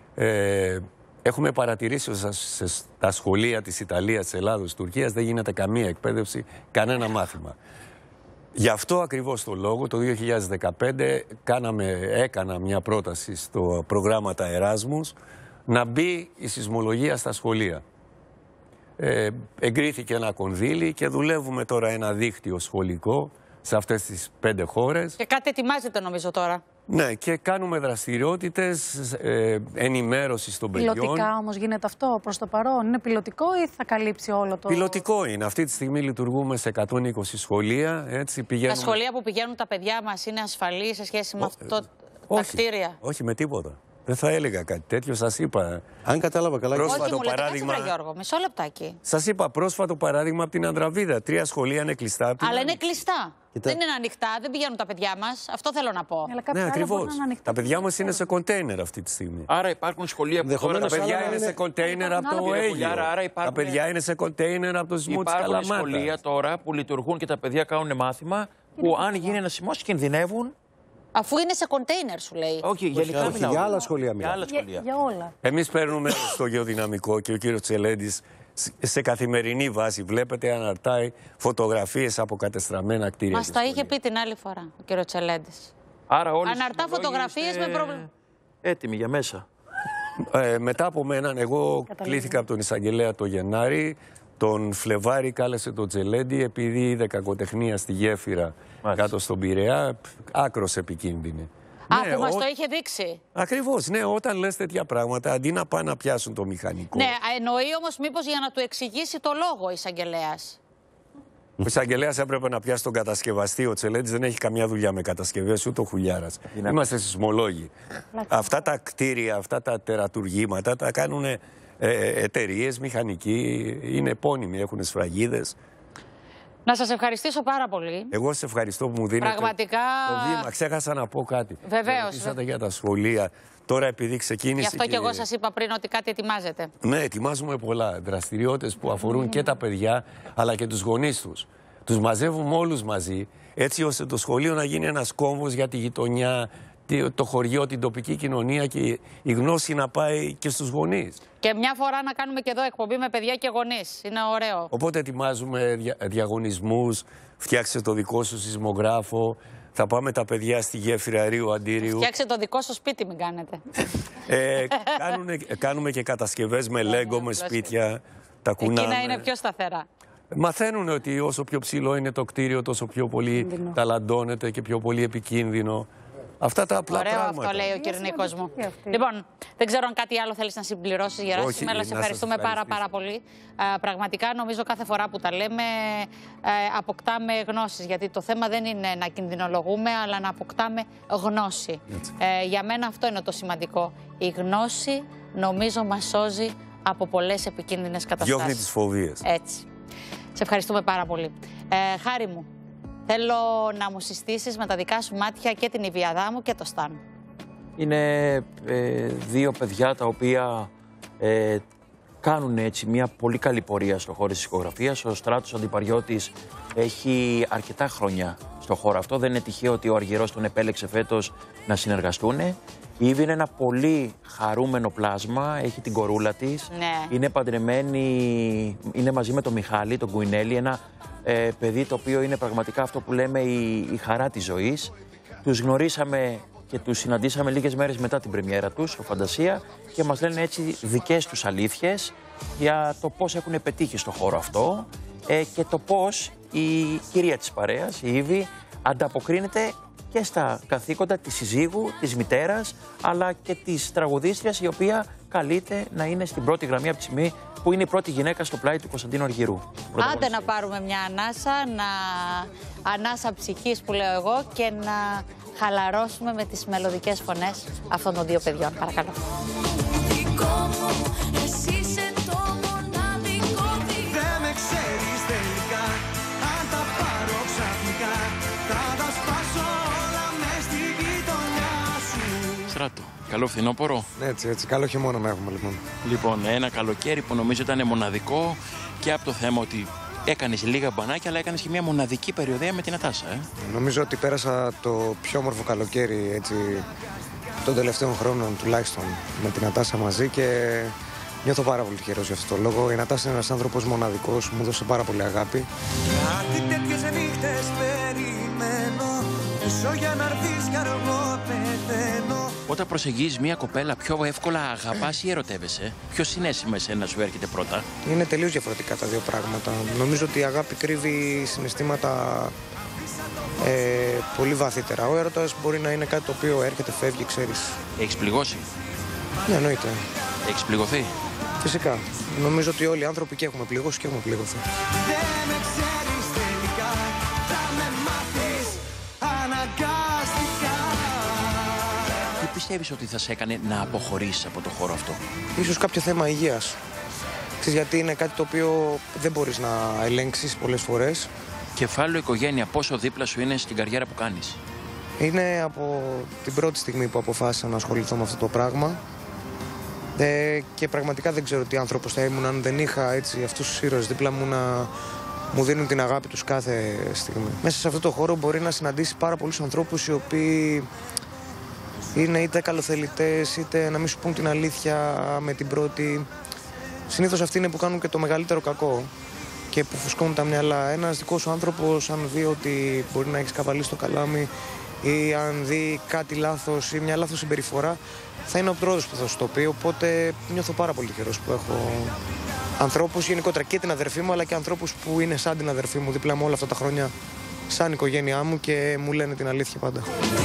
Ε, έχουμε παρατηρήσει ότι στα σχολεία της Ιταλίας, της Ελλάδος, της Τουρκίας δεν γίνεται καμία εκπαίδευση, κανένα μάθημα. Γι' αυτό ακριβώς το λόγο το δύο χιλιάδες δεκαπέντε κάναμε, έκανα μια πρόταση στο προγράμματα Εράσμους να μπει η σεισμολογία στα σχολεία. Ε, εγκρίθηκε ένα κονδύλι και δουλεύουμε τώρα ένα δίκτυο σχολικό σε αυτές τις πέντε χώρες. Και κάτι ετοιμάζεται νομίζω τώρα. Ναι, και κάνουμε δραστηριότητες ε, ενημέρωσης των παιδιών. Πιλωτικά όμως γίνεται αυτό προς το παρόν? Είναι πιλωτικό ή θα καλύψει όλο το... Πιλωτικό είναι. Αυτή τη στιγμή λειτουργούμε σε εκατόν είκοσι σχολεία. Έτσι, πηγαίνουμε... Τα σχολεία που πηγαίνουν τα παιδιά μας είναι ασφαλή σε σχέση με αυτό, όχι, τα κτίρια? Όχι με τίποτα. Δεν θα έλεγα κάτι τέτοιο, σας είπα. Αν κατάλαβα καλά, πρόσφατο όχι, μου παράδειγμα. Λέτε, Γιώργο, μισό λεπτάκι. Σας είπα πρόσφατο παράδειγμα από την Ανδραβίδα. Τρία σχολεία είναι κλειστά. Αλλά είναι κλειστά. Κοιτά. Δεν είναι ανοιχτά, δεν πηγαίνουν τα παιδιά μας. Αυτό θέλω να πω. Ναι, ακριβώς. Τα παιδιά μας είναι σε κοντέινερ αυτή τη στιγμή. Άρα υπάρχουν σχολεία που τώρα τα παιδιά είναι σε κοντέινερ από το Αίγυο. Τα παιδιά είναι σε κοντέινερ από το σεισμό της Καλαμάτας. Υπάρχουν σχολεία τώρα που λειτουργούν και τα παιδιά κάνουν μάθημα που αν γίνει ένα σεισμός κινδυνεύουν. Αφού είναι σε κοντέινερ, σου λέει. Όχι, γενικά όχι, για άλλα σχολεία για, άλλα σχολεία. για, για όλα. Εμείς παίρνουμε στο γεωδυναμικό και ο κύριος Τσελέντης σε καθημερινή βάση βλέπετε αναρτάει φωτογραφίες από κατεστραμμένα κτίρια. Μας τα είχε πει την άλλη φορά ο κύριος Τσελέντης. Άρα όλοι αναρτά φωτογραφίες με προβλήματα. Έτοιμοι για μέσα. Ε, μετά από μένα, εγώ κλήθηκα από τον εισαγγελέα το Γενάρη. Τον Φλεβάρη κάλεσε τον Τσελέντη επειδή είδε κακοτεχνία στη γέφυρα Μάλιστα. κάτω στον Πειραιά, άκρος επικίνδυνη. Α, ναι, που μας ο... το είχε δείξει. Ακριβώς, ναι, όταν λες τέτοια πράγματα, αντί να πάνε να πιάσουν το μηχανικό. Ναι, εννοεί όμως μήπως για να του εξηγήσει το λόγο ο εισαγγελέας. Ο εισαγγελέας έπρεπε να πιάσει τον κατασκευαστή. Ο Τσελέντης δεν έχει καμιά δουλειά με κατασκευές, ούτε ο Χουλιάρας. Είναι... Είμαστε σεισμολόγοι. Αυτά τα κτίρια, αυτά τα τερατουργήματα τα κάνουν ε, εταιρείες, μηχανικοί, είναι επώνυμοι, έχουν σφραγίδες. Να σας ευχαριστήσω πάρα πολύ. Εγώ σας ευχαριστώ που μου δίνετε πραγματικά... το βήμα. Ξέχασα να πω κάτι. Βεβαίως. Ρωτήσατε για τα σχολεία. Τώρα επειδή ξεκίνησε. Γι' αυτό και, και εγώ σας είπα πριν ότι κάτι ετοιμάζετε. Ναι, ετοιμάζουμε πολλά δραστηριότητες που αφορούν mm. και τα παιδιά αλλά και τους γονείς τους. Τους μαζεύουμε όλους μαζί έτσι ώστε το σχολείο να γίνει ένας κόμβος για τη γειτονιά, το χωριό, την τοπική κοινωνία και η γνώση να πάει και στους γονείς. Και μια φορά να κάνουμε και εδώ εκπομπή με παιδιά και γονείς. Είναι ωραίο. Οπότε ετοιμάζουμε δια, διαγωνισμούς, φτιάξε το δικό σου σεισμογράφο. Θα πάμε τα παιδιά στη γέφυρα Ρίου Αντίριου. Φτιάξε το δικό σου σπίτι, μην κάνετε. Ε, κάνουνε, κάνουμε και κατασκευές με λέγκο, με σπίτια. Τα κουνάμε. Εκείνα είναι πιο σταθερά. Μαθαίνουν ότι όσο πιο ψηλό είναι το κτίριο, τόσο πιο πολύ ταλαντώνεται και πιο πολύ επικίνδυνο. Αυτά τα απλά Ωραίο πράγματα. αυτό λέει ο Κυρνίκος μου. Λοιπόν, δεν ξέρω αν κάτι άλλο θέλεις να συμπληρώσεις, Γεράσιμε, αλλά σε ευχαριστούμε πάρα πάρα πολύ. Α, πραγματικά νομίζω κάθε φορά που τα λέμε ε, αποκτάμε γνώσεις, γιατί το θέμα δεν είναι να κινδυνολογούμε, αλλά να αποκτάμε γνώση. Ε, για μένα αυτό είναι το σημαντικό. Η γνώση νομίζω μας σώζει από πολλές επικίνδυνες καταστάσεις. Διώχνει τις φοβίες. Έτσι. Σε ευχαριστούμε πάρα πολύ. Ε, Χάρη μου, θέλω να μου συστήσεις με τα δικά σου μάτια και την Ιβιαδά μου και το Σταν. Είναι ε, δύο παιδιά τα οποία ε, κάνουν έτσι μια πολύ καλή πορεία στον χώρο της ηχογραφίας. Ο Στράτος Αντιπαριώτης έχει αρκετά χρόνια στον χώρο αυτό. Δεν είναι τυχαίο ότι ο Αργυρός τον επέλεξε φέτος να συνεργαστούν. Η Ήβη είναι ένα πολύ χαρούμενο πλάσμα, έχει την κορούλα της, ναι. είναι παντρεμένη, είναι μαζί με τον Μιχάλη, τον Κουινέλη, ένα ε, παιδί το οποίο είναι πραγματικά αυτό που λέμε η, η χαρά της ζωής. Τους γνωρίσαμε και τους συναντήσαμε λίγες μέρες μετά την πρεμιέρα τους, στο Φαντασία, και μας λένε έτσι δικές τους αλήθειες για το πώς έχουν πετύχει στο χώρο αυτό ε, και το πώς η κυρία της παρέας, η Ήβη, ανταποκρίνεται και στα καθήκοντα της συζύγου, της μητέρας, αλλά και της τραγουδίστριας, η οποία καλείται να είναι στην πρώτη γραμμή από τη στιγμή που είναι η πρώτη γυναίκα στο πλάι του Κωνσταντίνου Αργυρού. Άντε να πάρουμε μια ανάσα, να... ανάσα ψυχής που λέω εγώ, και να χαλαρώσουμε με τις μελωδικές φωνές αυτών των δύο παιδιών. Παρακαλώ. Στράτο, καλό φθινόπωρο. Έτσι, έτσι. Καλό χειμώνα να έχουμε λοιπόν. Λοιπόν, ένα καλοκαίρι που νομίζω ήταν μοναδικό και από το θέμα ότι έκανες λίγα μπανάκια, αλλά έκανες και μια μοναδική περιοδία με την Νατάσα. Ε? Νομίζω ότι πέρασα το πιο όμορφο καλοκαίρι έτσι, των τελευταίων χρόνων τουλάχιστον με την Νατάσα μαζί και νιώθω πάρα πολύ τυχερός για αυτό το λόγο. Η Νατάσα είναι ένας άνθρωπος μοναδικός, μου έδωσε πάρα πολύ αγάπη. Κάτι τέτοιες νύχτες περιμένω, πίσω για να έρθεις κι αργό πεθαίνω. Όταν προσεγγίζεις μια κοπέλα, πιο εύκολα αγαπάς ή ερωτεύεσαι? Ποιο συναίσθημα εσένα σου έρχεται πρώτα? Είναι τελείως διαφορετικά τα δύο πράγματα. Νομίζω ότι η αγάπη κρύβει συναισθήματα ε, πολύ βαθύτερα. Ο έρωτας μπορεί να είναι κάτι το οποίο έρχεται, φεύγει, ξέρεις. Έχεις πληγώσει? Ναι, εννοείται. Έχεις πληγωθεί? Φυσικά. Νομίζω ότι όλοι οι άνθρωποι και έχουμε πληγώσει και έχουμε πληγωθεί. Τι πιστεύεις ότι θα σε έκανε να αποχωρήσεις από το χώρο αυτό? Ίσως κάποιο θέμα υγείας. Ξέρεις, γιατί είναι κάτι το οποίο δεν μπορείς να ελέγξεις πολλές φορές. Κεφάλαιο οικογένεια, πόσο δίπλα σου είναι στην καριέρα που κάνεις? Είναι από την πρώτη στιγμή που αποφάσισα να ασχοληθώ με αυτό το πράγμα. Ε, και πραγματικά δεν ξέρω τι άνθρωπος θα ήμουν αν δεν είχα έτσι, αυτούς τους ήρωες δίπλα μου να μου δίνουν την αγάπη τους κάθε στιγμή. Μέσα σε αυτό το χώρο μπορεί να συναντήσει πάρα πολλούς ανθρώπους οι οποίοι είναι είτε καλοθελητές είτε να μην σου πούν την αλήθεια με την πρώτη. Συνήθως αυτοί είναι που κάνουν και το μεγαλύτερο κακό και που φουσκώνουν τα μυαλά. Ένας δικός σου άνθρωπος, αν δει ότι μπορεί να έχεις καβαλήσει το καλάμι ή αν δει κάτι λάθος ή μια λάθος συμπεριφορά, θα είναι ο πρώτος που θα σου το πει. Οπότε νιώθω πάρα πολύ τυχερός που έχω ανθρώπους, γενικότερα και την αδερφή μου, αλλά και ανθρώπους που είναι σαν την αδερφή μου δίπλα μου όλα αυτά τα χρόνια, σαν οικογένειά μου και μου λένε την αλήθεια πάντα.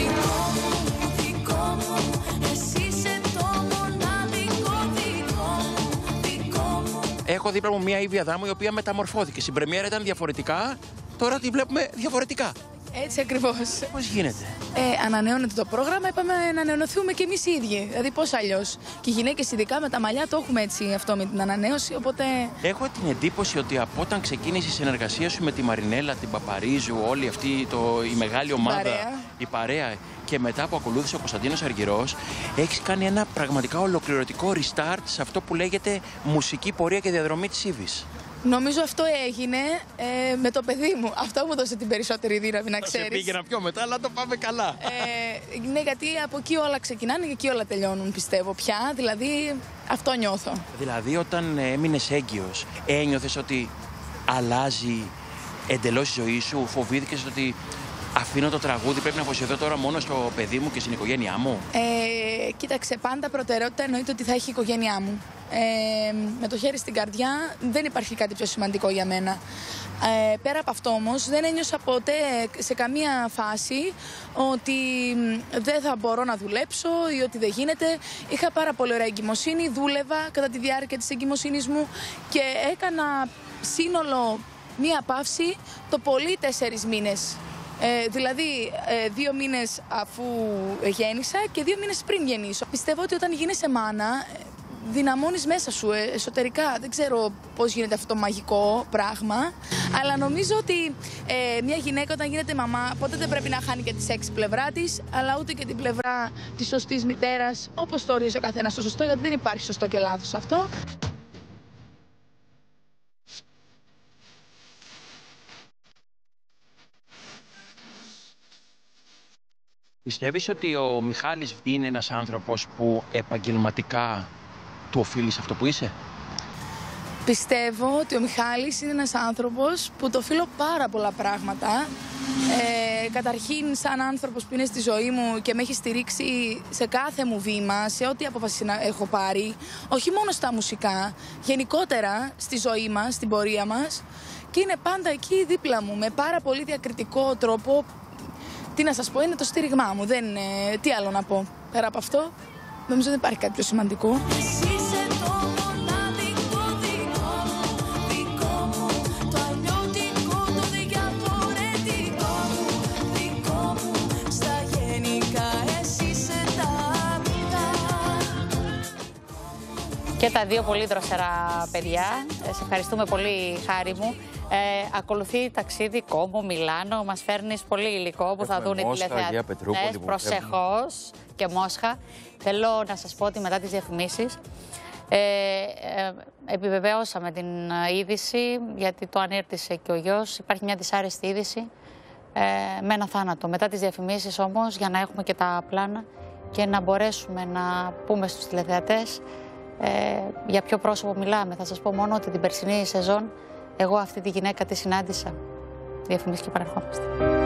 Έχω δίπλα μου μια Ήβη Αδάμου η οποία μεταμορφώθηκε. Στην πρεμιέρα ήταν διαφορετικά, τώρα τη βλέπουμε διαφορετικά. Έτσι ακριβώς. Πώς γίνεται? Ε, ανανεώνεται το πρόγραμμα, είπαμε να ανανεωθούμε και εμείς οι ίδιοι. Δηλαδή πώς αλλιώς. Και οι γυναίκες ειδικά με τα μαλλιά το έχουμε έτσι αυτό με την ανανέωση, οπότε... Έχω την εντύπωση ότι από όταν ξεκίνησε η συνεργασία σου με τη Μαρινέλα, την Παπαρίζου, όλη αυτή το, η μεγάλη ομάδα, παρέα. η παρέα, και μετά που ακολούθησε ο Κωνσταντίνος Αργυρός, έχεις κάνει ένα πραγματικά ολοκληρωτικό restart σε αυτό που λέγεται μουσική πορεία και διαδρομή της Ήβης. Νομίζω αυτό έγινε ε, με το παιδί μου. Αυτό μου δώσε την περισσότερη δύναμη, να ξέρεις. Σε πήγαινα πιο μετά, αλλά το πάμε καλά. Ε, ναι, γιατί από εκεί όλα ξεκινάνε και εκεί όλα τελειώνουν, πιστεύω πια. Δηλαδή, αυτό νιώθω. Δηλαδή, όταν έμεινες έγκυος, ένιωθες ότι αλλάζει εντελώς η ζωή σου, φοβήθηκες ότι αφήνω το τραγούδι, πρέπει να αφοσιωθώ τώρα μόνο στο παιδί μου και στην οικογένειά μου? Ε, κοίταξε, πάντα προτεραιότητα εννοείται ότι θα έχει η οικογένειά μου. Ε, με το χέρι στην καρδιά δεν υπάρχει κάτι πιο σημαντικό για μένα. Ε, πέρα από αυτό όμως δεν ένιωσα ποτέ σε καμία φάση ότι δεν θα μπορώ να δουλέψω ή ότι δεν γίνεται. Είχα πάρα πολύ ωραία εγκυμοσύνη, δούλευα κατά τη διάρκεια της εγκυμοσύνης μου και έκανα σύνολο μία παύση το πολύ τέσσερις μήνες. Ε, δηλαδή ε, δύο μήνες αφού γέννησα και δύο μήνες πριν γεννήσω. Πιστεύω ότι όταν γίνεσαι μάνα δυναμώνεις μέσα σου ε, εσωτερικά. Δεν ξέρω πώς γίνεται αυτό το μαγικό πράγμα, αλλά νομίζω ότι ε, μια γυναίκα όταν γίνεται μαμά ποτέ δεν πρέπει να χάνει και τη σεξ πλευρά της, αλλά ούτε και την πλευρά της σωστής μητέρας, όπως το ορίζει ο καθένας το σωστό, γιατί δεν υπάρχει σωστό και λάθος αυτό. Πιστεύεις ότι ο Μιχάλης είναι ένας άνθρωπος που επαγγελματικά του οφείλεις αυτό που είσαι? Πιστεύω ότι ο Μιχάλης είναι ένας άνθρωπος που το οφείλω πάρα πολλά πράγματα. Ε, καταρχήν σαν άνθρωπος που είναι στη ζωή μου και με έχει στηρίξει σε κάθε μου βήμα, σε ό,τι απόφαση έχω πάρει, όχι μόνο στα μουσικά, γενικότερα στη ζωή μας, στην πορεία μας, και είναι πάντα εκεί δίπλα μου με πάρα πολύ διακριτικό τρόπο. Τι να σας πω, είναι το στήριγμά μου, δεν, ε, τι άλλο να πω. Πέρα από αυτό, νομίζω δεν υπάρχει κάτι πιο σημαντικό. Και τα δύο πολύ δροσερά παιδιά. Σε ευχαριστούμε πολύ, Χάρη μου. Ε, ακολουθεί ταξίδι Κόμο, Μιλάνο. Μας φέρνεις πολύ υλικό που θα δουν οι τηλεθεατές. Προσεχώς και Μόσχα. Θέλω να σας πω ότι μετά τις διαφημίσεις ε, ε, επιβεβαίωσαμε την είδηση, γιατί το ανήρτησε και ο γιος. Υπάρχει μια δυσάρεστη είδηση ε, με ένα θάνατο. Μετά τις διαφημίσεις όμως, για να έχουμε και τα πλάνα και να μπορέσουμε να πούμε στους τηλεθεατές Ε, για ποιο πρόσωπο μιλάμε. Θα σας πω μόνο ότι την περσινή σεζόν εγώ αυτή τη γυναίκα τη συνάντησα. Διαφημίσεις και παρερχόμαστε.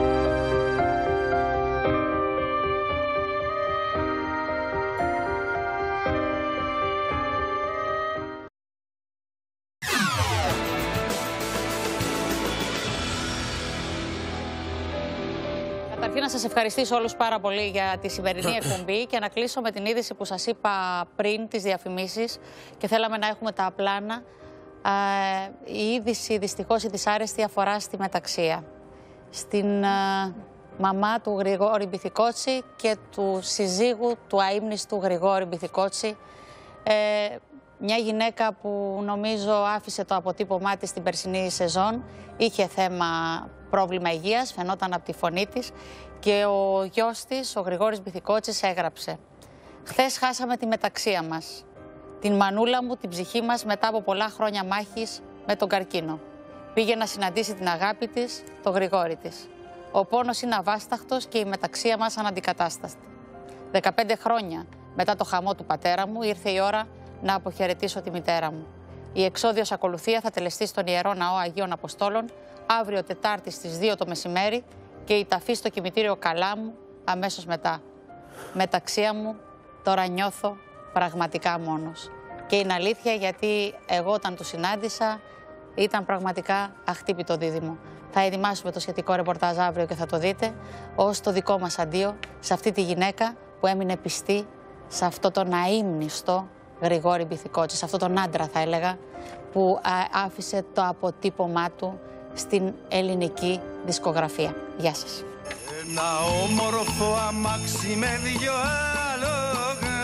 Καταρχήν να σας ευχαριστήσω όλους πάρα πολύ για τη σημερινή εκπομπή και να κλείσω με την είδηση που σας είπα πριν, τις διαφημίσεις, και θέλαμε να έχουμε τα πλάνα. Ε, η είδηση, δυστυχώς η δυσάρεστη, αφορά στη μεταξία. Στην ε, μαμά του Γρηγόρη Μπιθικότσι και του συζύγου του αείμνηστου Γρηγόρη Μπιθικότσι. Ε, μια γυναίκα που νομίζω άφησε το αποτύπωμά της στην περσινή σεζόν. Είχε θέμα, πρόβλημα υγείας, φαινόταν από τη φωνή της, και ο γιος της, ο Γρηγόρης Μπιθικότσης, έγραψε: «Χθες χάσαμε τη μεταξία μας, την μανούλα μου, την ψυχή μας, μετά από πολλά χρόνια μάχης με τον καρκίνο. Πήγε να συναντήσει την αγάπη της, τον Γρηγόρη της. Ο πόνος είναι αβάσταχτος και η μεταξία μας αναντικατάστατη. δεκαπέντε χρόνια μετά το χαμό του πατέρα μου, ήρθε η ώρα να αποχαιρετήσω τη μητέρα μου. Η εξόδιος ακολουθία θα τελεστεί στον Ιερό Ναό Αγίων Αποστόλων αύριο Τετάρτη στις δύο το μεσημέρι και η ταφή στο κημητήριο Καλάμου αμέσως μετά. Μεταξία μου τώρα νιώθω πραγματικά μόνος». Και είναι αλήθεια, γιατί εγώ όταν του συνάντησα ήταν πραγματικά αχτύπητο δίδυμο. Θα ετοιμάσουμε το σχετικό ρεπορτάζ αύριο και θα το δείτε, ως το δικό μας αντίο σε αυτή τη γυναίκα που έμεινε πιστή σε αυτό τον αείμνηστο Γρηγόρη Μπιθικότσι, σε αυτόν τον άντρα θα έλεγα, που α, άφησε το αποτύπωμά του στην ελληνική δισκογραφία. Γεια σας. Ένα όμορφο αμάξι με δυο άλογα,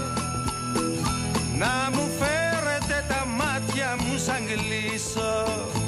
να μου φέρετε τα μάτια μου σαν κλείσω.